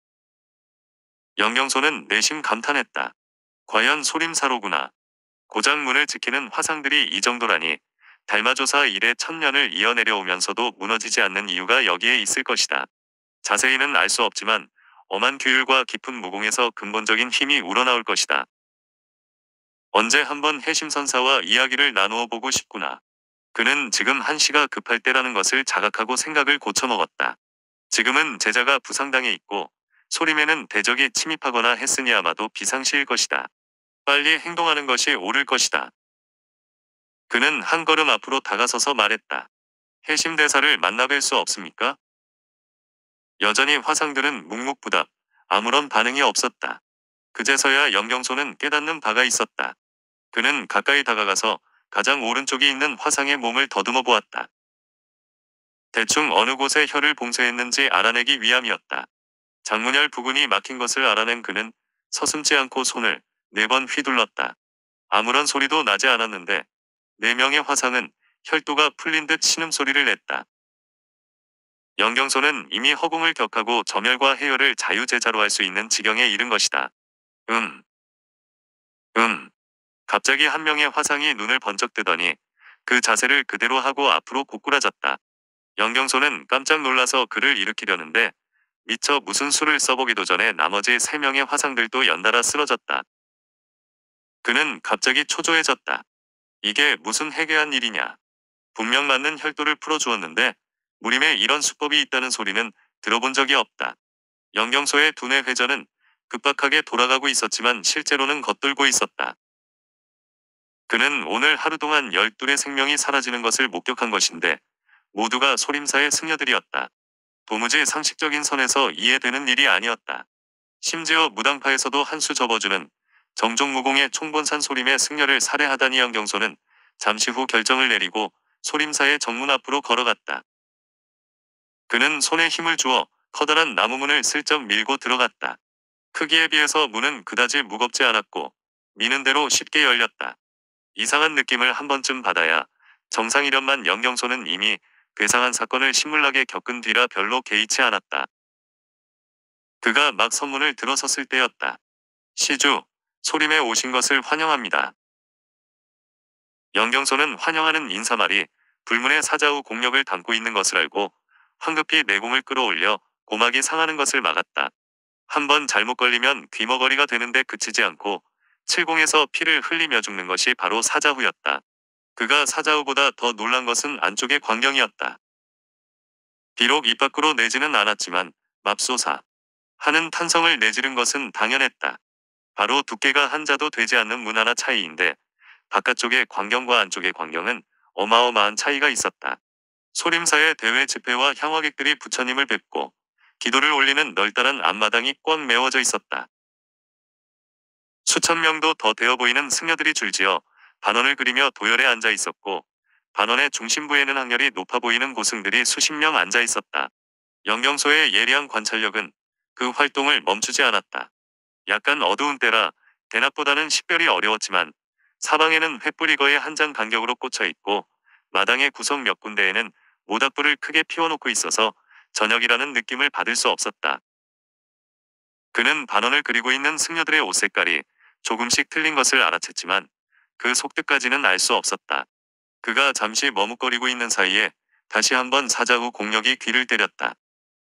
A: 영경소는 내심 감탄했다. 과연 소림사로구나. 고장문을 지키는 화상들이 이 정도라니 달마조사 이래 천년을 이어내려오면서도 무너지지 않는 이유가 여기에 있을 것이다. 자세히는 알 수 없지만 엄한 규율과 깊은 무공에서 근본적인 힘이 우러나올 것이다. 언제 한번 해심선사와 이야기를 나누어 보고 싶구나. 그는 지금 한시가 급할 때라는 것을 자각하고 생각을 고쳐먹었다. 지금은 제자가 부상당해 있고 소림에는 대적이 침입하거나 했으니 아마도 비상시일 것이다. 빨리 행동하는 것이 옳을 것이다. 그는 한 걸음 앞으로 다가서서 말했다. 해심대사를 만나뵐 수 없습니까? 여전히 화상들은 묵묵부답, 아무런 반응이 없었다. 그제서야 영경소는 깨닫는 바가 있었다. 그는 가까이 다가가서 가장 오른쪽에 있는 화상의 몸을 더듬어 보았다. 대충 어느 곳에 혀를 봉쇄했는지 알아내기 위함이었다. 장문혈 부근이 막힌 것을 알아낸 그는 서슴지 않고 손을 4번 휘둘렀다. 아무런 소리도 나지 않았는데 4명의 화상은 혈도가 풀린 듯 신음소리를 냈다. 영경소는 이미 허공을 격하고 점혈과 해열을 자유제자로 할 수 있는 지경에 이른 것이다. 갑자기 한 명의 화상이 눈을 번쩍 뜨더니 그 자세를 그대로 하고 앞으로 고꾸라졌다. 영경소는 깜짝 놀라서 그를 일으키려는데 미처 무슨 수를 써보기도 전에 나머지 3명의 화상들도 연달아 쓰러졌다. 그는 갑자기 초조해졌다. 이게 무슨 해괴한 일이냐. 분명 맞는 혈도를 풀어주었는데 무림에 이런 수법이 있다는 소리는 들어본 적이 없다. 영경소의 두뇌 회전은 급박하게 돌아가고 있었지만 실제로는 겉돌고 있었다. 그는 오늘 하루 동안 12의 생명이 사라지는 것을 목격한 것인데 모두가 소림사의 승려들이었다. 도무지 상식적인 선에서 이해되는 일이 아니었다. 심지어 무당파에서도 한 수 접어주는 정종무공의 총본산 소림의 승려를 살해하다니 영경소는 잠시 후 결정을 내리고 소림사의 정문 앞으로 걸어갔다. 그는 손에 힘을 주어 커다란 나무문을 슬쩍 밀고 들어갔다. 크기에 비해서 문은 그다지 무겁지 않았고 미는 대로 쉽게 열렸다. 이상한 느낌을 한 번쯤 받아야 정상이련만 영경소는 이미 괴상한 사건을 신물나게 겪은 뒤라 별로 개의치 않았다. 그가 막 선문을 들어섰을 때였다. 시주, 소림에 오신 것을 환영합니다. 영경소는 환영하는 인사말이 불문의 사자후 공력을 담고 있는 것을 알고 황급히 내공을 끌어올려 고막이 상하는 것을 막았다. 한번 잘못 걸리면 귀머거리가 되는데 그치지 않고 칠공에서 피를 흘리며 죽는 것이 바로 사자후였다. 그가 사자후보다 더 놀란 것은 안쪽의 광경이었다. 비록 입 밖으로 내지는 않았지만 맙소사 하는 탄성을 내지른 것은 당연했다. 바로 두께가 한 자도 되지 않는 문 하나 차이인데 바깥쪽의 광경과 안쪽의 광경은 어마어마한 차이가 있었다. 소림사의 대회 집회와 향화객들이 부처님을 뵙고 기도를 올리는 널따란 앞마당이 꽉 메워져 있었다. 수천 명도 더 되어 보이는 승려들이 줄지어 반원을 그리며 도열에 앉아 있었고 반원의 중심부에는 학렬이 높아 보이는 고승들이 수십 명 앉아 있었다. 영경소의 예리한 관찰력은 그 활동을 멈추지 않았다. 약간 어두운 때라 대낮보다는 식별이 어려웠지만 사방에는 횃불이 거의 한 장 간격으로 꽂혀 있고 마당의 구석 몇 군데에는 모닥불을 크게 피워놓고 있어서 저녁이라는 느낌을 받을 수 없었다. 그는 반원을 그리고 있는 승려들의 옷 색깔이 조금씩 틀린 것을 알아챘지만 그 속뜻까지는 알 수 없었다. 그가 잠시 머뭇거리고 있는 사이에 다시 한번 사자후 공력이 귀를 때렸다.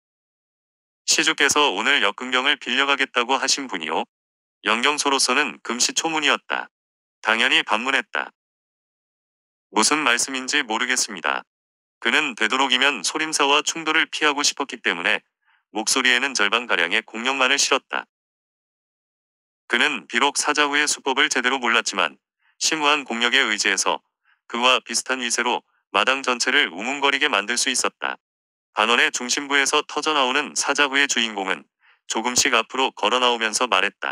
A: 시주께서 오늘 역근경을 빌려가겠다고 하신 분이요. 영경소로서는 금시초문이었다. 당연히 반문했다. 무슨 말씀인지 모르겠습니다. 그는 되도록이면 소림사와 충돌을 피하고 싶었기 때문에 목소리에는 절반가량의 공력만을 실었다. 그는 비록 사자후의 수법을 제대로 몰랐지만 심오한 공력에 의지해서 그와 비슷한 위세로 마당 전체를 우문거리게 만들 수 있었다. 반원의 중심부에서 터져나오는 사자후의 주인공은 조금씩 앞으로 걸어나오면서 말했다.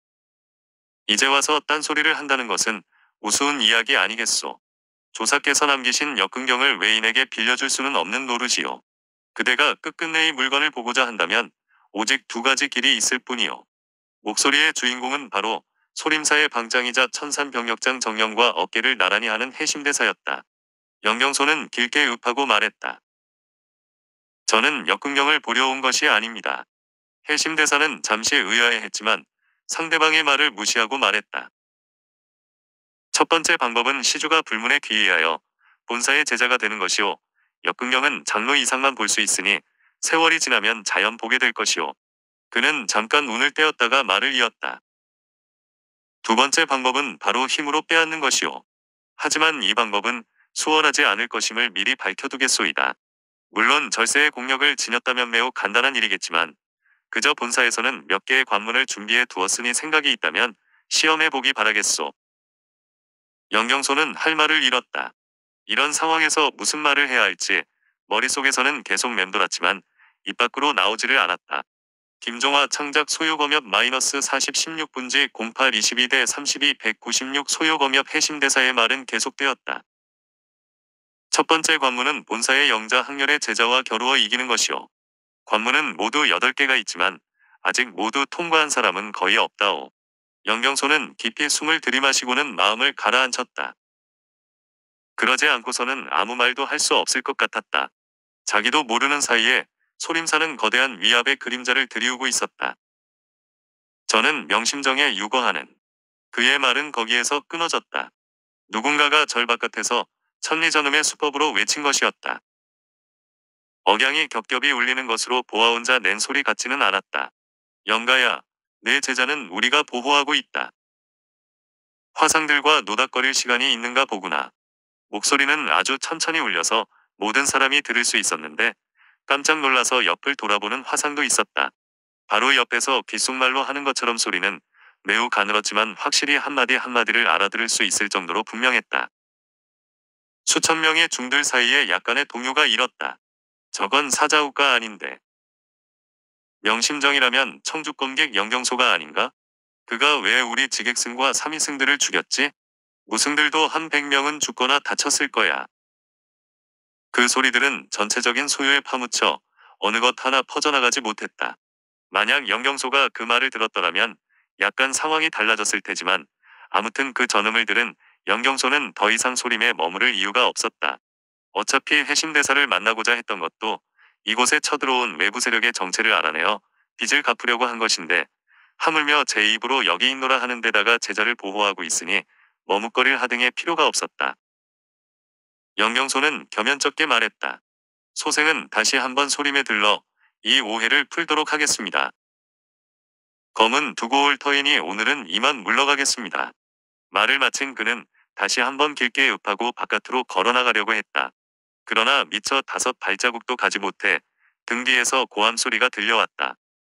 A: 이제 와서 딴소리를 한다는 것은 우스운 이야기 아니겠소. 조사께서 남기신 역근경을 외인에게 빌려줄 수는 없는 노릇이요. 그대가 끝끝내 이 물건을 보고자 한다면 오직 두 가지 길이 있을 뿐이요. 목소리의 주인공은 바로 소림사의 방장이자 천산병력장 정령과 어깨를 나란히 하는 해심대사였다. 영경소는 길게 읍하고 말했다. 저는 역근경을 보려 온 것이 아닙니다. 해심대사는 잠시 의아해했지만 상대방의 말을 무시하고 말했다. 첫 번째 방법은 시주가 불문에 귀의하여 본사의 제자가 되는 것이오. 역근경은 장로 이상만 볼 수 있으니 세월이 지나면 자연 보게 될 것이오. 그는 잠깐 운을 떼었다가 말을 이었다. 두 번째 방법은 바로 힘으로 빼앗는 것이오. 하지만 이 방법은 수월하지 않을 것임을 미리 밝혀두겠소이다. 물론 절세의 공력을 지녔다면 매우 간단한 일이겠지만 그저 본사에서는 몇 개의 관문을 준비해 두었으니 생각이 있다면 시험해보기 바라겠소. 영경소는 할 말을 잃었다. 이런 상황에서 무슨 말을 해야 할지 머릿속에서는 계속 맴돌았지만 입 밖으로 나오지를 않았다. 김종화 창작 소요검엽 -40 16분지 08 22대 32 196 소요검엽 해심대사의 말은 계속되었다. 첫 번째 관문은 본사의 영자 학렬의 제자와 겨루어 이기는 것이오. 관문은 모두 8개가 있지만 아직 모두 통과한 사람은 거의 없다오. 영경소는 깊이 숨을 들이마시고는 마음을 가라앉혔다. 그러지 않고서는 아무 말도 할 수 없을 것 같았다. 자기도 모르는 사이에 소림사는 거대한 위압의 그림자를 들이우고 있었다. 저는 명심정에 유거하는. 그의 말은 거기에서 끊어졌다. 누군가가 절 바깥에서 천리전음의 수법으로 외친 것이었다. 억양이 겹겹이 울리는 것으로 보아 혼자 낸 소리 같지는 않았다. 영가야, 내 제자는 우리가 보호하고 있다. 화상들과 노닥거릴 시간이 있는가 보구나. 목소리는 아주 천천히 울려서 모든 사람이 들을 수 있었는데 깜짝 놀라서 옆을 돌아보는 화상도 있었다. 바로 옆에서 귓속말로 하는 것처럼 소리는 매우 가늘었지만 확실히 한마디 한마디를 알아들을 수 있을 정도로 분명했다. 수천 명의 중들 사이에 약간의 동요가 일었다. 저건 사자후가 아닌데. 명심정이라면 청주권객 영경소가 아닌가? 그가 왜 우리 지객승과 삼위승들을 죽였지? 무승들도 한 100명은 죽거나 다쳤을 거야. 그 소리들은 전체적인 소요에 파묻혀 어느 것 하나 퍼져나가지 못했다. 만약 영경소가 그 말을 들었더라면 약간 상황이 달라졌을 테지만 아무튼 그 전음을 들은 영경소는 더 이상 소림에 머무를 이유가 없었다. 어차피 해심대사를 만나고자 했던 것도 이곳에 쳐들어온 외부 세력의 정체를 알아내어 빚을 갚으려고 한 것인데 하물며 제 입으로 여기 있노라 하는 데다가 제자를 보호하고 있으니 머뭇거릴 하등의 필요가 없었다. 영경소는 겸연쩍게 말했다. 소생은 다시 한번 소림에 들러 이 오해를 풀도록 하겠습니다. 검은 두고 올 터이니 오늘은 이만 물러가겠습니다. 말을 마친 그는 다시 한번 길게 읍하고 바깥으로 걸어나가려고 했다. 그러나 미처 5발자국도 가지 못해 등 뒤에서 고함 소리가 들려왔다.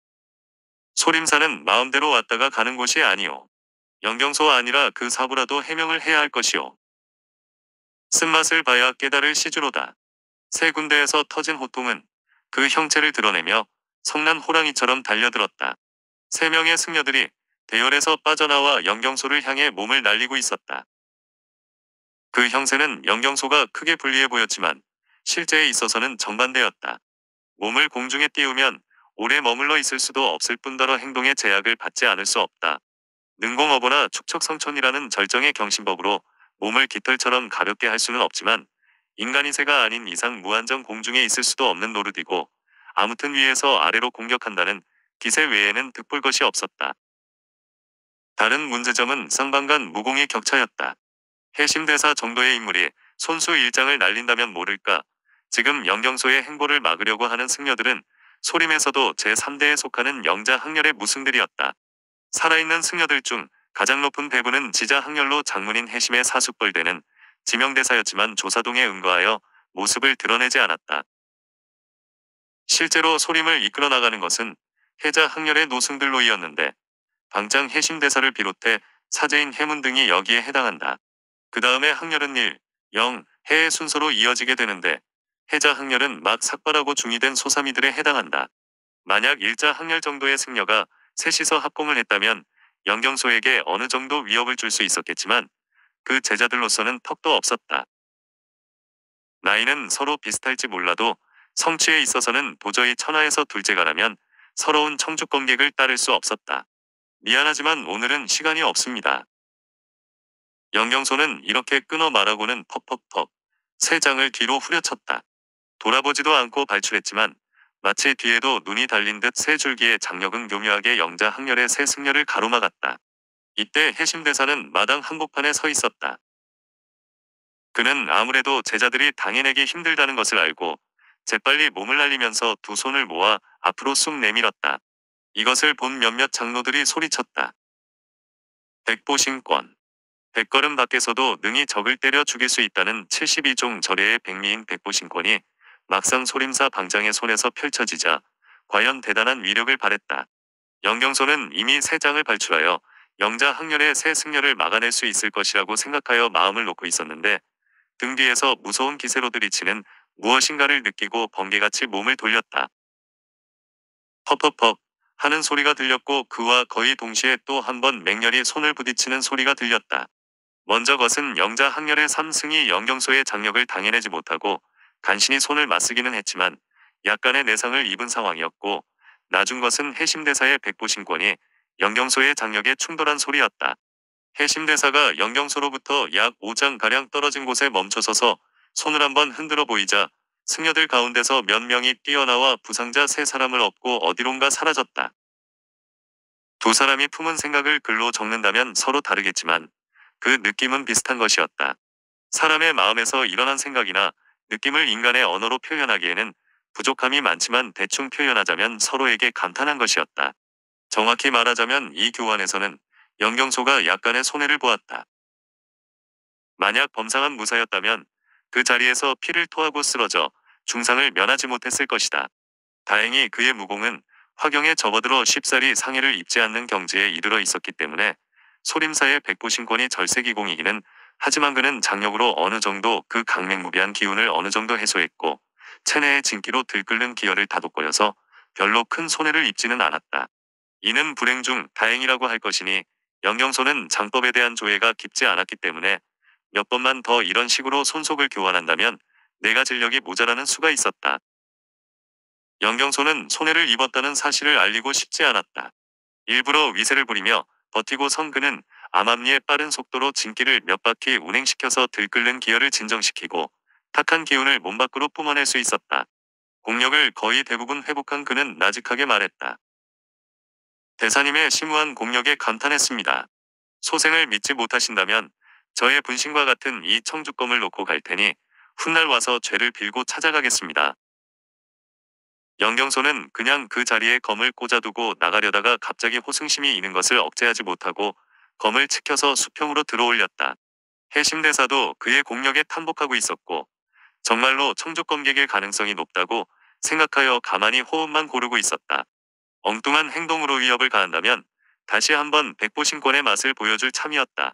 A: 소림사는 마음대로 왔다가 가는 곳이 아니오. 영경소 아니라 그 사부라도 해명을 해야 할 것이오. 쓴맛을 봐야 깨달을 시주로다. 세 군데에서 터진 호통은 그 형체를 드러내며 성난 호랑이처럼 달려들었다. 3명의 승려들이 대열에서 빠져나와 영경소를 향해 몸을 날리고 있었다. 그 형세는 영경소가 크게 불리해 보였지만 실제에 있어서는 정반대였다. 몸을 공중에 띄우면 오래 머물러 있을 수도 없을 뿐더러 행동에 제약을 받지 않을 수 없다. 능공어보나 축척성천이라는 절정의 경신법으로 몸을 깃털처럼 가볍게 할 수는 없지만 인간이 새가 아닌 이상 무한정 공중에 있을 수도 없는 노릇이고 아무튼 위에서 아래로 공격한다는 기세 외에는 득볼 것이 없었다. 다른 문제점은 쌍방간 무공의 격차였다. 해심대사 정도의 인물이 손수 일장을 날린다면 모를까. 지금 영경소의 행보를 막으려고 하는 승려들은 소림에서도 제3대에 속하는 영자 학렬의 무승들이었다. 살아있는 승려들 중 가장 높은 배분은 지자 학렬로 장문인 해심의 사숙벌되는 지명대사였지만 조사동에 응거하여 모습을 드러내지 않았다. 실제로 소림을 이끌어 나가는 것은 해자 학렬의 노승들로이었는데 방장 해심대사를 비롯해 사제인 해문 등이 여기에 해당한다. 그 다음에 학렬은 1, 0, 해의 순서로 이어지게 되는데 해자 학렬은 막 삭발하고 중이된 소삼이들에 해당한다. 만약 일자 학렬 정도의 승려가 셋이서 합공을 했다면 영경소에게 어느 정도 위협을 줄 수 있었겠지만 그 제자들로서는 턱도 없었다. 나이는 서로 비슷할지 몰라도 성취에 있어서는 도저히 천하에서 둘째가라면 서러운 청주권객을 따를 수 없었다. 미안하지만 오늘은 시간이 없습니다. 영경소는 이렇게 끊어 말하고는 퍽퍽퍽 세 장을 뒤로 후려쳤다. 돌아보지도 않고 발출했지만 마치 뒤에도 눈이 달린 듯 세 줄기의 장력은 교묘하게 영자 학렬의 세 승려를 가로막았다. 이때 해심대사는 마당 한복판에 서 있었다. 그는 아무래도 제자들이 당해내기 힘들다는 것을 알고 재빨리 몸을 날리면서 두 손을 모아 앞으로 쑥 내밀었다. 이것을 본 몇몇 장로들이 소리쳤다. 백보신권. 백걸음 밖에서도 능히 적을 때려 죽일 수 있다는 72종 절예의 백미인 백보신권이 막상 소림사 방장의 손에서 펼쳐지자 과연 대단한 위력을 발했다. 영경소는 이미 세 장을 발출하여 영자 학렬의 세 승려를 막아낼 수 있을 것이라고 생각하여 마음을 놓고 있었는데 등 뒤에서 무서운 기세로 들이치는 무엇인가를 느끼고 번개같이 몸을 돌렸다. 퍽퍽퍽 하는 소리가 들렸고 그와 거의 동시에 또 한 번 맹렬히 손을 부딪히는 소리가 들렸다. 먼저 것은 영자 학렬의 삼승이 영경소의 장력을 당해내지 못하고 간신히 손을 맞서기는 했지만 약간의 내상을 입은 상황이었고 나중 것은 해심대사의 백보신권이 영경소의 장력에 충돌한 소리였다. 해심대사가 영경소로부터 약 5장가량 떨어진 곳에 멈춰서서 손을 한번 흔들어 보이자 승려들 가운데서 몇 명이 뛰어나와 부상자 3사람을 업고 어디론가 사라졌다. 두 사람이 품은 생각을 글로 적는다면 서로 다르겠지만 그 느낌은 비슷한 것이었다. 사람의 마음에서 일어난 생각이나 느낌을 인간의 언어로 표현하기에는 부족함이 많지만 대충 표현하자면 서로에게 감탄한 것이었다. 정확히 말하자면 이 교환에서는 영경소가 약간의 손해를 보았다. 만약 범상한 무사였다면 그 자리에서 피를 토하고 쓰러져 중상을 면하지 못했을 것이다. 다행히 그의 무공은 화경에 접어들어 쉽사리 상해를 입지 않는 경지에 이르러 있었기 때문에 소림사의 백보신권이 절세기공이기는 하지만 그는 장력으로 어느 정도 그 강맹무비한 기운을 어느 정도 해소했고 체내의 진기로 들끓는 기혈을 다독거려서 별로 큰 손해를 입지는 않았다. 이는 불행 중 다행이라고 할 것이니 영경소는 장법에 대한 조예가 깊지 않았기 때문에 몇 번만 더 이런 식으로 손속을 교환한다면 내가 진력이 모자라는 수가 있었다. 영경소는 손해를 입었다는 사실을 알리고 싶지 않았다. 일부러 위세를 부리며 버티고 선 그는 암암리의 빠른 속도로 진기를 몇 바퀴 운행시켜서 들끓는 기혈을 진정시키고 탁한 기운을 몸 밖으로 뿜어낼 수 있었다. 공력을 거의 대부분 회복한 그는 나직하게 말했다. 대사님의 심우한 공력에 감탄했습니다. 소생을 믿지 못하신다면 저의 분신과 같은 이 청주검을 놓고 갈 테니 훗날 와서 죄를 빌고 찾아가겠습니다. 영경소는 그냥 그 자리에 검을 꽂아두고 나가려다가 갑자기 호승심이 있는 것을 억제하지 못하고 검을 치켜서 수평으로 들어올렸다. 해심대사도 그의 공력에 탐복하고 있었고 정말로 청주검객일 가능성이 높다고 생각하여 가만히 호흡만 고르고 있었다. 엉뚱한 행동으로 위협을 가한다면 다시 한번 백보신권의 맛을 보여줄 참이었다.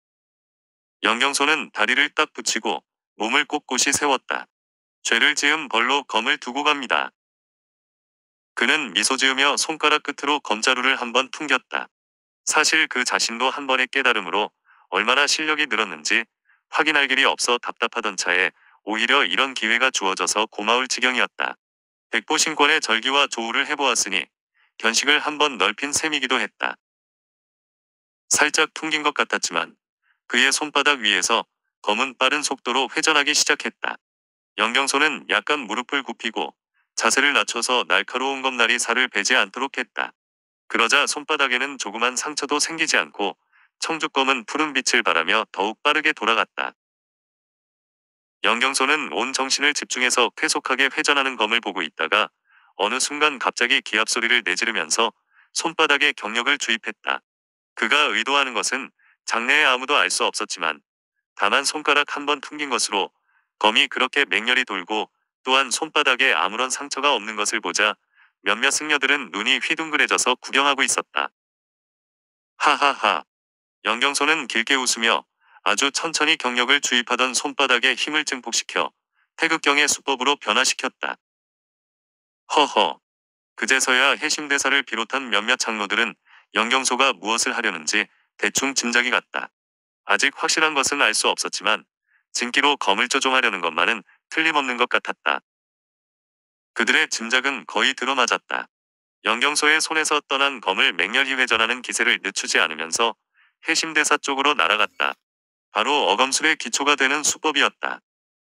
A: 영경소는 다리를 딱 붙이고 몸을 꼿꼿이 세웠다. 죄를 지은 벌로 검을 두고 갑니다. 그는 미소 지으며 손가락 끝으로 검자루를 한번 퉁겼다. 사실 그 자신도 한 번의 깨달음으로 얼마나 실력이 늘었는지 확인할 길이 없어 답답하던 차에 오히려 이런 기회가 주어져서 고마울 지경이었다. 백보신권의 절기와 조우를 해보았으니 견식을 한번 넓힌 셈이기도 했다. 살짝 퉁긴 것 같았지만 그의 손바닥 위에서 검은 빠른 속도로 회전하기 시작했다. 영경소는 약간 무릎을 굽히고 자세를 낮춰서 날카로운 검날이 살을 베지 않도록 했다. 그러자 손바닥에는 조그만 상처도 생기지 않고 청주검은 푸른 빛을 발하며 더욱 빠르게 돌아갔다. 영경소는 온 정신을 집중해서 쾌속하게 회전하는 검을 보고 있다가 어느 순간 갑자기 기합 소리를 내지르면서 손바닥에 경력을 주입했다. 그가 의도하는 것은 장내에 아무도 알 수 없었지만 다만 손가락 한 번 퉁긴 것으로 검이 그렇게 맹렬히 돌고 또한 손바닥에 아무런 상처가 없는 것을 보자 몇몇 승려들은 눈이 휘둥그레져서 구경하고 있었다. 하하하. 영경소는 길게 웃으며 아주 천천히 경력을 주입하던 손바닥에 힘을 증폭시켜 태극경의 수법으로 변화시켰다. 허허. 그제서야 해심대사를 비롯한 몇몇 장로들은 영경소가 무엇을 하려는지 대충 짐작이 갔다. 아직 확실한 것은 알 수 없었지만 진기로 검을 조종하려는 것만은 틀림없는 것 같았다. 그들의 짐작은 거의 들어맞았다. 영경소의 손에서 떠난 검을 맹렬히 회전하는 기세를 늦추지 않으면서 해심대사 쪽으로 날아갔다. 바로 어검술의 기초가 되는 수법이었다.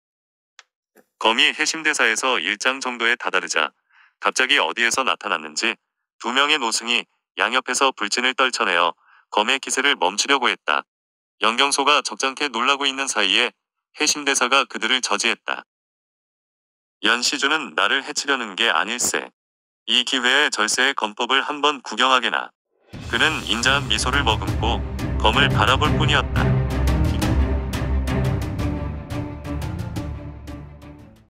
A: 검이 해심대사에서 1장 정도에 다다르자 갑자기 어디에서 나타났는지 두 명의 노승이 양옆에서 불진을 떨쳐내어 검의 기세를 멈추려고 했다. 영경소가 적잖게 놀라고 있는 사이에 해심대사가 그들을 저지했다. 연시주는 나를 해치려는 게 아닐세. 이 기회에 절세의 검법을 한번 구경하게나. 그는 인자한 미소를 머금고 검을 바라볼 뿐이었다.